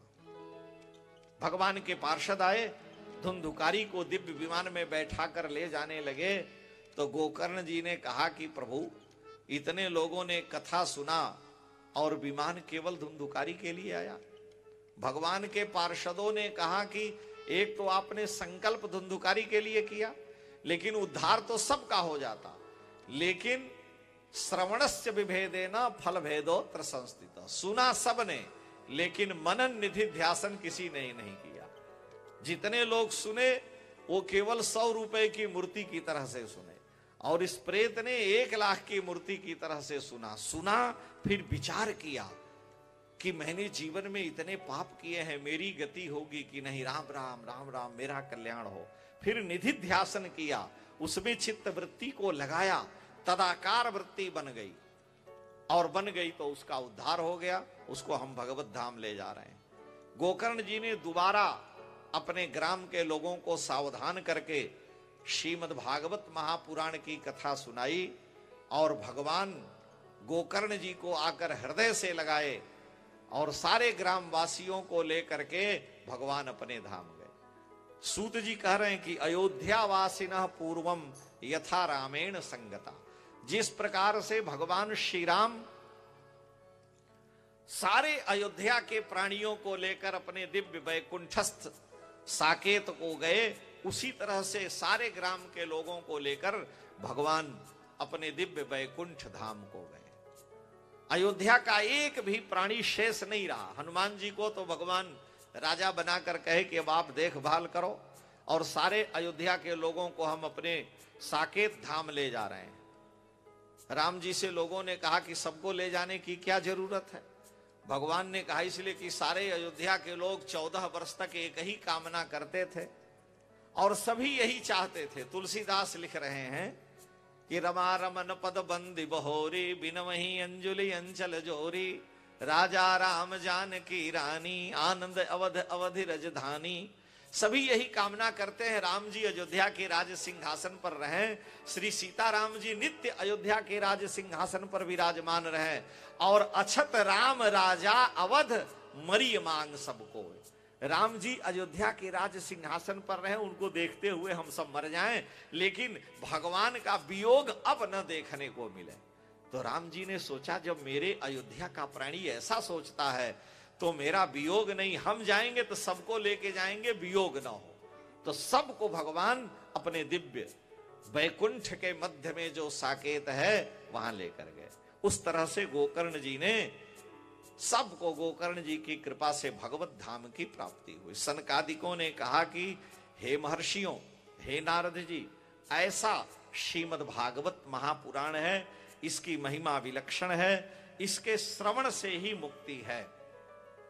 हूं। भगवान के पार्षद आए, धुंधुकारी को दिव्य विमान में बैठा कर ले जाने लगे तो गोकर्ण जी ने कहा कि प्रभु, इतने लोगों ने कथा सुना और विमान केवल धुंधुकारी के लिए आया। भगवान के पार्षदों ने कहा कि एक तो आपने संकल्प धुंधुकारी के लिए किया, लेकिन उद्धार तो सबका हो जाता, लेकिन श्रवणस्य विभेदेन फल भेदोत्र संस्थित। सुना सबने, लेकिन मनन निधि ध्यासन किसी ने नहीं किया। जितने लोग सुने वो केवल 100 रुपए की मूर्ति की तरह से सुने, और इस प्रेत ने 1 लाख की मूर्ति की तरह से सुना। फिर विचार किया कि मैंने जीवन में इतने पाप किए हैं, मेरी गति होगी कि नहीं, राम राम राम राम, मेरा कल्याण हो। फिर निधि ध्यासन किया, उसमें चित्त वृत्ति को लगाया, तदाकार वृत्ति बन गई, और बन गई तो उसका उद्धार हो गया। उसको हम भगवत धाम ले जा रहे हैं। गोकर्ण जी ने दोबारा अपने ग्राम के लोगों को सावधान करके श्रीमद् भागवत महापुराण की कथा सुनाई, और भगवान गोकर्ण जी को आकर हृदय से लगाए और सारे ग्रामवासियों को लेकर के भगवान अपने धाम गए। सूत जी कह रहे हैं कि अयोध्यावासिनः पूर्वम यथा रामेण संगता। जिस प्रकार से भगवान श्री राम सारे अयोध्या के प्राणियों को लेकर अपने दिव्य वैकुंठस्थ साकेत को गए, उसी तरह से सारे ग्राम के लोगों को लेकर भगवान अपने दिव्य वैकुंठ धाम को गए। अयोध्या का एक भी प्राणी शेष नहीं रहा। हनुमान जी को तो भगवान राजा बनाकर कहे कि अब आप देखभाल करो, और सारे अयोध्या के लोगों को हम अपने साकेत धाम ले जा रहे हैं। राम जी से लोगों ने कहा कि सबको ले जाने की क्या जरूरत है। भगवान ने कहा इसलिए कि सारे अयोध्या के लोग 14 वर्ष तक एक ही कामना करते थे और सभी यही चाहते थे। तुलसीदास लिख रहे हैं कि रमा रमन पद बंदी बहोरी, बिनवही अंजुलि अंचल जोरी, राजा राम जानकी रानी, आनंद अवध अवधि रजधानी। सभी यही कामना करते हैं राम जी अयोध्या के राज सिंहासन पर रहें, श्री सीताराम जी नित्य अयोध्या के राज सिंहासन पर विराजमान रहें, और अछत राम राजा अवध मरी मांग सबको। राम जी अयोध्या के राज सिंहासन पर रहें, उनको देखते हुए हम सब मर जाएं, लेकिन भगवान का वियोग अब न देखने को मिले। तो राम जी ने सोचा, जब मेरे अयोध्या का प्राणी ऐसा सोचता है तो मेरा वियोग नहीं, हम जाएंगे तो सबको लेके जाएंगे, वियोग ना हो। तो सबको भगवान अपने दिव्य वैकुंठ के मध्य में जो साकेत है वहां लेकर गए। उस तरह से गोकर्ण जी ने सबको, गोकर्ण जी की कृपा से भगवत धाम की प्राप्ति हुई। सनकादिकों ने कहा कि हे महर्षियों, हे नारद जी, ऐसा श्रीमद् भागवत महापुराण है, इसकी महिमा विलक्षण है, इसके श्रवण से ही मुक्ति है।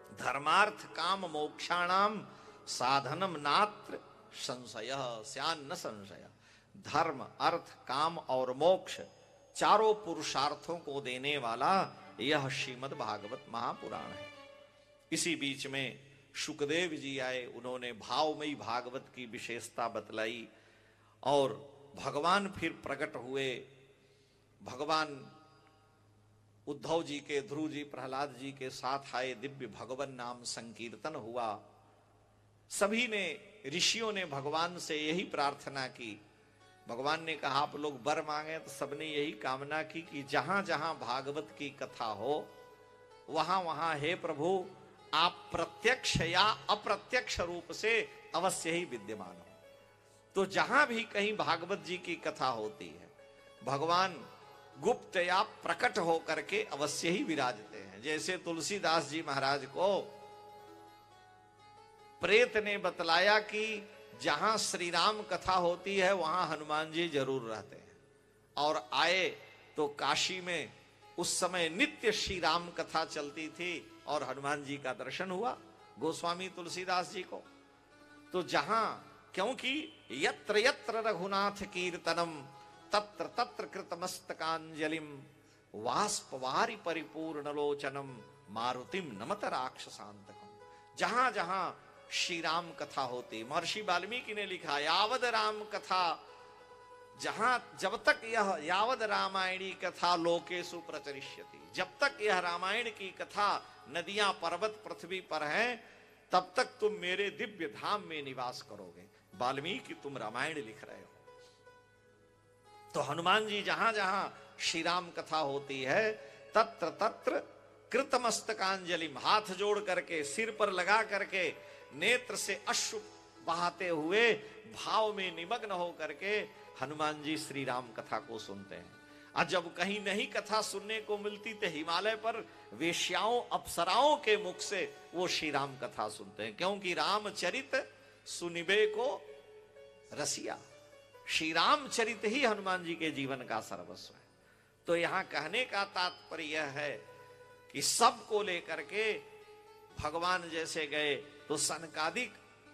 धर्मार्थ काम मोक्षाणाम साधनम नात्र संशय स्यान्न संशय। धर्म, अर्थ, काम और मोक्ष चारों पुरुषार्थों को देने वाला यह श्रीमद् भागवत महापुराण है। इसी बीच में शुकदेव जी आए, उन्होंने भावमयी भागवत की विशेषता बतलाई और भगवान फिर प्रकट हुए। भगवान उद्धव जी के, ध्रुव जी, प्रहलाद जी के साथ आए, दिव्य भगवान नाम संकीर्तन हुआ। सभी ने, ऋषियों ने भगवान से यही प्रार्थना की। भगवान ने कहा आप लोग वर मांगे, तो सबने यही कामना की कि जहां जहां भागवत की कथा हो वहां वहां हे प्रभु आप प्रत्यक्ष या अप्रत्यक्ष रूप से अवश्य ही विद्यमान हो। तो जहां भी कहीं भागवत जी की कथा होती है, भगवान गुप्त या प्रकट होकर के अवश्य ही विराजते हैं। जैसे तुलसीदास जी महाराज को प्रेत ने बतलाया कि जहां श्री राम कथा होती है वहां हनुमान जी जरूर रहते हैं, और आए तो काशी में उस समय नित्य श्री राम कथा चलती थी और हनुमान जी का दर्शन हुआ गोस्वामी तुलसीदास जी को। तो जहां, क्योंकि यत्र यत्र रघुनाथ कीर्तनम तत्र तत्र कृतमस्तकांजलिम वाष्पवारि परिपूर्ण लोचनम मारुतिम नमत राक्षसांतकम। जहां जहां श्री राम कथा होती, महर्षि वाल्मीकि ने लिखा यावद राम कथा, जहां जब तक यह यावद रामायणी कथा लोकेषु प्रचरिष्यति, जब तक यह रामायण की कथा नदियां पर्वत पृथ्वी पर हैं तब तक तुम मेरे दिव्य धाम में निवास करोगे। वाल्मीकि तुम रामायण लिख रहे हो। तो हनुमान जी जहां जहां श्री राम कथा होती है तत्र तत्र कृतमस्तकांजलि, हाथ जोड़ करके, सिर पर लगा करके, नेत्र से अश्रु बहाते हुए, भाव में निमग्न हो करके हनुमान जी श्री राम कथा को सुनते हैं। और जब कहीं नहीं कथा सुनने को मिलती तो हिमालय पर वेश्याओं अप्सराओं के मुख से वो श्री राम कथा सुनते हैं, क्योंकि रामचरित सुनिबे को रसिया। श्री रामचरित ही हनुमान जी के जीवन का सर्वस्व है। तो यहां कहने का तात्पर्य यह है कि सबको लेकर के भगवान जैसे गए तो सनकादिक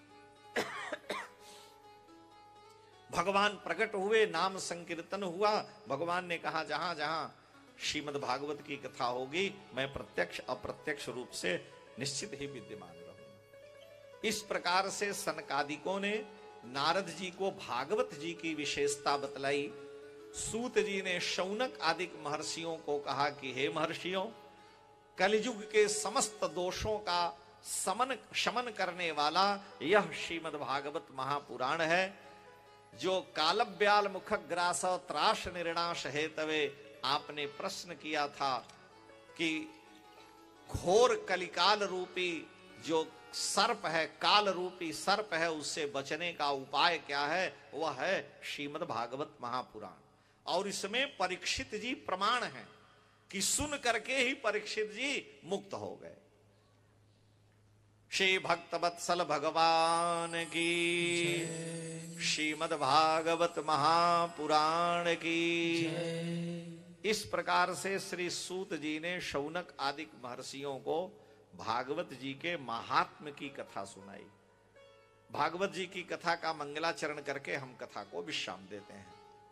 भगवान प्रकट हुए, नाम संकीर्तन हुआ। भगवान ने कहा जहां जहां श्रीमद् भागवत की कथा होगी मैं प्रत्यक्ष अप्रत्यक्ष रूप से निश्चित ही विद्यमान रहूंगा। इस प्रकार से सनकादिकों ने नारद जी को भागवत जी की विशेषता बतलाई। सूत जी ने शौनक आदि महर्षियों को कहा कि हे महर्षियों, कलियुग के समस्त दोषों का शमन करने वाला यह श्रीमद् भागवत महापुराण है, जो कालव्याल मुखग्रास त्राश निर्णाश हेतवे आपने प्रश्न किया था कि घोर कलिकाल रूपी जो सर्प है, काल रूपी सर्प है, उससे बचने का उपाय क्या है? वह है श्रीमद् भागवत महापुराण। और इसमें परीक्षित जी प्रमाण हैं कि सुन करके ही परीक्षित जी मुक्त हो गए। श्री भक्त वत्सल भगवान की, श्रीमद् भागवत महापुराण की। इस प्रकार से श्री सूत जी ने शौनक आदि महर्षियों को भागवत जी के महात्म्य की कथा सुनाई। भागवत जी की कथा का मंगलाचरण करके हम कथा को विश्राम देते हैं।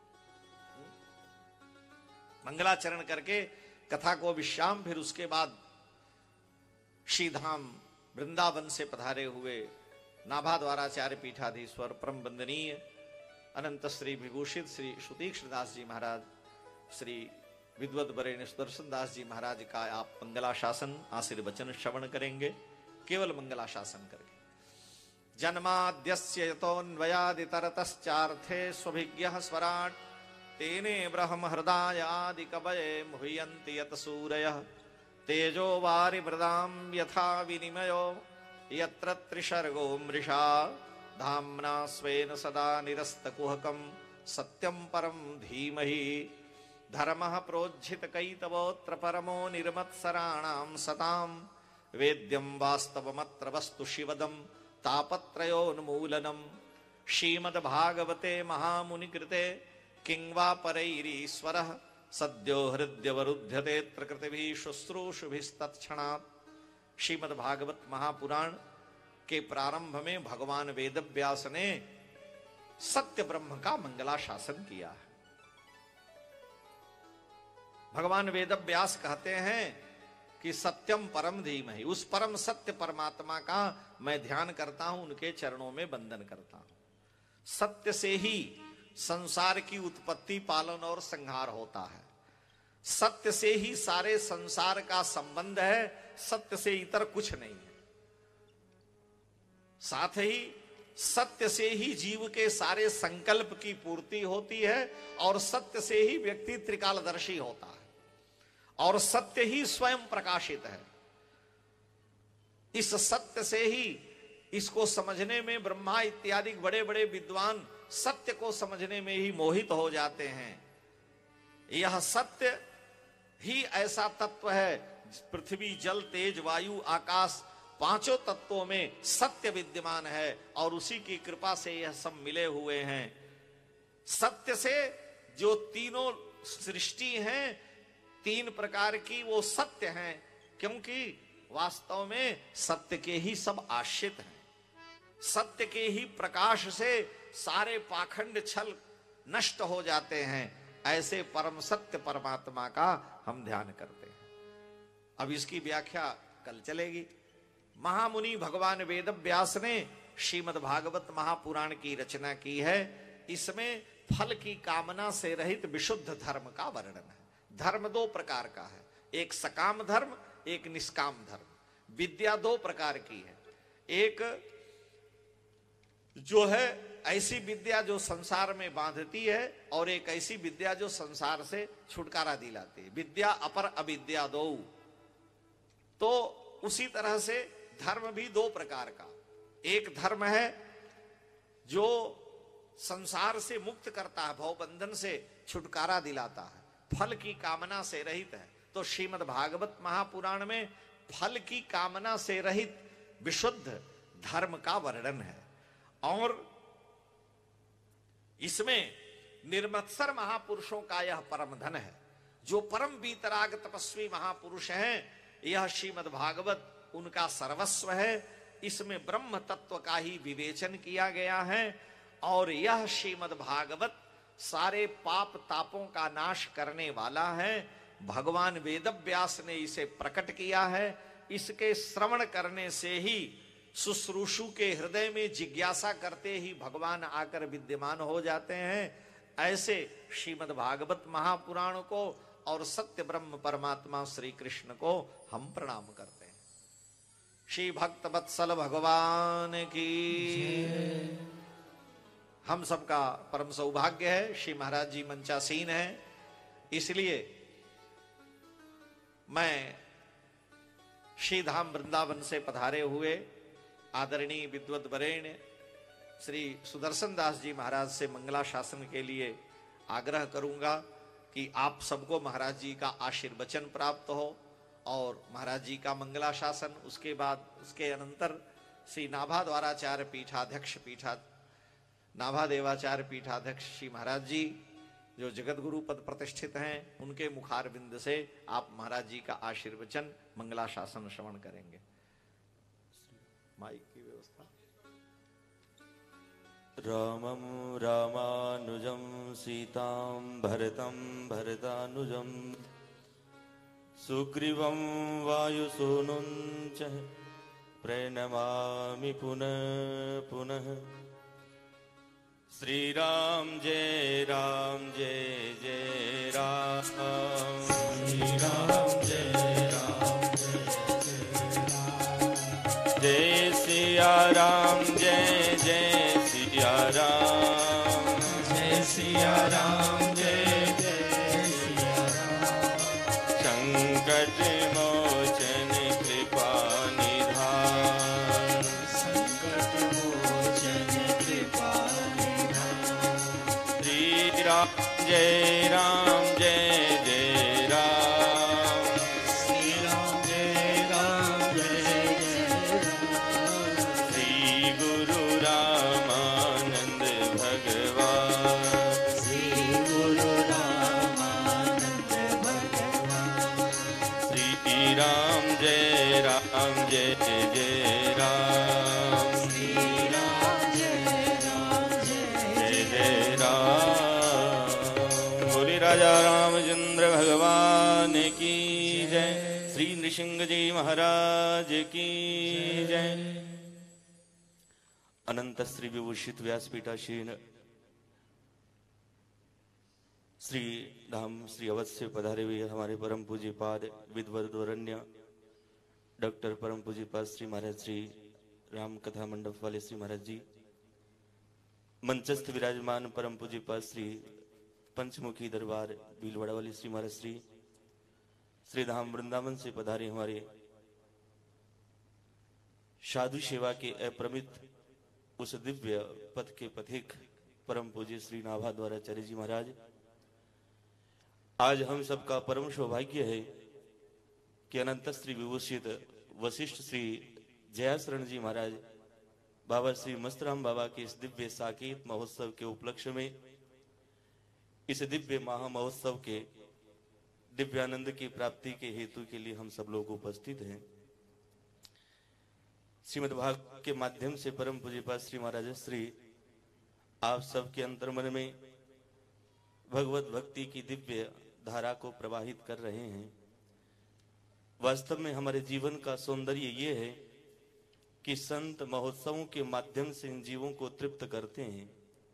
मंगलाचरण करके कथा को विश्राम, फिर उसके बाद श्रीधाम वृंदावन से पधारे हुए नाभाद्वाराचार्य पीठाधीश्वर परम वंदनीय अनंत श्री विभूषित श्री श्रुतीक्षदास जी महाराज, श्री विद्वत वरेण्य सुदर्शन दास जी महाराज का आप मंगलाशासन आशीर्वचन श्रवण करेंगे। केवल मंगलाशासन करके। जन्माद्यस्य यतोऽन्वयादितरतश्चार्थे स्वभिज्ञः स्वराट् तेने ब्रह्म हृदयादि कवये मुह्यन्ति यत सूरयः तेजो वारिमृदां यथा विनिमयो यत्र त्रिसर्गो मृषा धाम्ना स्वेन सदा निरस्तकुहकं सत्यं परं धीमहि धर्मः प्रोज्झितकैतवोऽत्र परमो निर्मत्सराणां सतां वेद्यं वास्तवमत्र वस्तु शिवदं तापत्रयोन्मूलनं श्रीमद्भागवते महामुनिकृते किं वा परैरीश्वरः सद्यो हृद्यवरुध्यते प्रकृतिभिः शुश्रूषुभिस्तत्क्षणात् श्रीमद् भागवत महापुराण के प्रारंभ में भगवान वेदव्यास ने सत्य ब्रह्म का मंगलाशासन किया है। भगवान वेदव्यास कहते हैं कि सत्यम परम धीमहि, उस परम सत्य परमात्मा का मैं ध्यान करता हूं, उनके चरणों में वंदन करता हूं। सत्य से ही संसार की उत्पत्ति, पालन और संहार होता है। सत्य से ही सारे संसार का संबंध है, सत्य से इतर कुछ नहीं है। साथ ही सत्य से ही जीव के सारे संकल्प की पूर्ति होती है और सत्य से ही व्यक्ति त्रिकालदर्शी होता है और सत्य ही स्वयं प्रकाशित है। इस सत्य से ही, इसको समझने में ब्रह्मा इत्यादि बड़े बड़े विद्वान सत्य को समझने में ही मोहित हो जाते हैं। यह सत्य ही ऐसा तत्व है, पृथ्वी जल तेज वायु आकाश पांचों तत्वों में सत्य विद्यमान है और उसी की कृपा से यह सब मिले हुए हैं। सत्य से जो तीनों सृष्टि हैं, तीन प्रकार की, वो सत्य हैं, क्योंकि वास्तव में सत्य के ही सब आश्रित हैं। सत्य के ही प्रकाश से सारे पाखंड छल नष्ट हो जाते हैं। ऐसे परम सत्य परमात्मा का हम ध्यान करते हैं। अब इसकी व्याख्या कल चलेगी। महामुनि भगवान वेदव्यास ने श्रीमद् भागवत महापुराण की रचना की है। इसमें फल की कामना से रहित विशुद्ध धर्म का वर्णन है। धर्म दो प्रकार का है, एक सकाम धर्म, एक निष्काम धर्म। विद्या दो प्रकार की है, एक जो है ऐसी विद्या जो संसार में बांधती है और एक ऐसी विद्या जो संसार से छुटकारा दिलाती है। विद्या अपर अविद्या दो। तो उसी तरह से धर्म भी दो प्रकार का, एक धर्म है जो संसार से मुक्त करता है, भवबंधन से छुटकारा दिलाता है, फल की कामना से रहित है। तो श्रीमद् भागवत महापुराण में फल की कामना से रहित विशुद्ध धर्म का वर्णन है। और इसमें निर्मत्सर महापुरुषों का यह परम धन है। जो परम वीतराग तपस्वी महापुरुष हैं, यह श्रीमद् भागवत उनका सर्वस्व है। इसमें ब्रह्म तत्व का ही विवेचन किया गया है और यह श्रीमद् भागवत सारे पाप तापों का नाश करने वाला है। भगवान वेदव्यास ने इसे प्रकट किया है। इसके श्रवण करने से ही शुश्रूषु के हृदय में जिज्ञासा करते ही भगवान आकर विद्यमान हो जाते हैं। ऐसे श्रीमद् भागवत महापुराण को और सत्य ब्रह्म परमात्मा श्री कृष्ण को हम प्रणाम करते हैं। श्री भक्त वत्सल भगवान की। हम सबका परम सौभाग्य है, श्री महाराज जी मंचासीन है, इसलिए मैं श्री धाम वृंदावन से पधारे हुए आदरणीय विद्वत वरेण्य श्री सुदर्शन दास जी महाराज से मंगलाशासन के लिए आग्रह करूंगा कि आप सबको महाराज जी का आशीर्वचन प्राप्त हो और महाराज जी का मंगलाशासन, उसके बाद उसके अनंतर श्री नाभा द्वाराचार्य पीठाध्यक्ष नाभा देवाचार्य पीठाध्यक्ष श्री महाराज जी जो जगत गुरु पद प्रतिष्ठित हैं, उनके मुखार बिंद से आप महाराज जी का आशीर्वचन मंगलाशासन श्रवण करेंगे। माइक की व्यवस्था। रामं रामानुजं सीतां भरतं भरतानुजं सुग्रीवं वायुसूनुं च प्रणमामि पुनः पुनः। श्री राम जय जय जय राम। श्री राम जय जय सिया राम जय जय सिया राम। जय सिया राम जय जय सिया राम। संकट मोचन कृपा निधान। संकट मोचन कृपा निधान। श्री राम जय जय राम। श्री राम जय जय राम। श्री गुरु रामानंद भगवान। श्री गुरु रामानंद भगवान। श्री राम जय राम जय जय राम श्री राम जय जय राम। बोले राजा रामचंद्र भगवान की जय। श्री नृसिंह जी महाराज की जय। अनंत श्री विभूषित व्यासपीठासीन श्री धाम श्री अवश्य पधारे हुए हमारे परम पूज्य पाद विद्वरण्य डॉक्टर परम पूज्य पाद श्री महाराज श्री राम कथा मंडप वाले श्री महाराज जी, मंचस्थ विराजमान परम पूज्य पाद श्री पंचमुखी दरबार भीलवाड़ा वाले श्री महाराज श्री धाम वृंदावन से पधारे हमारे साधु सेवा के अप्रमित उस दिव्य पथ के पथिक परम पूज्य श्री नाभा द्वाराचार्य जी महाराज, आज हम सबका परम सौभाग्य है कि अनंत श्री विभूषित वशिष्ठ श्री जयाशरण जी महाराज बाबा श्री मस्तराम बाबा के इस दिव्य साकेत महोत्सव के उपलक्ष्य में, इस दिव्य महा महोत्सव के दिव्यानंद की प्राप्ति के हेतु के लिए हम सब लोग उपस्थित हैं। श्रीमद् भागवत के माध्यम से परम पूज्यपाद श्री महाराज श्री आप सबके अंतर्मन में भगवत भक्ति की दिव्य धारा को प्रवाहित कर रहे हैं। वास्तव में हमारे जीवन का सौंदर्य ये है कि संत महोत्सवों के माध्यम से इन जीवों को तृप्त करते हैं।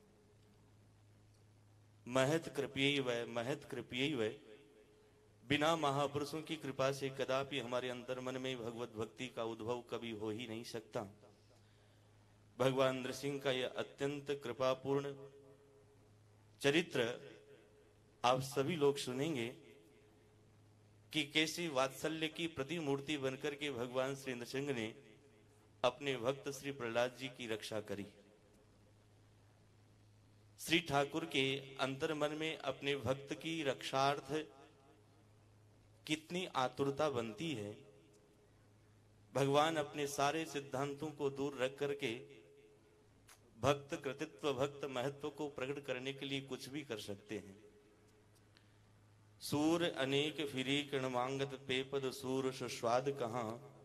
महत कृपयैव बिना महापुरुषों की कृपा से कदापि हमारे अंतर्मन में भगवत भक्ति का उद्भव कभी हो ही नहीं सकता। भगवान नृसिंह का यह अत्यंत कृपापूर्ण चरित्र आप सभी लोग सुनेंगे कि कैसे वात्सल्य की प्रतिमूर्ति बनकर के भगवान श्री नृसिंह ने अपने भक्त श्री प्रहलाद जी की रक्षा करी। श्री ठाकुर के अंतर्मन में अपने भक्त की रक्षार्थ कितनी आतुरता बनती है। भगवान अपने सारे सिद्धांतों को दूर रख करके भक्त कृतित्व भक्त महत्व को प्रकट करने के लिए कुछ भी कर सकते हैं। सूर अनेक फिरी कण मांगत पेपद सूर सुस्वाद कहां,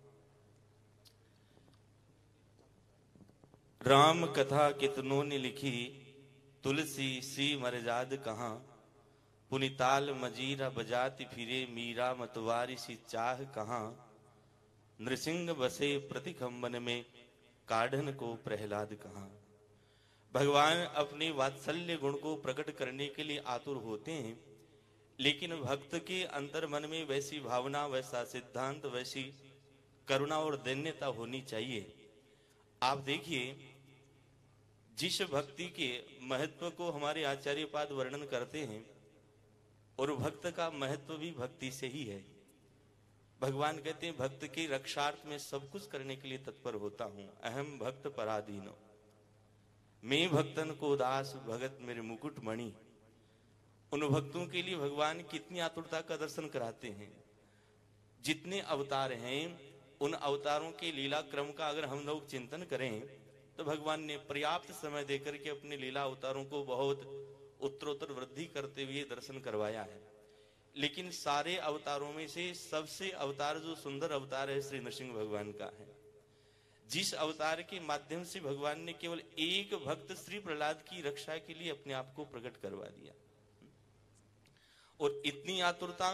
राम कथा कितनों ने लिखी तुलसी सी मरजाद कहां, पुनिताल मजीरा बजाती फिरे मीरा मतवारी सी चाह कहां, नृसिंह बसे प्रतिखंबन में काढ़न को प्रहलाद कहां। भगवान अपने वात्सल्य गुण को प्रकट करने के लिए आतुर होते हैं, लेकिन भक्त के अंतर मन में वैसी भावना, वैसा सिद्धांत, वैसी करुणा और दैन्यता होनी चाहिए। आप देखिए, जिस भक्ति के महत्व को हमारे आचार्य पाद वर्णन करते हैं, और भक्त का महत्व भी भक्ति से ही है। भगवान कहते हैं भक्त की रक्षार्थ में सब कुछ करने के लिए तत्पर होता हूं। अहम भक्त पराधीनो, मैं भक्तन को दास भगत मेरे मुकुट मणि। उन भक्तों के लिए भगवान कितनी आतुरता का दर्शन कराते हैं। जितने अवतार हैं, उन अवतारों के लीला क्रम का अगर हम लोग चिंतन करें तो भगवान ने पर्याप्त समय देकर के अपने लीला अवतारों को बहुत उत्तरोत्तर वृद्धि करते हुए दर्शन करवाया है। लेकिन सारे अवतारों में से सबसे अवतार जो सुंदर अवतार है श्री नृसिंह भगवान का है। जिस अवतार के माध्यम से भगवान ने केवल एक भक्त श्री प्रहलाद की रक्षा के लिए अपने आप को प्रकट करवा दिया। और इतनी आतुरता,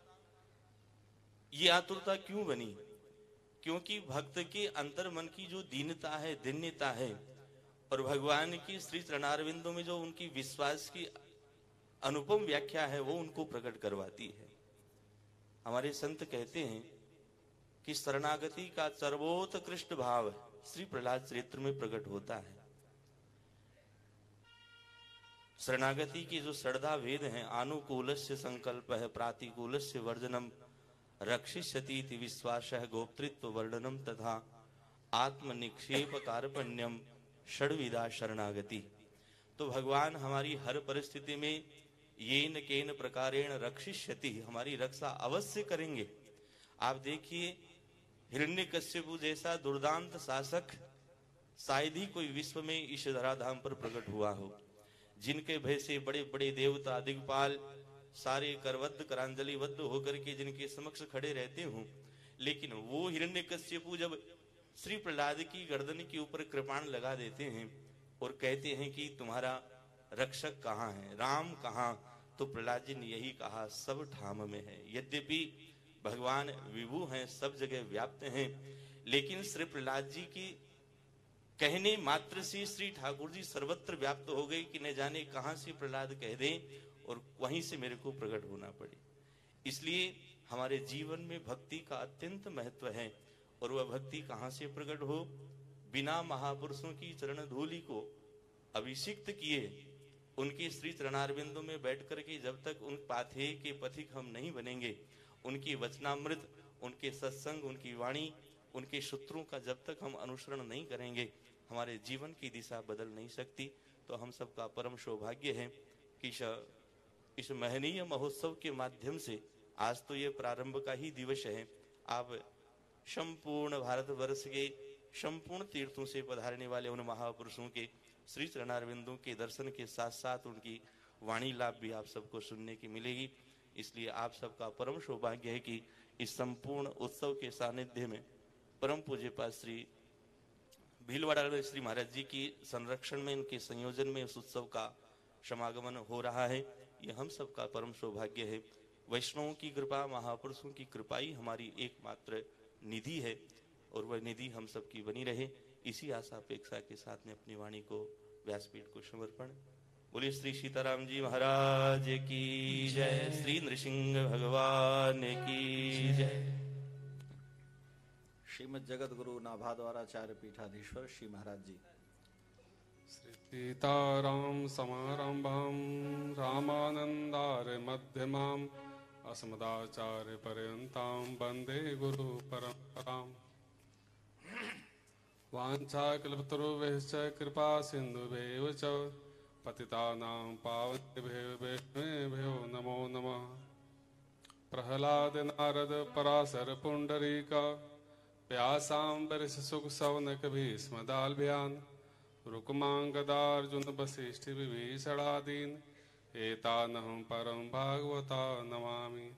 ये आतुरता क्यों बनी? क्योंकि भक्त के अंतर मन की जो दीनता है, दिन्यता है, और भगवान की श्री चरणारविंदों में जो उनकी विश्वास की अनुपम व्याख्या है, वो उनको प्रकट करवाती है। हमारे संत कहते हैं कि शरणागति का सर्वोत्कृष्ट भाव श्री प्रहलाद चरित्र में प्रकट होता है। शरणागति की जो श्रद्धा वेद हैं, आनुकूलस्य संकल्प है प्रातिकूलस्य वर्जनम, रक्षिष्यति इति विश्वासः गोप्तृत्व वर्णनम तथा आत्मनिक्षेप कार्पण्यम षड्विधा शरणागति। तो भगवान हमारी हर परिस्थिति में येन केन प्रकारेण रक्षिष्यति, हमारी रक्षा अवश्य करेंगे। आप देखिए, हिरण्यकश्यपु जैसा दुर्दांत शासक शायद ही कोई विश्व में इस धराधाम पर प्रकट हुआ हो, जिनके भय से बड़े बड़े देवता दिग्पाल सारे करवद्ध करांजलिबद्ध होकर के जिनके समक्ष खड़े रहते हों, लेकिन वो हिरण्यकश्यपु जब श्री प्रहलाद की गर्दन के ऊपर कृपाण लगा देते हैं और कहते हैं कि तुम्हारा रक्षक कहाँ है, राम कहाँ, तो प्रहलाद जी ने यही कहा, सब ठाम में है। यद्यपि भगवान विभु हैं, सब जगह व्याप्त हैं, लेकिन श्री प्रहलाद जी की कहने मात्र से श्री ठाकुर जी सर्वत्र व्याप्त हो गए कि न जाने कहां से प्रहलाद कह दें और वहीं से मेरे को प्रकट होना पड़े। इसलिए हमारे जीवन में भक्ति का अत्यंत महत्व है, और वह भक्ति कहां से प्रकट हो, बिना महापुरुषों की चरण धूलि को अभिषिक्त किए उनके श्री चरणारविंदों में बैठ करके जब तक उन पाथेय के पथिक हम नहीं बनेंगे, उनकी वचनामृत, उनके सत्संग, उनकी वाणी, उनके सूत्रों का जब तक हम अनुसरण नहीं करेंगे, हमारे जीवन की दिशा बदल नहीं सकती। तो हम सबका परम सौभाग्य है कि इस महनीय महोत्सव के माध्यम से, आज तो ये प्रारंभ का ही दिवस है, आप संपूर्ण भारतवर्ष के संपूर्ण तीर्थों से पधारने वाले उन महापुरुषों के श्री चरणारविंदों के दर्शन के साथ साथ उनकी वाणी लाभ भी आप सबको सुनने की मिलेगी। इसलिए आप सबका परम सौभाग्य है कि इस संपूर्ण उत्सव के सानिध्य में परम पूज्य पाद श्री भीलवाड़ा श्री महाराज जी की संरक्षण में, इनके संयोजन में इस उत्सव का समागमन हो रहा है। ये हम सबका परम सौभाग्य है। वैष्णवों की कृपा, महापुरुषों की कृपा ही हमारी एकमात्र निधि है, और वह निधि हम सबकी बनी रहे। इसी आशा अपेक्षा के साथ में अपनी वाणी को व्यासपीठ को समर्पण। बोलिए श्री सीताराम जी महाराज की जय, श्री नृसिंह भगवान की जय। श्रीमद जगत गुरु नाभाद्वाराचार्य पीठाधीश्वर श्री महाराज जी। श्री सीताराम समारंभम रामानंदार्य मध्यमाम अस्मदाचार्य पर्यंताम वंदे गुरु परंपराम। वाञ्छाकल्पतरुभ्यश्च कृपा सिन्धुभ्येव च पतितानां पावनेभ्यो नमो नमः। प्रह्लाद नारद पराशर पुंडरीक व्यासाम्बरीश सुख सौनक भीष्मदाल्भ्यान् रुक्मांगदार्जुन वसिष्ठ विभीषणादीन् एतानहं परम भागवता नमामि।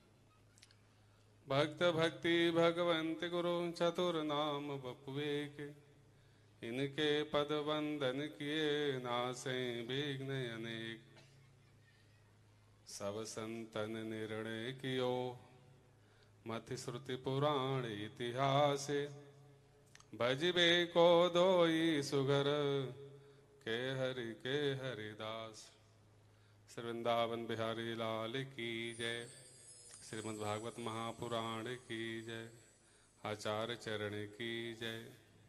भक्त भक्ति भगवंत गुरु चतुर्नाम बपुवेक, इनके पद वंदन किए नासे विघ्न अनेक। सब संतन निर्णय कियो मति श्रुति पुराण इतिहास। भजबे को दोई सुगर के हरिदास। श्री वृंदावन बिहारी लाल की जय। श्रीमद् भागवत महापुराण की जय। आचार्य चरण की जय।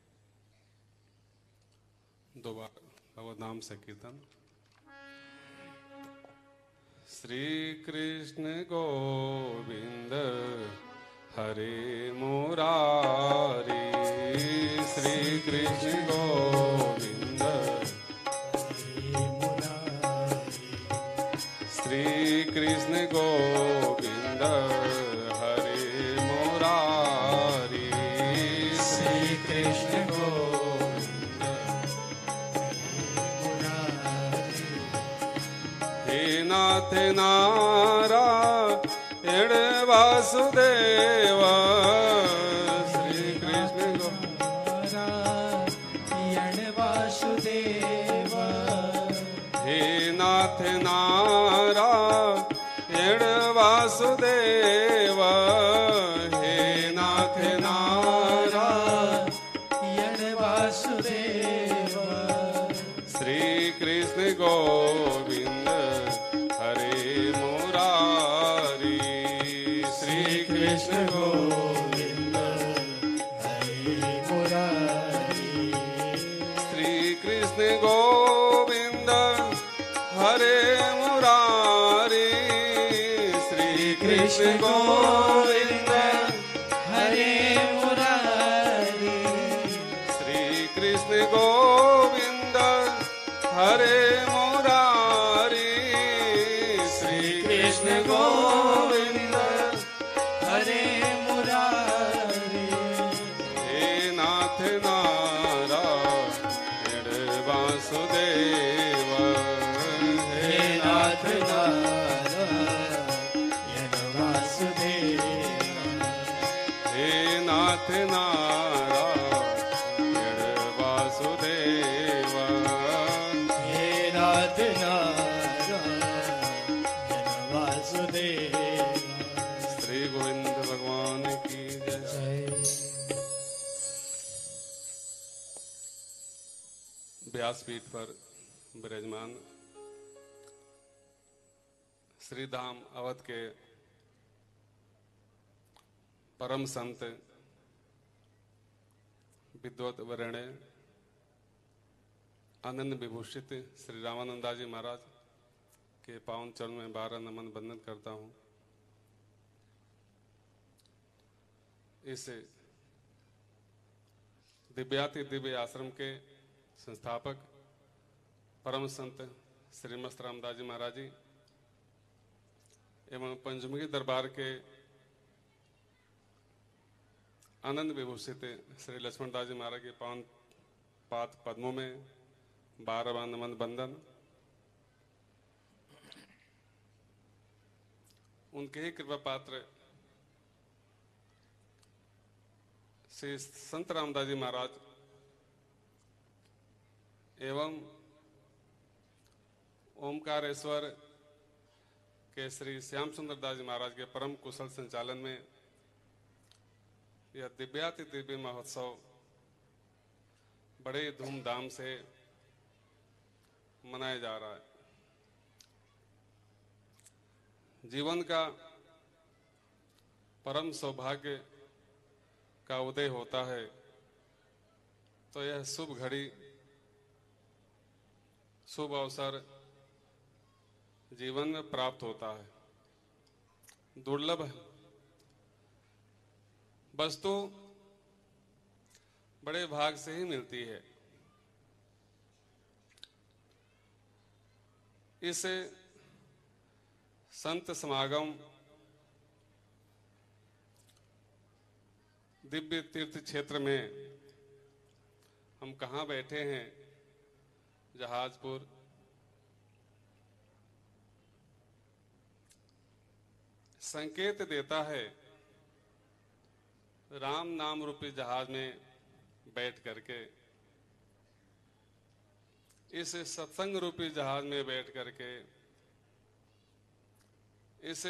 दो बार भगवत नाम संकीर्तन। श्री कृष्ण गोविंद हरे मुरारी। श्री कृष्ण गोविंद हरे मुरारी। श्री कृष्ण गोविंद हरे मुरारी। श्री कृष्ण गोविंद हरे मुरारी। हे नाथ नारायण वासुदेव। श्री कृष्ण नारायण वासुदेव। हे नाथ नारायण वासुदेव। हे नाथ नारायण वासुदेव। श्री कृष्ण गोविंद हरे मुरारी। श्री कृष्ण गोविंद हरे मुरारी। श्री कृष्ण गोविंद हरे मुरारी। श्री कृष्ण गोविंद हरे मुरारी। श्री कृष्ण गोविंद हरे मुरारी। श्री कृष्ण गोविंद हरे मुरारी। हे नाथ नारायण वासुदेव। हे नाथ नारायण वासुदेव। व्यासपीठ पर विराजमान श्री धाम अवध के परम संत विद्वत वरेण्य आनंद विभूषित श्री रामानंदा जी महाराज के पावन चरण में 12 नमन वंदन करता हूं। इस दिव्याति दिव्य आश्रम के संस्थापक परम संत श्री मस्त रामदास जी महाराज जी एवं पंचमुखी दरबार के आनंद विभूषित श्री लक्ष्मण दास जी महाराज के पावन पाद पद्मों में 12 नमन बंदन। उनके ही कृपा पात्र श्री संत रामदास जी महाराज एवं ओमकारेश्वर के श्री श्याम सुंदर दास जी महाराज के परम कुशल संचालन में यह दिव्याति दिव्य महोत्सव बड़े धूमधाम से मनाया जा रहा है। जीवन का परम सौभाग्य का उदय होता है तो यह शुभ घड़ी शुभ अवसर जीवन में प्राप्त होता है। दुर्लभ वस्तु बड़े भाग से ही मिलती है। इस संत समागम दिव्य तीर्थ क्षेत्र में हम कहाँ बैठे हैं? जहाजपुर। संकेत देता है राम नाम रूपी जहाज में बैठ करके, इस सत्संग रूपी जहाज में बैठ करके, इस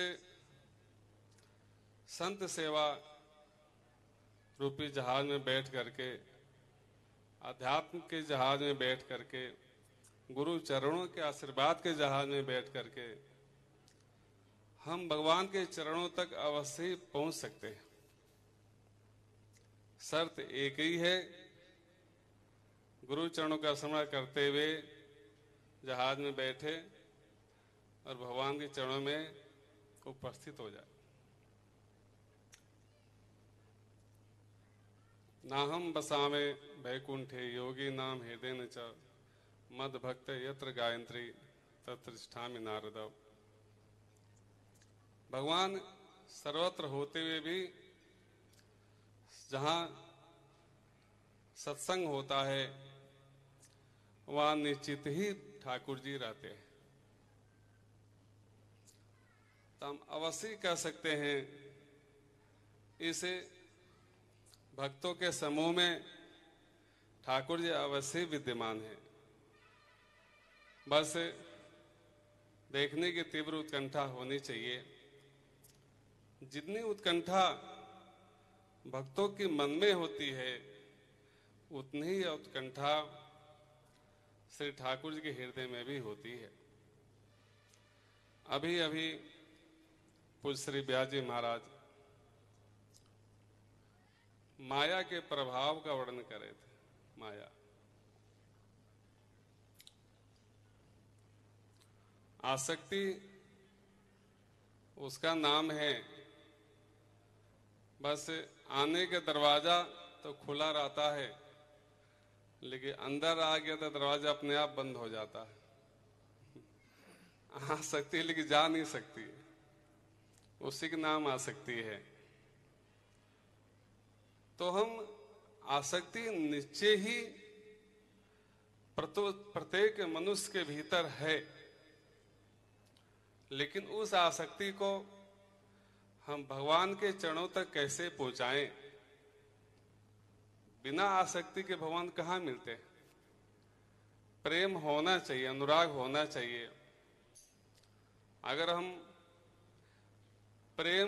संत सेवा रूपी जहाज में बैठ करके, अध्यात्म के जहाज में बैठ करके, गुरु चरणों के आशीर्वाद के जहाज में बैठ करके हम भगवान के चरणों तक अवश्य ही पहुंच सकते हैं। शर्त एक ही है, गुरु चरणों का स्मरण करते हुए जहाज में बैठे और भगवान के चरणों में उपस्थित हो जाए। नाहम बसामे वैकुंठे योगी नाम हृदय न च मद भक्त यत्र गायत्री तत्र तिष्ठामि नारद। भगवान सर्वत्र होते हुए भी जहां सत्संग होता है वहां निश्चित ही ठाकुर जी रहते हैं। तो हम अवश्य कह सकते हैं इस भक्तों के समूह में ठाकुर जी अवश्य विद्यमान है। बस देखने की तीव्र उत्कंठा होनी चाहिए। जितनी उत्कंठा भक्तों के मन में होती है उतनी ही उत्कंठा श्री ठाकुर जी के हृदय में भी होती है। अभी अभी पूज्य श्री व्यास जी महाराज माया के प्रभाव का वर्णन कर रहे थे। माया, आसक्ति उसका नाम है। बस आने के दरवाजा तो खुला रहता है, लेकिन अंदर आ गया तो दरवाजा अपने आप बंद हो जाता है। आ सकती है लेकिन जा नहीं सकती, उसी के नाम आसक्ति है। तो हम आसक्ति निश्चय ही प्रत्येक मनुष्य के भीतर है, लेकिन उस आसक्ति को हम भगवान के चरणों तक कैसे पहुंचाएं? बिना आसक्ति के भगवान कहाँ मिलते हैं? प्रेम होना चाहिए, अनुराग होना चाहिए। अगर हम प्रेम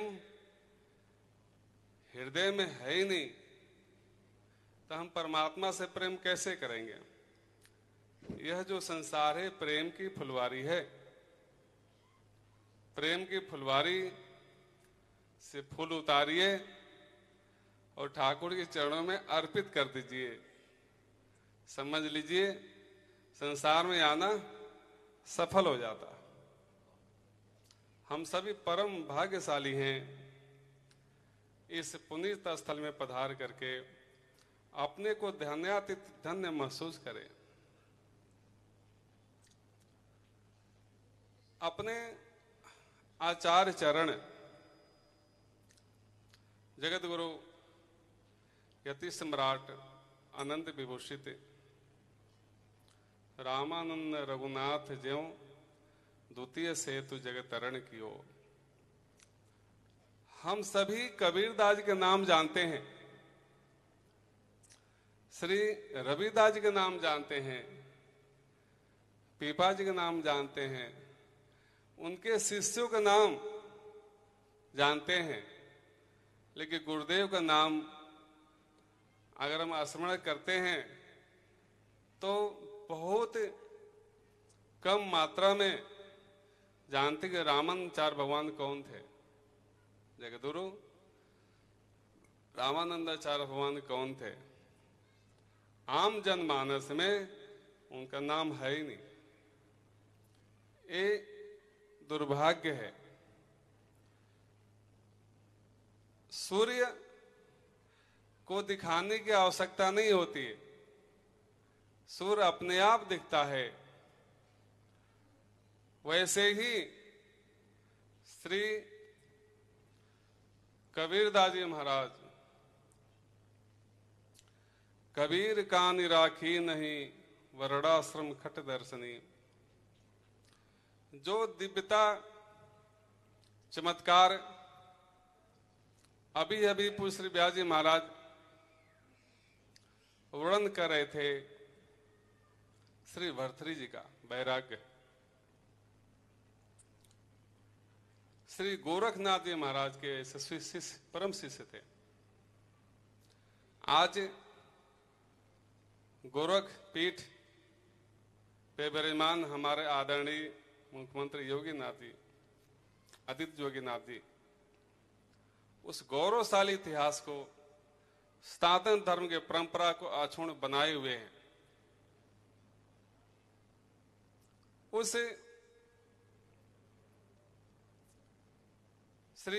हृदय में है ही नहीं तो हम परमात्मा से प्रेम कैसे करेंगे? यह जो संसार है प्रेम की फुलवारी है। प्रेम की फुलवारी से फूल उतारिए और ठाकुर के चरणों में अर्पित कर दीजिए। समझ लीजिए संसार में आना सफल हो जाता। हम सभी परम भाग्यशाली हैं इस पुनीत स्थल में पधार करके अपने को धन्यातीत धन्य महसूस करें। अपने आचार्य चरण जगत गुरु यति सम्राट अनंत विभूषित रामानंद रघुनाथ ज्यों द्वितीय सेतु जगत तरण कियो। हम सभी कबीरदास के नाम जानते हैं, श्री रविदास जी के नाम जानते हैं, पीपा जी के नाम जानते हैं, उनके शिष्यों का नाम जानते हैं, लेकिन गुरुदेव का नाम अगर हम स्मरण करते हैं तो बहुत कम मात्रा में जानते कि रामानंदाचार्य भगवान कौन थे। जगदगुरु रामानंदाचार्य भगवान कौन थे, आम जनमानस में उनका नाम है ही नहीं। ये दुर्भाग्य है। सूर्य को दिखाने की आवश्यकता नहीं होती है, सूर्य अपने आप दिखता है। वैसे ही श्री कबीरदास जी महाराज, कबीर कान राखी नहीं वरणाश्रम खट दर्शनी, जो दिव्यता चमत्कार अभी अभी पूज्य श्री व्यास जी महाराज वर्णन कर रहे थे श्री भर्तृहरि जी का वैराग्य, श्री गोरखनाथ जी महाराज के शिष्य परम शिष्य थे। आज गोरख पीठ पे विराजमान हमारे आदरणीय मुख्यमंत्री योगीनाथ जी, आदित्य योगीनाथ जी, उस गौरवशाली इतिहास को, सनातन धर्म के परंपरा को अक्षुण्ण बनाए हुए हैं। उस श्री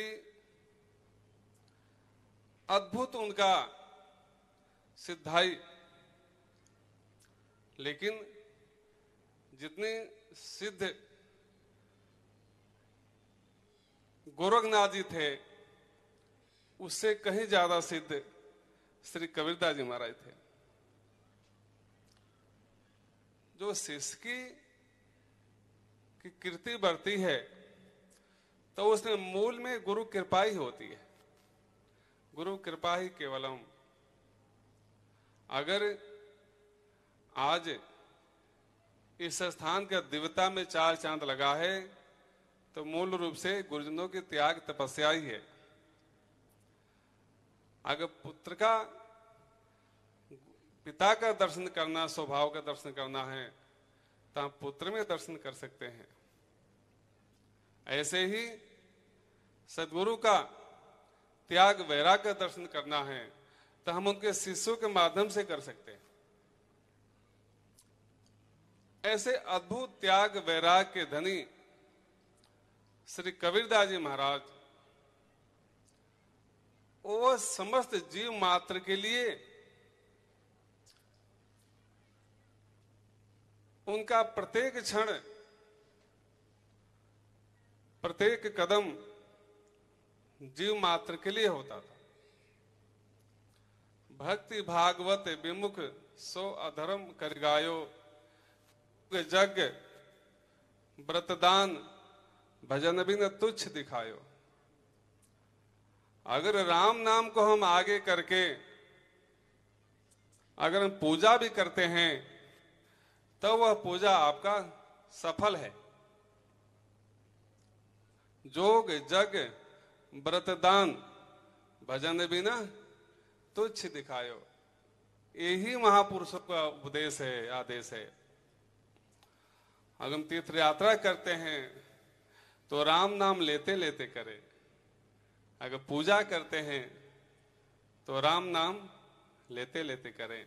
अद्भुत उनका सिद्धाई, लेकिन जितने सिद्ध गोरखनाथ जी थे उससे कहीं ज्यादा सिद्ध श्री कबीरदास जी महाराज थे। जो शिष्य की कीर्ति बढ़ती है तो उसमें मूल में गुरु कृपा ही होती है। गुरु कृपा ही केवलम। अगर आज इस स्थान का दिव्यता में चार चांद लगा है तो मूल रूप से गुरुजनों की त्याग तपस्या ही है। अगर पुत्र का, पिता का दर्शन करना, स्वभाव का दर्शन करना है तो हम पुत्र में दर्शन कर सकते हैं। ऐसे ही सदगुरु का त्याग वैराग का दर्शन करना है तो हम उनके शिष्यों के माध्यम से कर सकते हैं। ऐसे अद्भुत त्याग वैराग के धनी श्री कबीरदास जी महाराज वो समस्त जीव मात्र के लिए उनका प्रत्येक क्षण, प्रत्येक कदम जीव मात्र के लिए होता था। भक्ति भागवत विमुख सो अधर्म कर गायो, जग व्रतदान भजन भी न तुच्छ दिखायो। अगर राम नाम को हम आगे करके अगर हम पूजा भी करते हैं तो वह पूजा आपका सफल है। जोग जग व्रतदान भजन भी न तुच्छ दिखायो, यही महापुरुषों का उपदेश है, आदेश है। अगर हम तीर्थ यात्रा करते हैं तो राम नाम लेते लेते करें। अगर पूजा करते हैं तो राम नाम लेते लेते करें।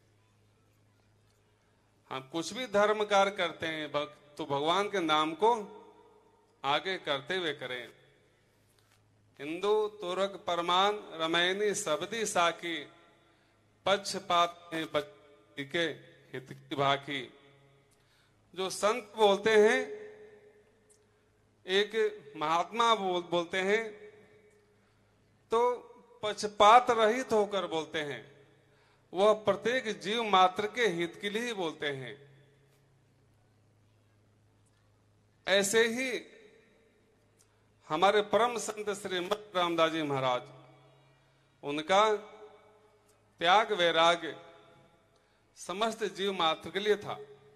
हम कुछ भी धर्म कार्य करते हैं तो भगवान के नाम को आगे करते हुए करें। हिंदू तुरक परमान रमैनी सबदी साकी, पक्षपात के हित की भाकी। जो संत बोलते हैं, एक महात्मा बोलते हैं तो पक्षपात रहित होकर बोलते हैं। वह प्रत्येक जीव मात्र के हित के लिए ही बोलते हैं। ऐसे ही हमारे परम संत श्री मत रामदास जी महाराज, उनका त्याग वैराग्य समस्त जीव मात्र के लिए था।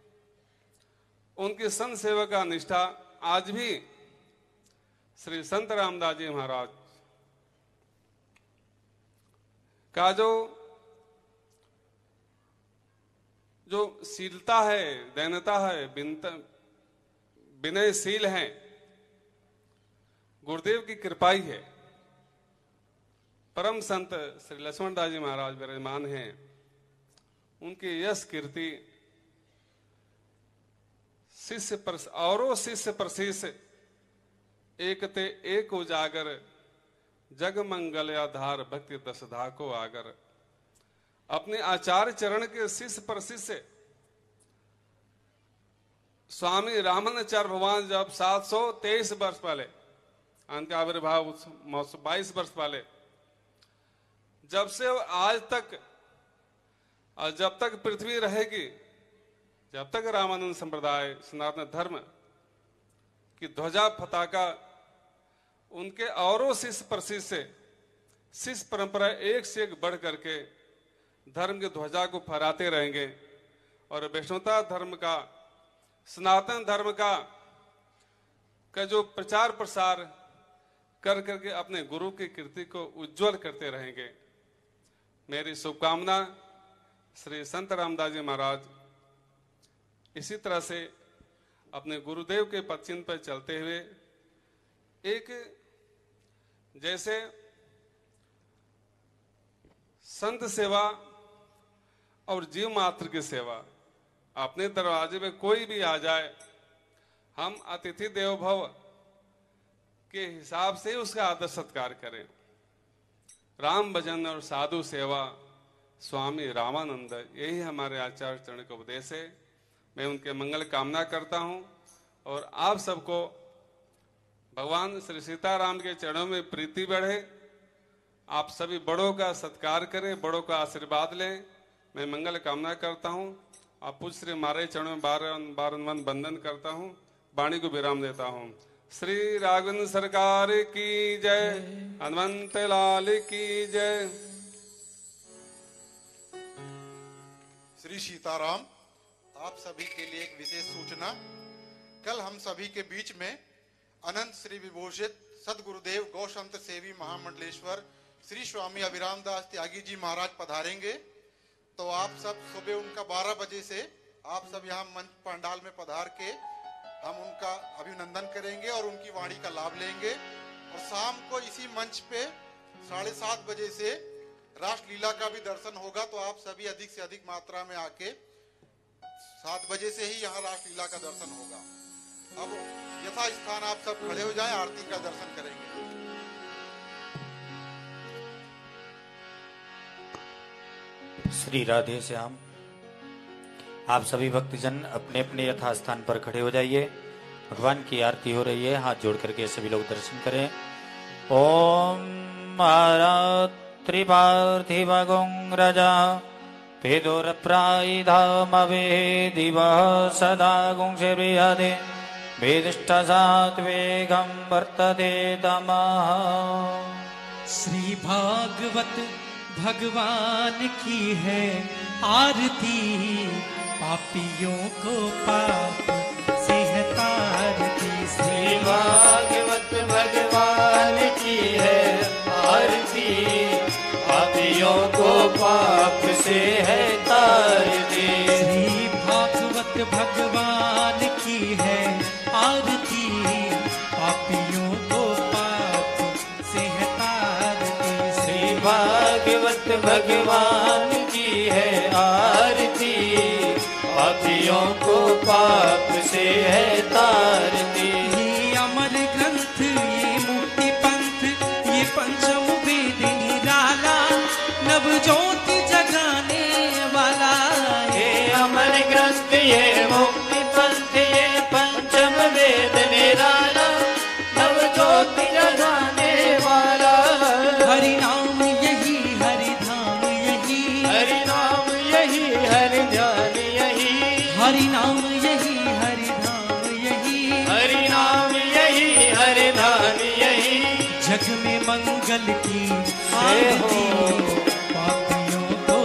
उनकी संत सेवा का निष्ठा आज भी श्री संत रामदास जी महाराज का जो शीलता है, दैनता है, विनयशील है, गुरुदेव की कृपा ही है। परम संत श्री लक्ष्मण दास जी महाराज विराजमान हैं। उनकी यश कीर्ति शिष्य प्रशिष्य एकते एक उजागर, जग मंगल आधार भक्ति दसधा को आगर। अपने आचार्य चरण के शिष्य प्रशिष्य स्वामी रामानुचार्य भगवान जब 723 वर्ष पहले, उनका आविर्भाव 22 वर्ष पहले, जब से आज तक और जब तक पृथ्वी रहेगी, जब तक रामानंद संप्रदाय सनातन धर्म की ध्वजा पताका उनके औरों शिष्य प्रशिष्य शिष्य परंपरा एक से एक बढ़ करके धर्म की ध्वजा को फहराते रहेंगे। और वैष्णवता धर्म का, सनातन धर्म का जो प्रचार प्रसार कर करके अपने गुरु की कीर्ति को उज्जवल करते रहेंगे। मेरी शुभकामना श्री संत रामदास जी महाराज इसी तरह से अपने गुरुदेव के पदचिन्ह पर चलते हुए एक जैसे संत सेवा और जीव मात्र की सेवा, अपने दरवाजे पे कोई भी आ जाए, हम अतिथि देवो भव के हिसाब से उसका आदर सत्कार करें। राम भजन और साधु सेवा स्वामी रामानंद, यही हमारे आचार्य चरण का उपदेश है। मैं उनके मंगल कामना करता हूं और आप सबको भगवान श्री सीताराम के चरणों में प्रीति बढ़े। आप सभी बड़ों का सत्कार करें, बड़ों का आशीर्वाद लें। मैं मंगल कामना करता हूं। आप पूज्य श्री हमारे चरणों में बारंबार वंदन करता हूं, वाणी को विराम देता हूं। श्री राघवेंद्र सरकार की जय, हनुमंत लाल की जय। श्री सीताराम। आप सभी के लिए एक विशेष सूचना। कल हम सभी के बीच में अनंत श्री विभूषित सदगुरुदेव गौसंत सेवी महामंडलेश्वर श्री स्वामी अभिराम दास त्यागी जी महाराज पधारेंगे। तो आप सब सुबह उनका 12 बजे से आप सब यहाँ मंच पंडाल में पधार के हम उनका अभिनंदन करेंगे और उनकी वाणी का लाभ लेंगे। और शाम को इसी मंच पे 7:30 बजे से रासलीला का भी दर्शन होगा। तो आप सभी अधिक से अधिक मात्रा में आके 7 बजे से ही यहाँ रासलीला का दर्शन होगा। अब यथा स्थान आप सब खड़े हो जाएं, आरती का दर्शन करेंगे। श्री राधे श्याम। आप सभी भक्तजन अपने अपने यथास्थान पर खड़े हो जाइए। भगवान की आरती हो रही है, हाथ जोड़ करके सभी लोग दर्शन करें। ओम त्रिपार्थिव गुंग्रजा पेदोर प्राइधामवे दिवः सदा गुंसेरियते वेदिष्ट सात्वेगं वर्तते तमः। श्री भागवत भगवान की है आरती, पापियों को पाप से है तारती। श्री भागवत भगवान की है आरती, पापियों को पाप से है तारती। श्री भागवत भगवान की है आरती, पापियों को पाप से है तारती। श्री भागवत भगवान की है आरती, पापियों को पाप से है तारती। ये अमर ग्रंथ, ये मुक्ति पंथ, ये पंचम वेद निराला, नव ज्योति जगाने वाला। ये अमर ग्रंथ, ये मुक्ति पंथ, ये पंचम वेद निराला, नव ज्योति जगाने वाला। हरि नाम यही, हरि धाम यही, हरि नाम यही, हरि ध्यान यही, हरि नाम यही, हरि धाम यही, हरि नाम यही, हरि ध्यान यही। जग में मंगल की आरती, पापियों को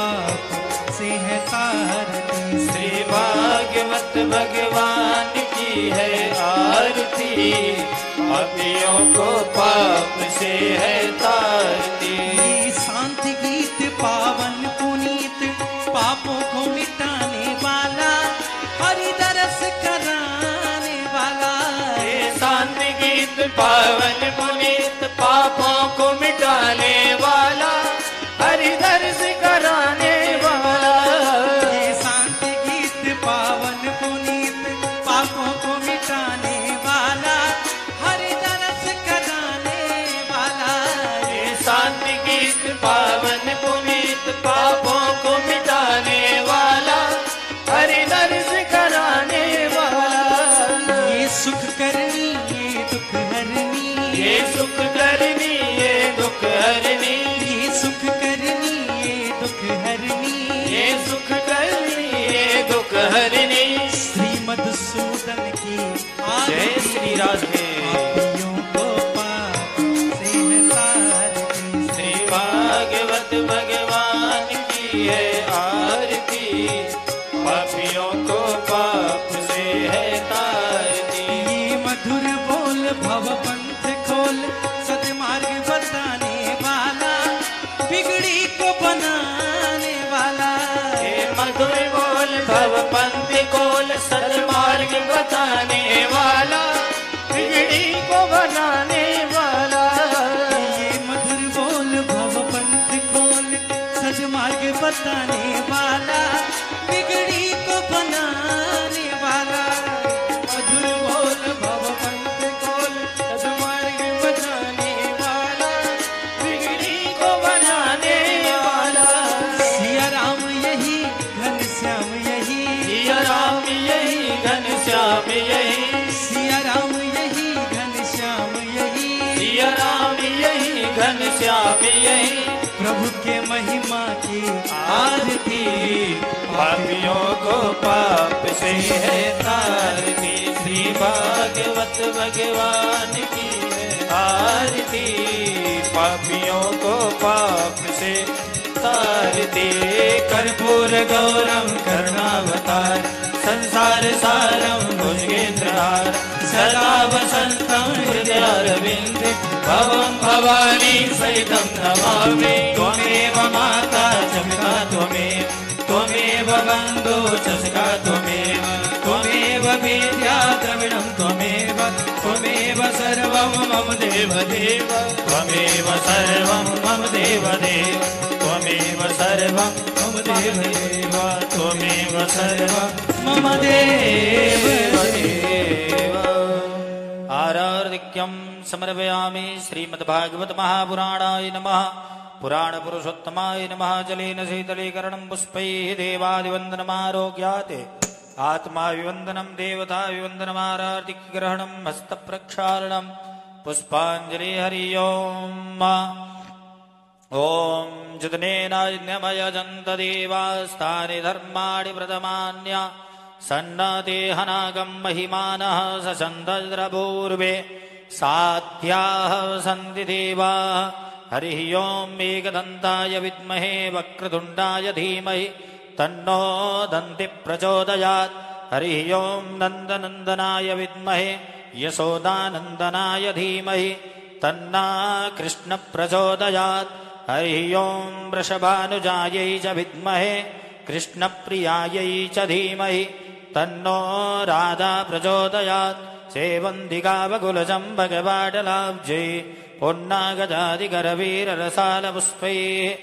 पाप से है तारती। श्री भागवत भगवान की है आरती, पापियों को पाप से है तारती। ये शांति गीत पावन पुनीत, पापों को मिटाने वाला, हरि दरस कराने वाला। ये शांति गीत पावन पुनीत, पापों को मिटाने वाला, हरि दर्श कराने वाला। ये शांति गीत पावन पुनीत, पापों को मिटाने वाला, हरि दरस कराने वाला। ये शांति गीत पावन पुनीत, पापों को मिटाने वाला, हरि दर्श कराने वाला। ये सुख करनी, ये दुख हरनी, ये सुख करनी, ये दुख हरनी, ये सुख करनी, ये दुख हरनी। ये सुख करनी, ये दुख हरनी। श्री मधुसूदन की जय आरती, श्री राधे। पापियों को पाप से है तारती। श्री भागवत भगवान की है आरती, पापियों को पाप से है तारती। ये मधुर बोल भव पंथ खोल, सदमार्ग बताने वाला, बिगड़ी को बनाने वाला। ये मधुर बोल भव पंथ खोल, सदमार्ग बताने वाला, बिगड़ी को बनाने वाला। ये मधुर बोल भव पंथ खोल, सदमार्ग बताने वाला, बिगड़ी को बनाने वाला। मधुर बोल भव पंथ खोल, सदमार्ग बताने वाला, बिगड़ी को बनाने वाला। सिया राम यही, घनश्याम यही, सिया राम यही, घनश्याम यही, सिया राम यही, घनश्याम यही। सिया राम यही, घनश्याम यही। प्रभु के महिमा की आरती, पापियों को पाप से है तारती। श्री भागवत भगवान की है आरती, पापियों को पाप से तारती। कर्पूर गौरम करुणावतार, संसार सारम भुजगेन्द्रहार, सदा वसंतम हृदयारविंदे, भवं भवानी सहितं नमामि। त्वमेव माता च पिता त्वमेव, त्वमेव बन्धु च सखा त्वमेव, त्वमेव विद्या द्रविणं त्वमेव, त्वमेव सर्वं मम देवदेव, त्वमेव सर्वं मम देवदेव, त्वमेव सर्वं मम देवदेव, त्वमेव सर्वं मम देवदेव। आरार्धिक्यं समर्पयामि। श्रीमद्भागवत महापुराणाय नमः। पुराण पुरुषोत्तमाय नमः। जलेन शीतलीकरणं पुष्पैः देवादिवन्दनमारोग्यात्, आत्मा विवन्दनं देवता विवन्दनमारार्तिग्रहणं हस्तप्रक्षालनं पुष्पाञ्जलि। हरि ओम्। ॐ जुदनेनायजन्त देवास्तानि धर्माणि प्रथमान्य, सन्नदेहनागं महिमानः सचन्दद्रपूर्वे, साध्याः सन्ति देवाः। हरिः ओम्। एकदन्ताय विद्महे वक्रतुण्डाय धीमहि, तन्नो दन्ति प्रचोदयात्। हरिः ओम्। नन्दनन्दनाय विद्महे यशोदानन्दनाय धीमहि, तन्ना कृष्ण प्रचोदयात्। हरिः ओम्। वृषभानुजायै च विद्महे कृष्णप्रियायै च धीमहि, तन्नो राधा प्रचोदयात् सेवन्तिकावकुलजं भगवाटलाब्जै पुन्नागजादिकरवीररसालपुष्पैः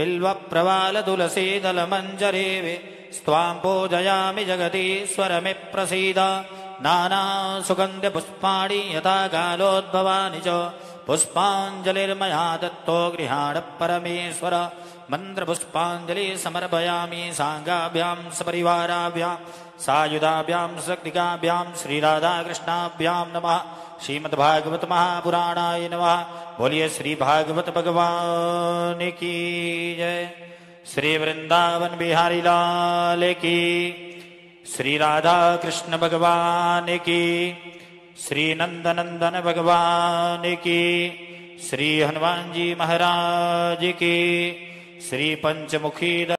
बिल्वप्रवालतुलसीदलमञ्जरीः स्वां पूजयामि जगदीश्वरमि प्रसीद नानासुगन्ध्यपुष्पाणि यथा कालोद्भवानि च पुष्पाञ्जलिर्मया दत्तो गृहाण परमेश्वर मन्त्रपुष्पाञ्जलि समर्पयामि साङ्गाभ्यां सपरिवाराभ्यां सायुधाभ्यां शक्तिकाभ्यां श्रीराधाकृष्णाभ्यां नमः। श्रीमद्भागवत महापुराणाय नमः। बोलिए श्री भागवत भगवान की जय। श्री वृंदावन बिहारी लाल की, श्री राधा कृष्ण भगवान की, श्री नंदनंदन भगवान की, श्री हनुमान जी महाराज की, श्री पंचमुखी